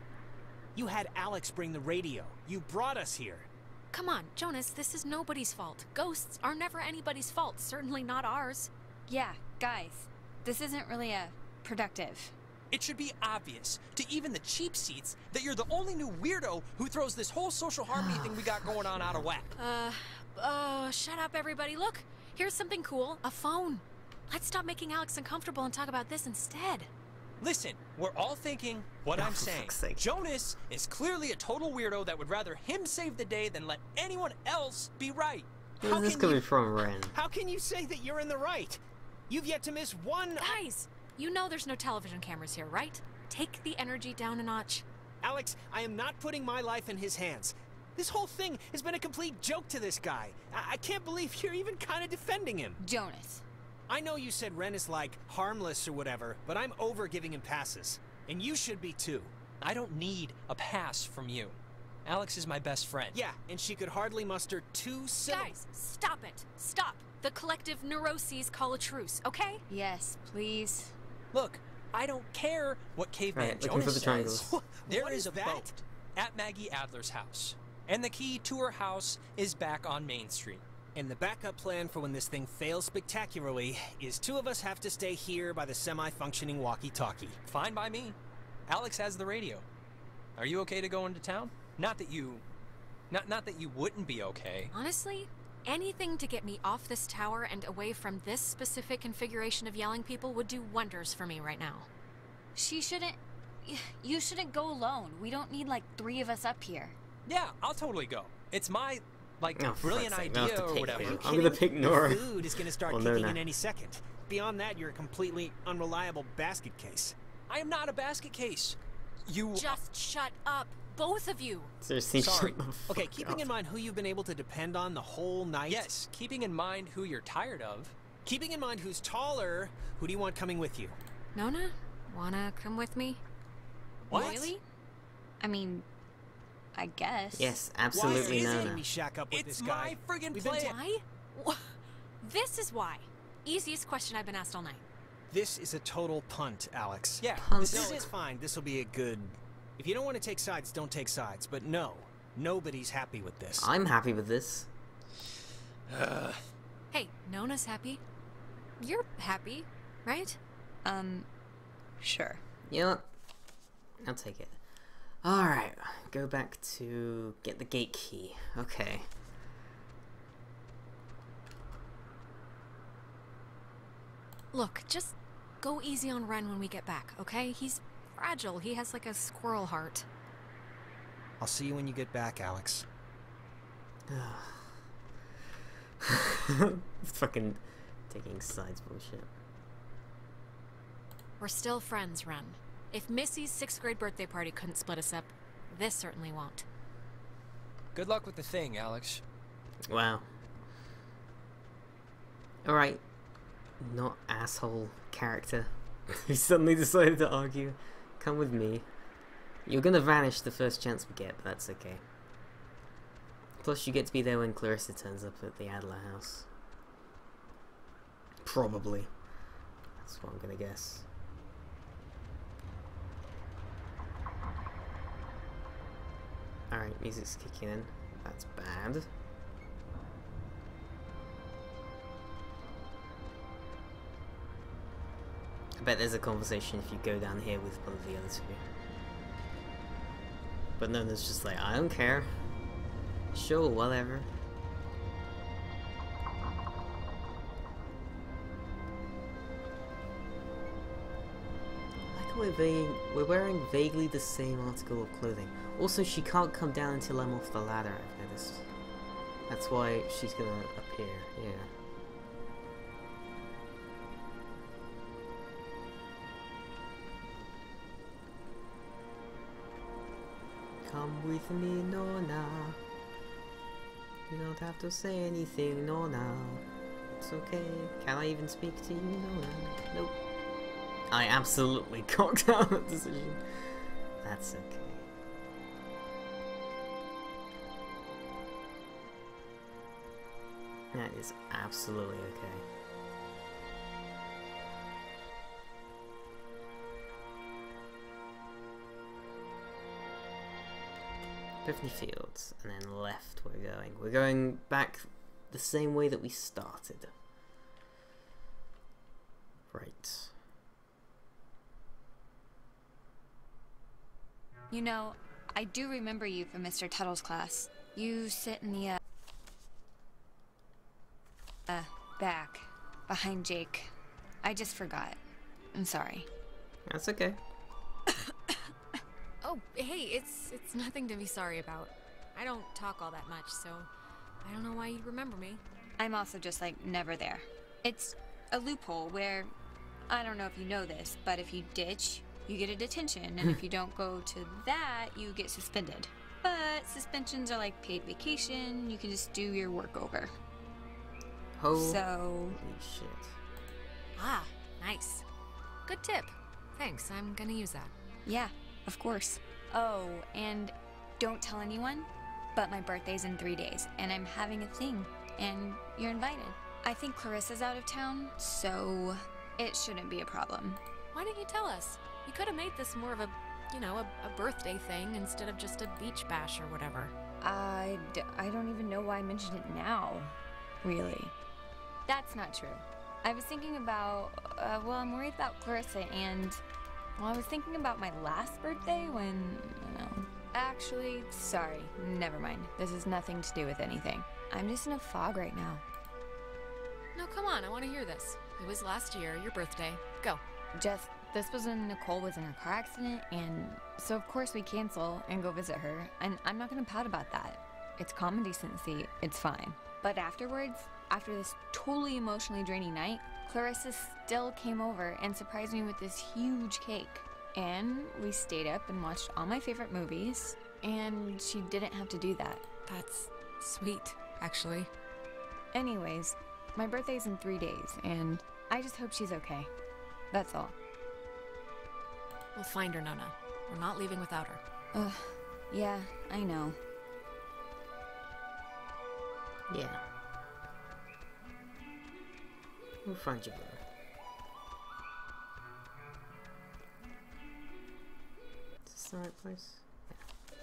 You had Alex bring the radio. You brought us here. Come on, Jonas, this is nobody's fault. Ghosts are never anybody's fault, certainly not ours. Yeah, guys, this isn't really a productive. It should be obvious to even the cheap seats that you're the only new weirdo who throws this whole social harmony thing we got going on out of whack. Shut up, everybody. Look, here's something cool. A phone. Let's stop making Alex uncomfortable and talk about this instead. Listen, we're all thinking what I'm saying. Jonas is clearly a total weirdo that would rather him save the day than let anyone else be right. Where's this coming from, Ren? How can you say that you're in the right? You've yet to miss one... Guys, you know there's no television cameras here, right? Take the energy down a notch. Alex, I am not putting my life in his hands. This whole thing has been a complete joke to this guy. I can't believe you're even kind of defending him. Jonas. I know you said Ren is, like, harmless or whatever, but I'm over giving him passes. And you should be too. I don't need a pass from you. Alex is my best friend. Yeah, and she could hardly muster 2 syllables. Guys, stop it. Stop. The collective neuroses call a truce, okay? Yes, please. Look, I don't care what Caveman Jonas says. There is a boat at Maggie Adler's house. And the key to her house is back on Main Street. And the backup plan for when this thing fails spectacularly is 2 of us have to stay here by the semi-functioning walkie-talkie. Fine by me. Alex has the radio. Are you okay to go into town? Not that you wouldn't be okay. Honestly, anything to get me off this tower and away from this specific configuration of yelling people would do wonders for me right now. You shouldn't go alone. We don't need like 3 of us up here. Yeah, I'll totally go. It's my, brilliant idea or whatever. I'm gonna pick Nora. The food is gonna start kicking in any second. Beyond that, you're a completely unreliable basket case. I am not a basket case. You just shut up, both of you. Seriously, sorry. Okay, keeping in mind who you've been able to depend on the whole night. Yes, keeping in mind who you're tired of. Keeping in mind who's taller. Who do you want coming with you? Nona, wanna come with me? What? Really? I mean, I guess. Yes, absolutely, Nona. Me shack up with it's this guy. my friggin' plan. Why? This is why. Easiest question I've been asked all night. This is a total punt, Alex. Yeah, punt. This is fine. This will be a good... If you don't want to take sides, don't take sides. But no, nobody's happy with this. I'm happy with this. Hey, Nona's happy. You're happy, right? Sure. You know what? I'll take it. Alright, go back to get the gate key. Okay. Look, just go easy on Ren when we get back, okay? He's fragile. He has like a squirrel heart. I'll see you when you get back, Alex. Fucking taking sides bullshit. We're still friends, Ren. If Missy's 6th grade birthday party couldn't split us up, this certainly won't. Good luck with the thing, Alex. Wow. Alright. Not asshole character who suddenly decided to argue. Come with me. You're gonna vanish the first chance we get, but that's okay. Plus you get to be there when Clarissa turns up at the Adler house. Probably. That's what I'm gonna guess. Alright, music's kicking in. That's bad. I bet there's a conversation if you go down here with one of the other 2. But Nona's just like, I don't care. Sure, whatever. We're wearing vaguely the same article of clothing. Also, she can't come down until I'm off the ladder, I've noticed. That's why she's gonna appear, yeah. Come with me, Nona. You don't have to say anything, Nona. It's okay. Can I even speak to you, Nona? Nope. I absolutely cocked out that decision. That's okay. That is absolutely okay. Epiphany Fields, and then left we're going. We're going back the same way that we started. Right. You know, I do remember you from Mr. Tuttle's class. You sit in the, back, behind Jake. I just forgot. I'm sorry. That's okay. Oh, hey, it's nothing to be sorry about. I don't talk all that much, so I don't know why you'd remember me. I'm also just, like, never there. It's a loophole where, I don't know if you know this, but if you ditch, you get a detention, and if you don't go to that, you get suspended. But suspensions are like paid vacation, you can just do your work over. Holy so... shit. Ah, nice. Good tip. Thanks, I'm gonna use that. Yeah, of course. Oh, and don't tell anyone, but my birthday's in 3 days, and I'm having a thing, and you're invited. I think Clarissa's out of town, so it shouldn't be a problem. Why didn't you tell us? You could have made this more of a, you know, a birthday thing instead of just a beach bash or whatever. I don't even know why I mentioned it now, really. That's not true. I was thinking about, well, I'm worried about Clarissa and, well, I was thinking about my last birthday when, you know. Actually, sorry, never mind. This has nothing to do with anything. I'm just in a fog right now. No, come on, I want to hear this. It was last year, your birthday. Go. Just, this was when Nicole was in her car accident, and so of course we cancel and go visit her, and I'm not gonna pout about that. It's common decency, it's fine. But afterwards, after this totally emotionally draining night, Clarissa still came over and surprised me with this huge cake. And we stayed up and watched all my favorite movies, and she didn't have to do that. That's sweet, actually. Anyways, my birthday's in 3 days, and I just hope she's okay. That's all. We'll find her, Nona. We're not leaving without her. Ugh, yeah, I know. Yeah. We'll find you, brother. Is this the right place? Yeah.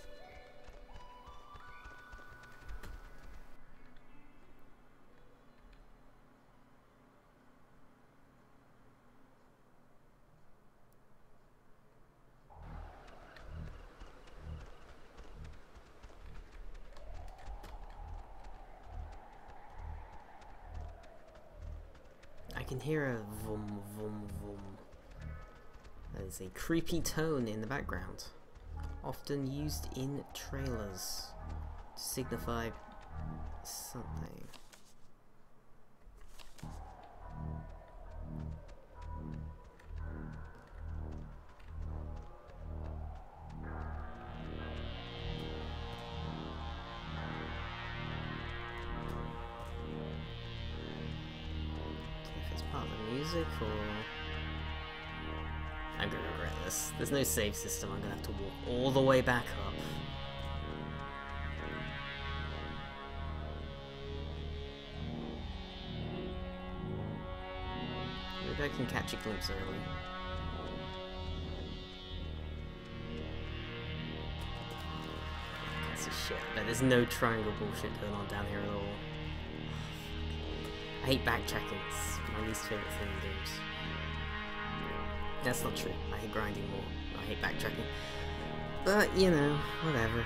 I can hear a vum vum vum. There's a creepy tone in the background, often used in trailers to signify something. Or I'm gonna regret this. There's no save system. I'm gonna have to walk all the way back up. Maybe I can catch a glimpse early. That's a shit. But there's no triangle bullshit going on down here at all. I hate backtracking. It's my least favorite thing in games. That's not true. I hate grinding more. I hate backtracking. But, you know, whatever.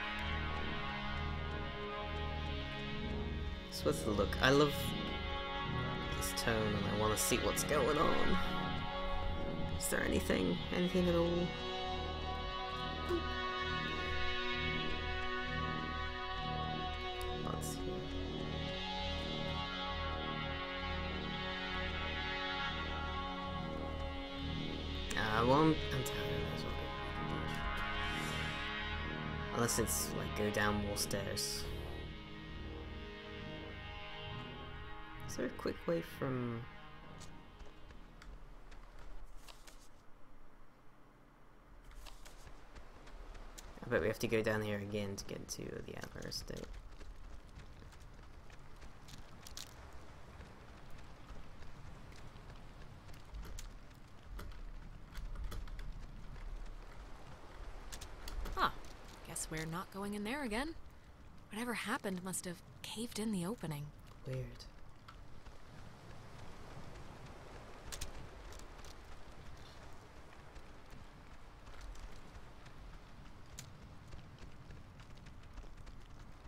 It's worth a look. I love this tone and I want to see what's going on. Is there anything? Anything at all? Let's see. One unless it's like go down more stairs. Is there a quick way from? I bet we have to go down here again to get to the Adler Estate. We're not going in there again. Whatever happened must have caved in the opening. Weird.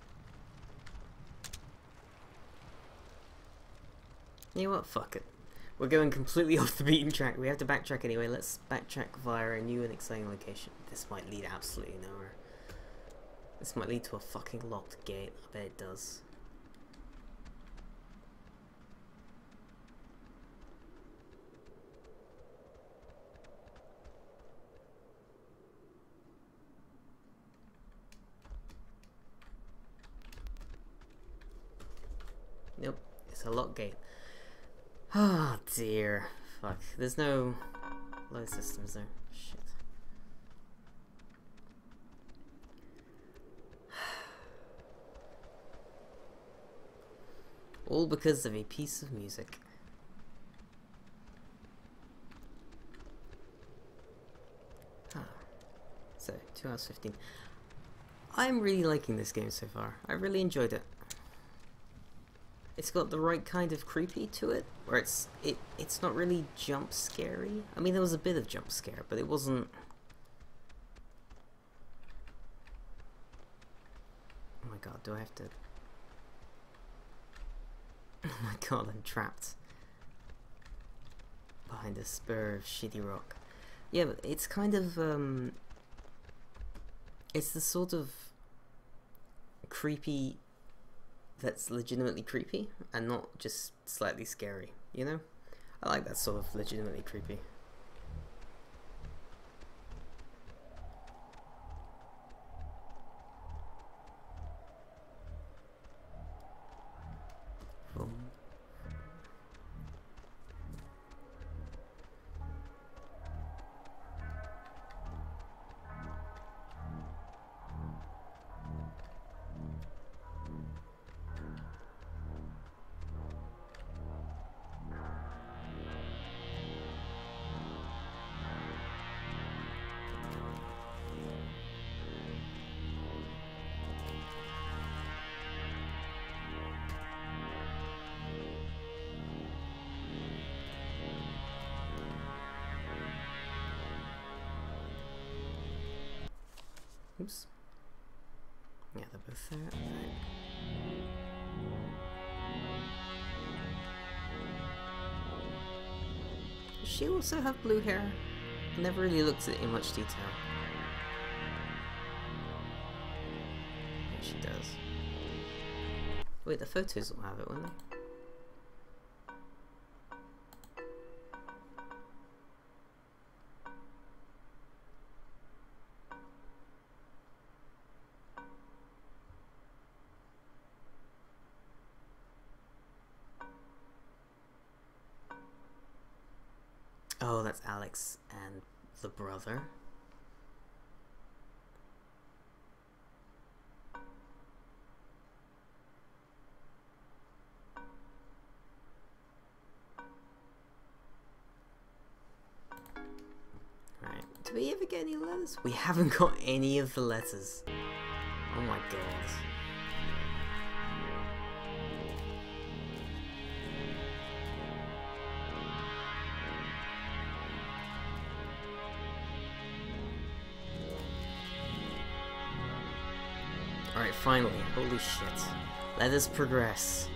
You know what? Fuck it. We're going completely off the beaten track. We have to backtrack anyway. Let's backtrack via a new and exciting location. This might lead absolutely nowhere. This might lead to a fucking locked gate. I bet it does. Nope, it's a locked gate. Oh dear. Fuck. There's no load systems there. Shit. All because of a piece of music. So, 2 hours 15. I'm really liking this game so far. I really enjoyed it. It's got the right kind of creepy to it, where it's not really jump scary. I mean, there was a bit of jump scare, but it wasn't. Oh my god, do I have to? Oh my god, I'm trapped behind a spur of shitty rock. Yeah, but it's kind of it's the sort of creepy that's legitimately creepy and not just slightly scary, you know? I like that sort of legitimately creepy. Oops. Yeah, they're both there. Right. Does she also have blue hair? I never really looked at it in much detail. Yeah, she does. Wait, the photos will have it, won't they? Oh, that's Alex and the brother. Right, do we ever get any letters? We haven't got any of the letters. Oh my god. Alright, finally. Holy shit. Let us progress.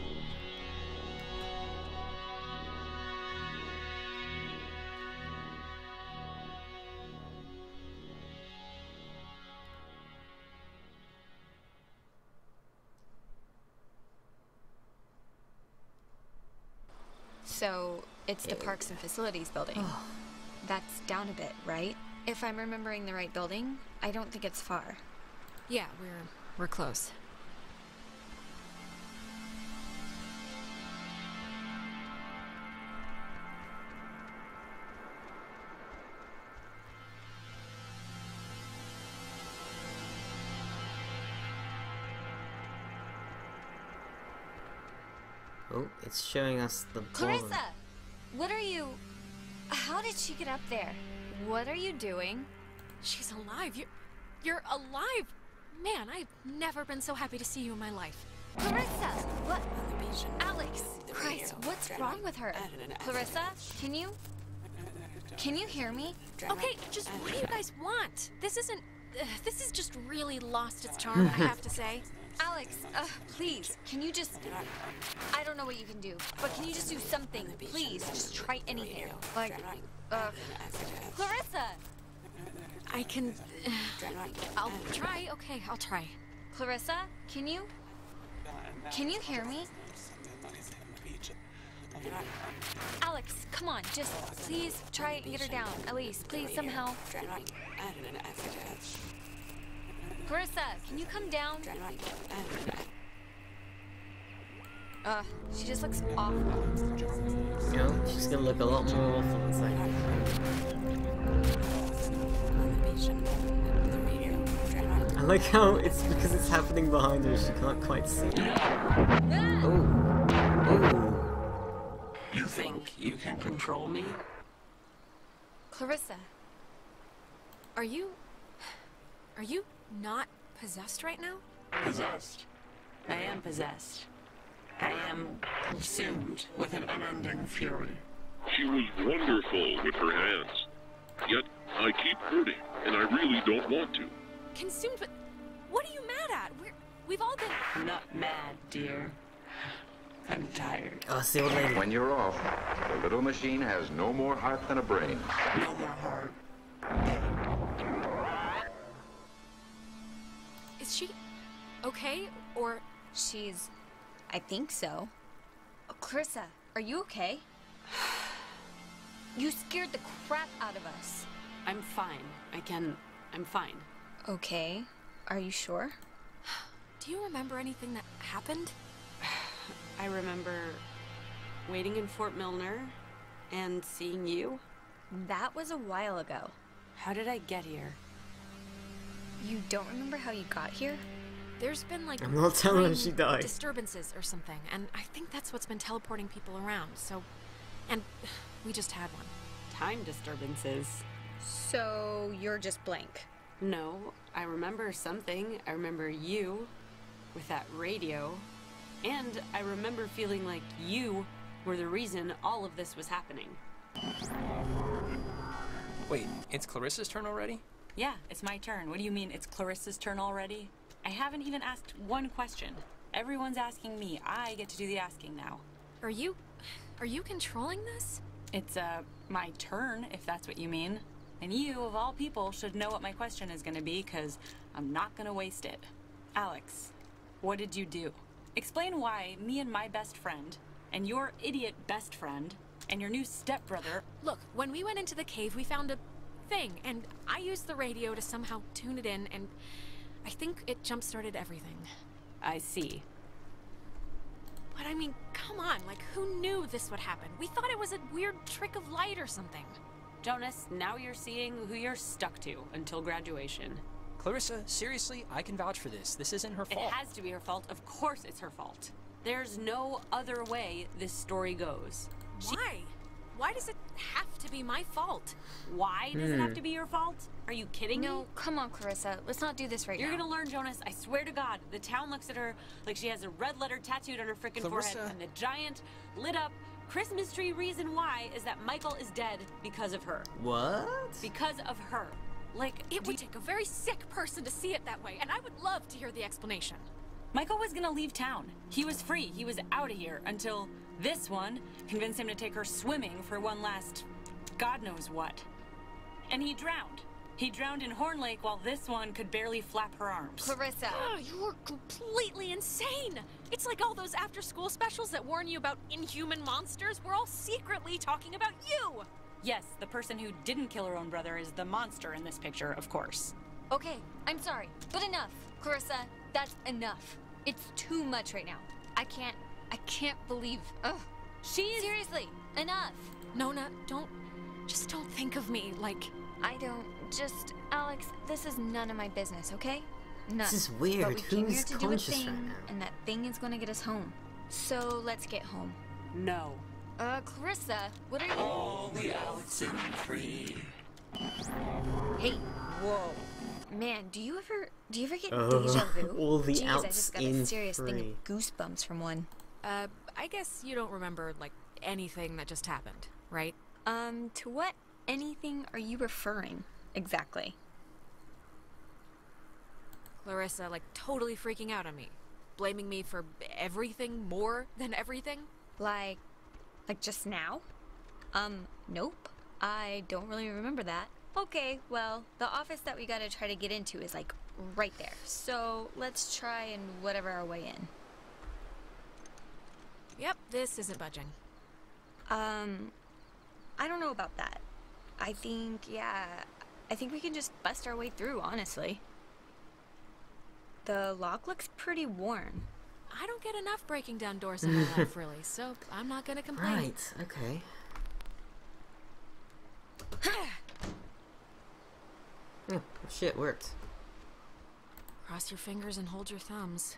So, it's the Parks and Facilities building. That's down a bit, right? If I'm remembering the right building, I don't think it's far. Yeah, we're close. Oh, it's showing us the Clarissa! What are you... How did she get up there? What are you doing? She's alive. You're alive! Man, I've never been so happy to see you in my life. Clarissa! What? Alex! Christ, what's wrong with her? Clarissa, can you hear me? Okay, just what do you guys want? This isn't... this is just really lost its charm, I have to say. Alex, please, can you just... I don't know what you can do, but can you just do something? Please, just try anything. Like, Clarissa! I can... I'll try. Okay, I'll try. Clarissa, can you hear me? Alex, come on, just please try and get her down. Elise, please, somehow. Clarissa, can you come down? She just looks awful. You know, she's gonna look a lot more awful inside. I like how it's because it's happening behind her, she can't quite see. Oh. Oh. You think you can control me? Clarissa. Are you not possessed right now? Possessed. I am possessed. I am consumed with an unending fury. She was wonderful with her hands. Yet, I keep hurting, and I really don't want to. Consumed with... What are you mad at? We've all been... I'm not mad, dear. I'm tired. Oh, see what lady. When you're off, the little machine has no more heart than a brain. No more heart. Is she okay, or... She's... I think so. Oh, Clarissa, are you okay? You scared the crap out of us. I'm fine. I'm fine. Okay. Are you sure? Do you remember anything that happened? I remember waiting in Fort Milner and seeing you. That was a while ago. How did I get here? You don't remember how you got here? There's been like I'm not telling her she died. disturbances or something, and I think that's what's been teleporting people around. So, and we just had one. Time disturbances. So you're just blank. No, I remember something. I remember you with that radio, and I remember feeling like you were the reason all of this was happening. Wait, it's Clarissa's turn already? Yeah, it's my turn. What do you mean it's Clarissa's turn already? I haven't even asked one question. Everyone's asking me. I get to do the asking now. Are you controlling this? It's, my turn, if that's what you mean. And you, of all people, should know what my question is gonna be, because I'm not gonna waste it. Alex, what did you do? Explain why me and my best friend, and your idiot best friend, and your new stepbrother... Look, when we went into the cave, we found a thing, and I used the radio to somehow tune it in, and I think it jump-started everything. I see. But I mean, come on, like, who knew this would happen? We thought it was a weird trick of light or something. Jonas, now you're seeing who you're stuck to until graduation. Clarissa, seriously, I can vouch for this. This isn't her fault. It has to be her fault. Of course it's her fault. There's no other way this story goes. Why? Why does it have to be my fault? Why does it have to be your fault? Are you kidding me? No, come on, Clarissa. Let's not do this right now. You're gonna learn, Jonas. I swear to God. The town looks at her like she has a red letter tattooed on her frickin' forehead. And the giant, lit up Christmas tree reason why is that Michael is dead because of her. What? Because of her. Like, it would take a very sick person to see it that way, and I would love to hear the explanation. Michael was gonna leave town. He was free. He was out of here until this one convinced him to take her swimming for one last God knows what. And he drowned. He drowned in Horn Lake while this one could barely flap her arms. Clarissa! Oh, you are completely insane! It's like all those after-school specials that warn you about inhuman monsters. We're all secretly talking about you! Yes, the person who didn't kill her own brother is the monster in this picture, of course. Okay, I'm sorry, but enough. Clarissa, that's enough. It's too much right now. I can't believe... Ugh. Seriously, enough. Nona, just don't think of me like... Alex, this is none of my business, okay? None. This is weird. But we came here Who's to do a conscious thing, right now? and that thing is gonna get us home. So let's get home. No. Clarissa, what are you... All the Alex in 3. Hey, whoa. Man, do you ever get deja vu? All the Jeez, I outs just got in a serious thing 3. of goosebumps from one. I guess you don't remember, like, anything that just happened, right? To what anything are you referring, exactly? Clarissa, like, totally freaking out on me. blaming me for everything more than everything? Like just now? Nope. I don't really remember that. Okay, well, the office that we gotta try to get into is like right there. So let's try and whatever our way in. Yep, this isn't budging. I don't know about that. I think we can just bust our way through, honestly. The lock looks pretty worn. I don't get enough breaking down doors in my life, really, so I'm not gonna complain. Right, okay. Oh, shit, worked. Cross your fingers and hold your thumbs.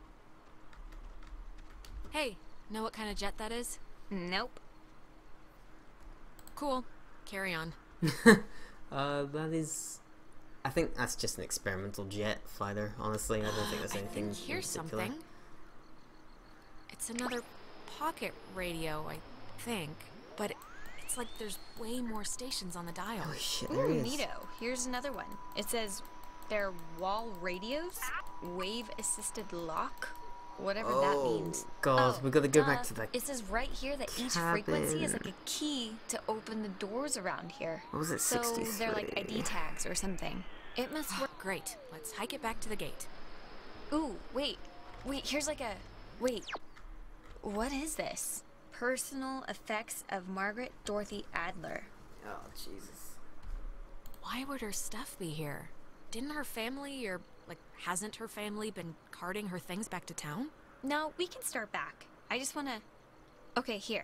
Hey, know what kind of jet that is? Nope. Cool. Carry on. That is... I think that's just an experimental jet fighter, honestly. I don't think there's anything Here's in particular. something. It's another pocket radio, I think. But it's like there's way more stations on the dial. Oh shit, Ooh, there is. neato. Here's another one. It says they're wall radios, wave-assisted lock, whatever that means. God, we gotta go back to the It says right here that each frequency is like a key to open the doors around here. What was it, So 63? they're like ID tags or something. It must work. Great. Let's hike it back to the gate. Ooh, wait, here's like a... Wait, what is this? Personal effects of Margaret Dorothy Adler. Oh, Jesus. Why would her stuff be here? Didn't her family, or, like, hasn't her family been carting her things back to town? No, we can start back. I just wanna... Okay, here.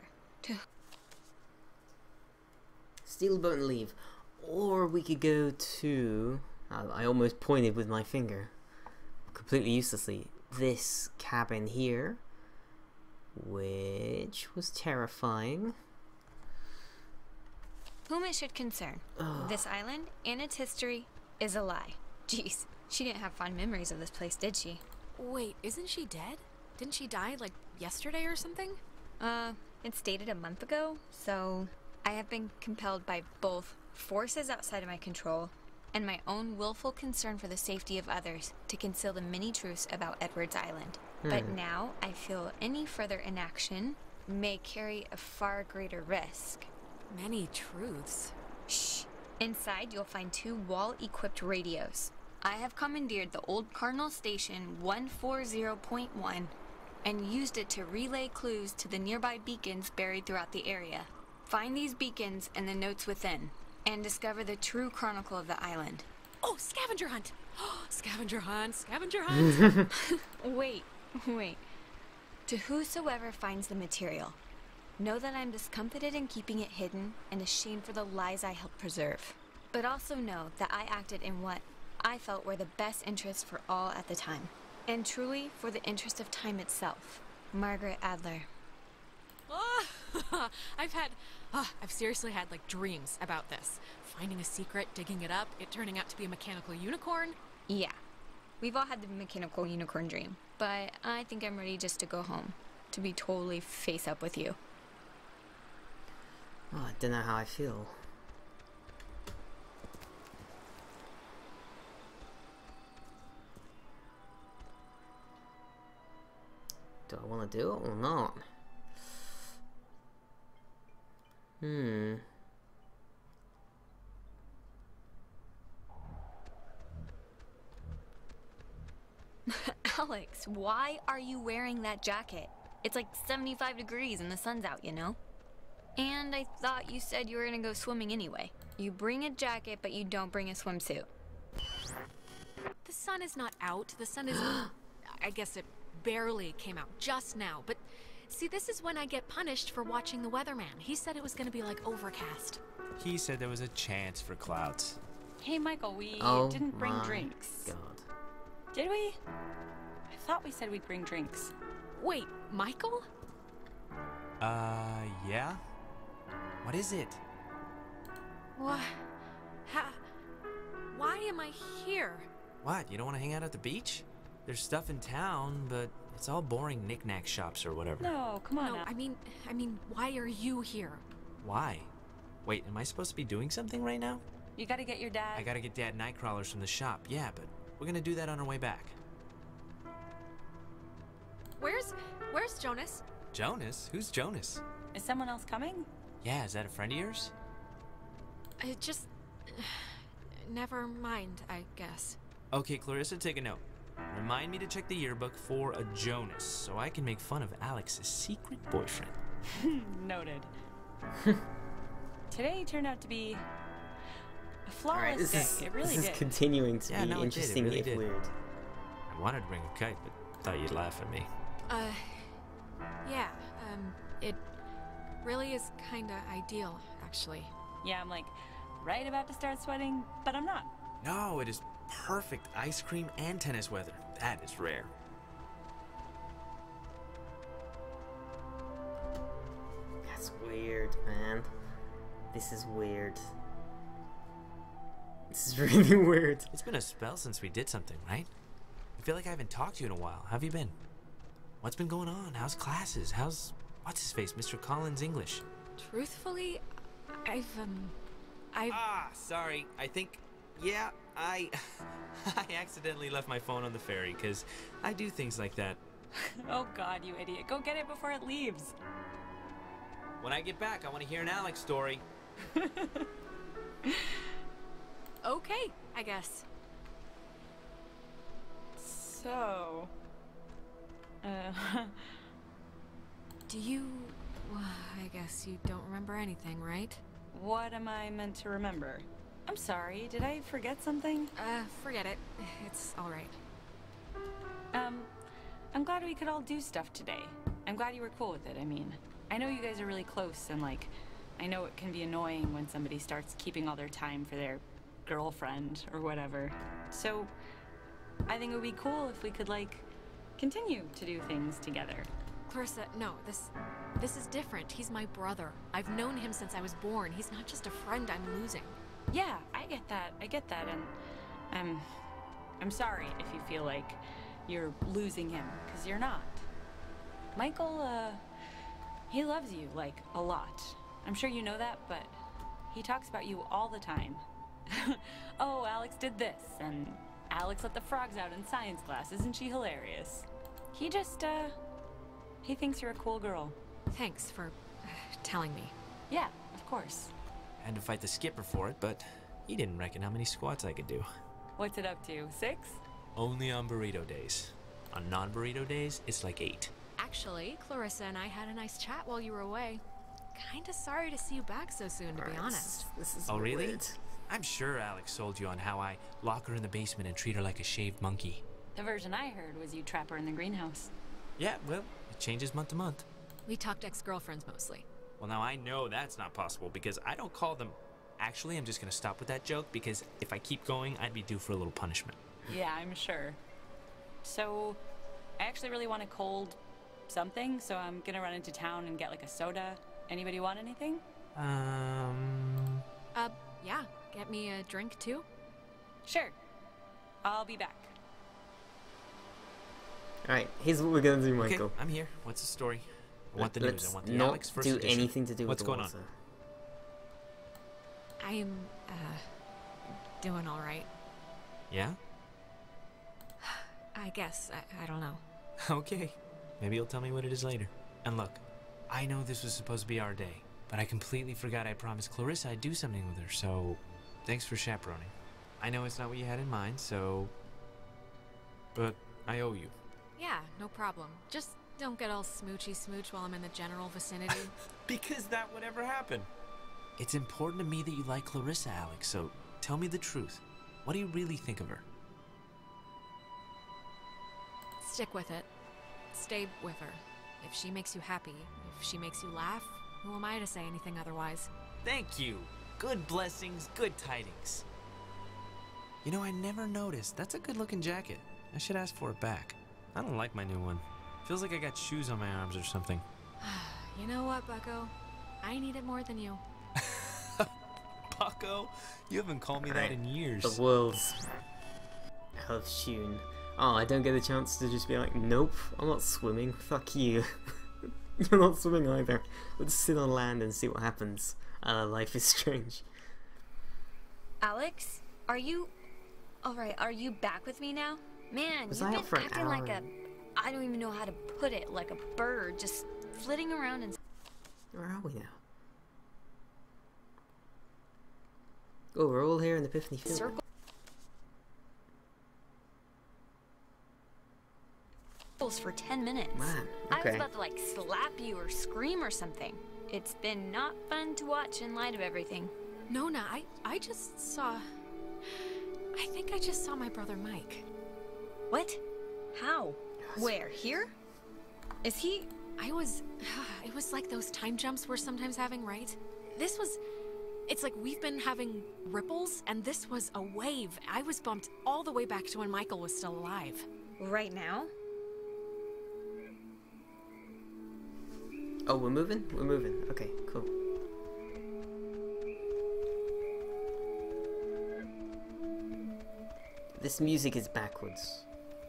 Steal a boat and leave. Or we could go to... I almost pointed with my finger. Completely uselessly. This cabin here. Which was terrifying. Whom it should concern. This island and its history is a lie. Jeez, she didn't have fond memories of this place, did she? Wait, isn't she dead? Didn't she die, like, yesterday or something? It's dated a month ago, so I have been compelled by both forces outside of my control and my own willful concern for the safety of others to conceal the many truths about Edwards Island. But now I feel any further inaction may carry a far greater risk. Many truths? Shh. Inside, you'll find 2 wall-equipped radios. I have commandeered the old Cardinal Station 140.1 and used it to relay clues to the nearby beacons buried throughout the area. Find these beacons and the notes within, and discover the true chronicle of the island. Oh, scavenger hunt! Scavenger hunt, scavenger hunt! Wait. To whosoever finds the material, know that I'm discomfited in keeping it hidden and ashamed for the lies I helped preserve. But also know that I acted in what I felt were the best interests for all at the time. And truly for the interest of time itself. Margaret Adler. I've seriously had, like, dreams about this. Finding a secret, digging it up, it turning out to be a mechanical unicorn. Yeah. We've all had the mechanical unicorn dream. But I think I'm ready just to go home. To be totally face up with you. Oh, I don't know how I feel. Do I want to do it or not? Alex, why are you wearing that jacket? It's like 75 degrees and the sun's out, you know? And I thought you said you were gonna go swimming anyway. You bring a jacket, but you don't bring a swimsuit. The sun is not out. The sun is... I guess it barely came out just now. But see, this is when I get punished for watching the weatherman. He said it was going to be like overcast. He said there was a chance for clouds. Hey, Michael, we Oh didn't bring my drinks. God. Did we? I thought we said we'd bring drinks. Wait, Michael? Yeah? What is it? What? Why am I here? What, you don't want to hang out at the beach? There's stuff in town, but it's all boring knick-knack shops or whatever. No, come on. No, now. I mean, why are you here? Why? Wait, am I supposed to be doing something right now? You gotta get your dad. I gotta get Dad nightcrawlers from the shop, yeah, but we're gonna do that on our way back. Where's Jonas? Jonas? Who's Jonas? Is someone else coming? Yeah, is that a friend of yours? Just... never mind, I guess. Okay, Clarissa, take a note. Remind me to check the yearbook for a Jonas, so I can make fun of Alex's secret boyfriend. Noted. Today turned out to be a flawless day. It really this did. is continuing to be interesting really if did. weird. I wanted to bring a kite, but thought you'd laugh at me. Yeah, it really is kinda ideal, actually. Yeah, I'm like right about to start sweating, but I'm not. No, it is perfect ice cream and tennis weather. That is rare. That's weird, man. This is weird. This is really weird. It's been a spell since we did something, right? I feel like I haven't talked to you in a while. How have you been? What's been going on? How's classes? How's... what's his face? Mr. Collins English? Truthfully, I've sorry. I think... yeah, I accidentally left my phone on the ferry, because I do things like that. Oh God, you idiot. Go get it before it leaves. When I get back, I want to hear an Alex story. Okay, I guess. So... Do you... I guess you don't remember anything, right? What am I meant to remember? I'm sorry, did I forget something? Forget it. It's alright. I'm glad we could all do stuff today. I'm glad you were cool with it, I mean. I know you guys are really close, and like, I know it can be annoying when somebody starts keeping all their time for their girlfriend or whatever. So, I think it would be cool if we could, like, continue to do things together. Clarissa, no, this is different. He's my brother. I've known him since I was born. He's not just a friend I'm losing. Yeah, I get that, and I'm sorry if you feel like you're losing him, because you're not. Michael, he loves you, like, a lot. I'm sure you know that, but he talks about you all the time. Oh, Alex did this, and Alex let the frogs out in science class. Isn't she hilarious? He just, he thinks you're a cool girl. Thanks for telling me. Yeah, of course. Had to fight the skipper for it, but he didn't reckon how many squats I could do. What's it up to, 6? Only on burrito days. On non-burrito days, it's like 8. Actually, Clarissa and I had a nice chat while you were away. Kinda sorry to see you back so soon, to be honest. This is oh, really? weird. I'm sure Alex sold you on how I lock her in the basement and treat her like a shaved monkey. The version I heard was you trap her in the greenhouse. Yeah, well, it changes month to month. We talked ex-girlfriends mostly. Well, now I know that's not possible because I don't call them... Actually, I'm just gonna stop with that joke because if I keep going, I'd be due for a little punishment. Yeah, I'm sure. So, I actually really want a cold something, so I'm gonna run into town and get like a soda. Anybody want anything? Yeah. Get me a drink too? Sure. I'll be back. Alright, here's what we're gonna do, Michael. Okay, I'm here. What's the story? I want the news. I want the not Alex first do edition. anything to do What's with going water. I am, doing alright. Yeah? I guess. I don't know. Okay. Maybe you'll tell me what it is later. And look, I know this was supposed to be our day, but I completely forgot I promised Clarissa I'd do something with her, so thanks for chaperoning. I know it's not what you had in mind, so... but I owe you. Yeah, no problem. Just don't get all smoochy smooch while I'm in the general vicinity. Because that would ever happen. It's important to me that you like Clarissa, Alex, so tell me the truth. What do you really think of her? Stick with it. Stay with her. If she makes you happy, if she makes you laugh, who am I to say anything otherwise? Thank you. Good blessings, good tidings. You know, I never noticed. That's a good-looking jacket. I should ask for it back. I don't like my new one. Feels like I got shoes on my arms or something. You know what, Bucko? I need it more than you. Bucko? You haven't called me that in years. The world's out of tune. Oh, I don't get a chance to just be like, nope, I'm not swimming. Fuck you. You're not swimming either. We'll just sit on land and see what happens. Life is strange. Alex, are you... Alright, are you back with me now? Man, Was you've I been out for an acting hour like a... I don't even know how to put it, like a bird, just flitting around and... Where are we now? Oh, we're all here in the Epiphany Field. Circle. For 10 minutes. Man, I was okay. about to like slap you or scream or something. It's been not fun to watch in light of everything. Nona, I just saw... I think I just saw my brother Mike. What? How? Where? Here? Is he... It was like those time jumps we're sometimes having, right? This was... It's like we've been having ripples, and this was a wave. I was bumped all the way back to when Michael was still alive. Right now? Oh, we're moving? We're moving. Okay, cool. This music is backwards.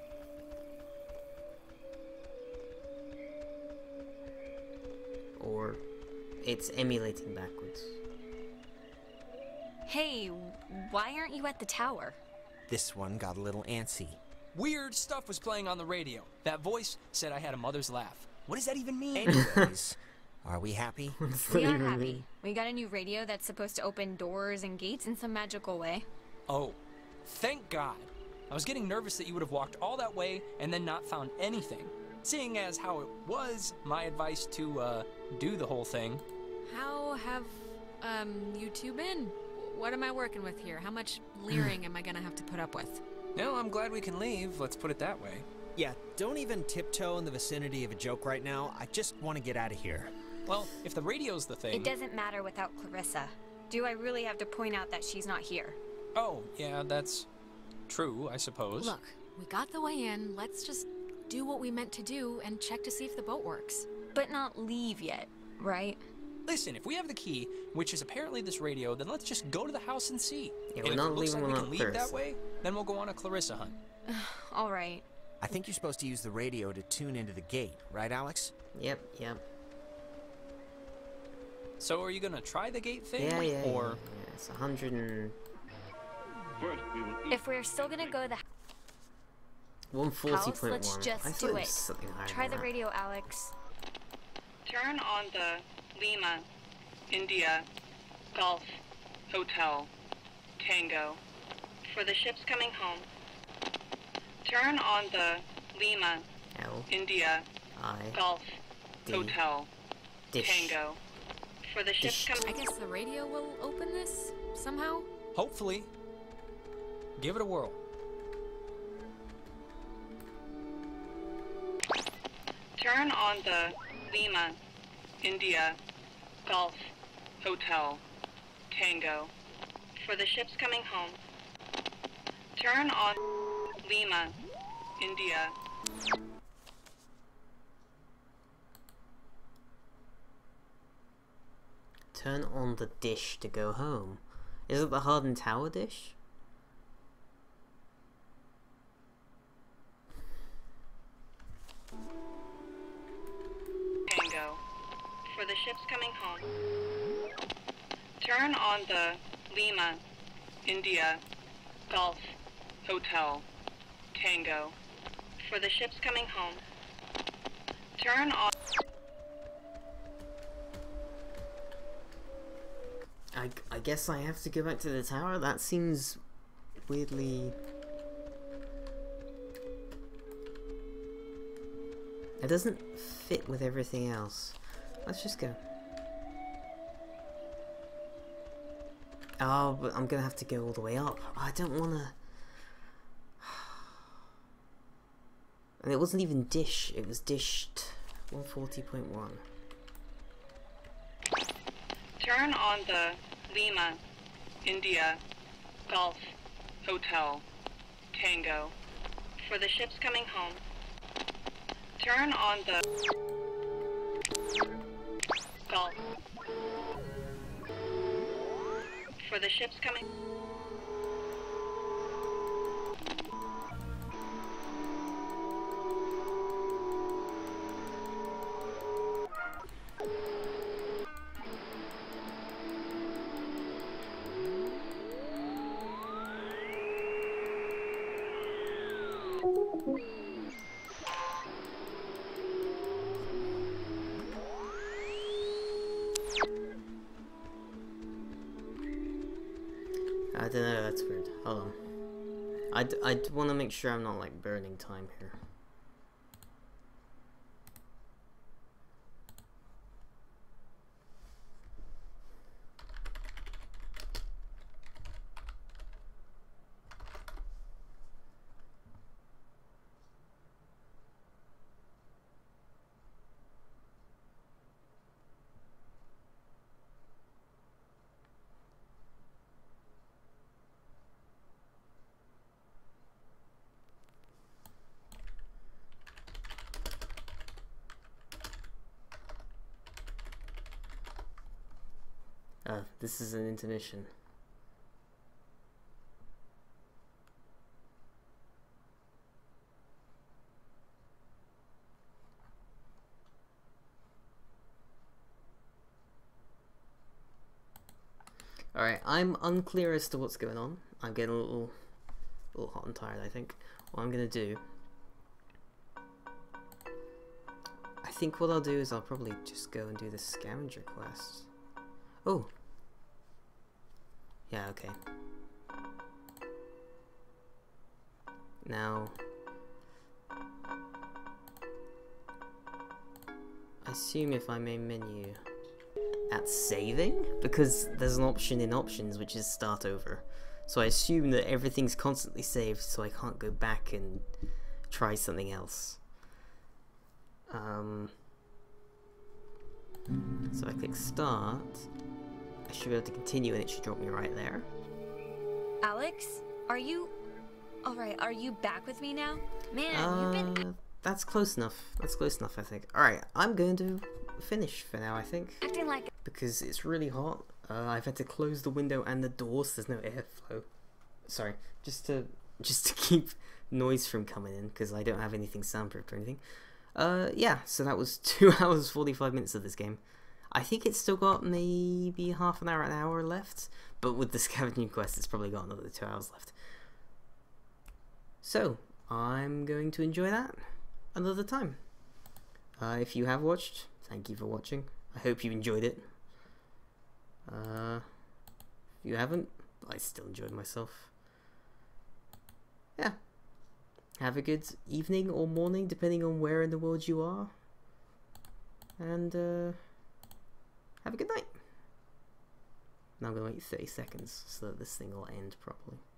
Or it's emulating backwards. Hey, why aren't you at the tower? This one got a little antsy. Weird stuff was playing on the radio. That voice said I had a mother's laugh. What does that even mean? Anyways, are we happy? We are happy. We got a new radio that's supposed to open doors and gates in some magical way. Oh, thank God. I was getting nervous that you would have walked all that way and then not found anything. Seeing as how it was my advice to, do the whole thing. How have, you two been? What am I working with here? How much leering am I gonna have to put up with? No, I'm glad we can leave. Let's put it that way. Yeah, don't even tiptoe in the vicinity of a joke right now. I just want to get out of here. Well, if the radio's the thing... It doesn't matter without Clarissa. Do I really have to point out that she's not here? Oh, yeah, that's true, I suppose. Look, we got the way in. Let's just do what we meant to do and check to see if the boat works. But not leave yet, right? Listen, if we have the key, which is apparently this radio, then let's just go to the house and see. Yeah, and we're if not it looks leaving like we without can leave Clarissa. that way, then we'll go on a Clarissa hunt. All right. I think you're supposed to use the radio to tune into the gate, right, Alex? Yep. So are you gonna try the gate thing? Yeah. Or... It's 100 and... First, we will eat. If we're still gonna go the 140.1. let's just I thought do it was it. something higher Try than the that. radio, Alex. Turn on the Lima, India, Golf, Hotel, Tango. For the ships coming home. Turn on the Lima, L, India, I, Golf, D, Hotel, dish. Tango. For the ships I coming... guess the radio will open this somehow? Hopefully. Give it a whirl. Turn on the Lima, India, Golf, Hotel, Tango. For the ships coming home. Turn on Lima, India. Turn on the dish to go home. Is it the Hardened Tower dish? Tango. For the ships coming home. Turn on the Lima, India, Golf, Hotel, Tango. For the ships coming home. Turn on... I guess I have to go back to the tower? That seems weirdly... It doesn't fit with everything else. Let's just go. Oh, but I'm gonna have to go all the way up. I don't wanna... And it wasn't even dish, it was dished 140.1. Turn on the Lima, India, Golf, Hotel, Tango. For the ships coming home. Turn on the Golf. For the ships coming. I don't know, that's weird. Hold on. I want to make sure I'm not like burning time here. This is an intermission. Alright, I'm unclear as to what's going on. I'm getting a little hot and tired, I think. What I'm gonna do, I think what I'll do is I'll probably just go and do the scavenger quest. Oh! Yeah, okay. Now, I assume if I main menu at saving, because there's an option in options which is start over. So I assume that everything's constantly saved, so I can't go back and try something else. So I click start. I should be able to continue and it should drop me right there. Alex, are you... Alright, are you back with me now? Man, you've been... That's close enough. That's close enough, I think. Alright, I'm going to finish for now, I think. Acting like... Because it's really hot. I've had to close the window and the door so there's no airflow. Sorry, just to keep noise from coming in, because I don't have anything soundproofed or anything. Yeah, so that was 2 hours 45 minutes of this game. I think it's still got maybe half an hour left, but with the scavenging quest it's probably got another 2 hours left. So, I'm going to enjoy that another time. If you have watched, thank you for watching. I hope you enjoyed it. If you haven't, I still enjoyed myself. Yeah. Have a good evening or morning, depending on where in the world you are. And, have a good night. Now I'm going to wait 30 seconds so that this thing will end properly.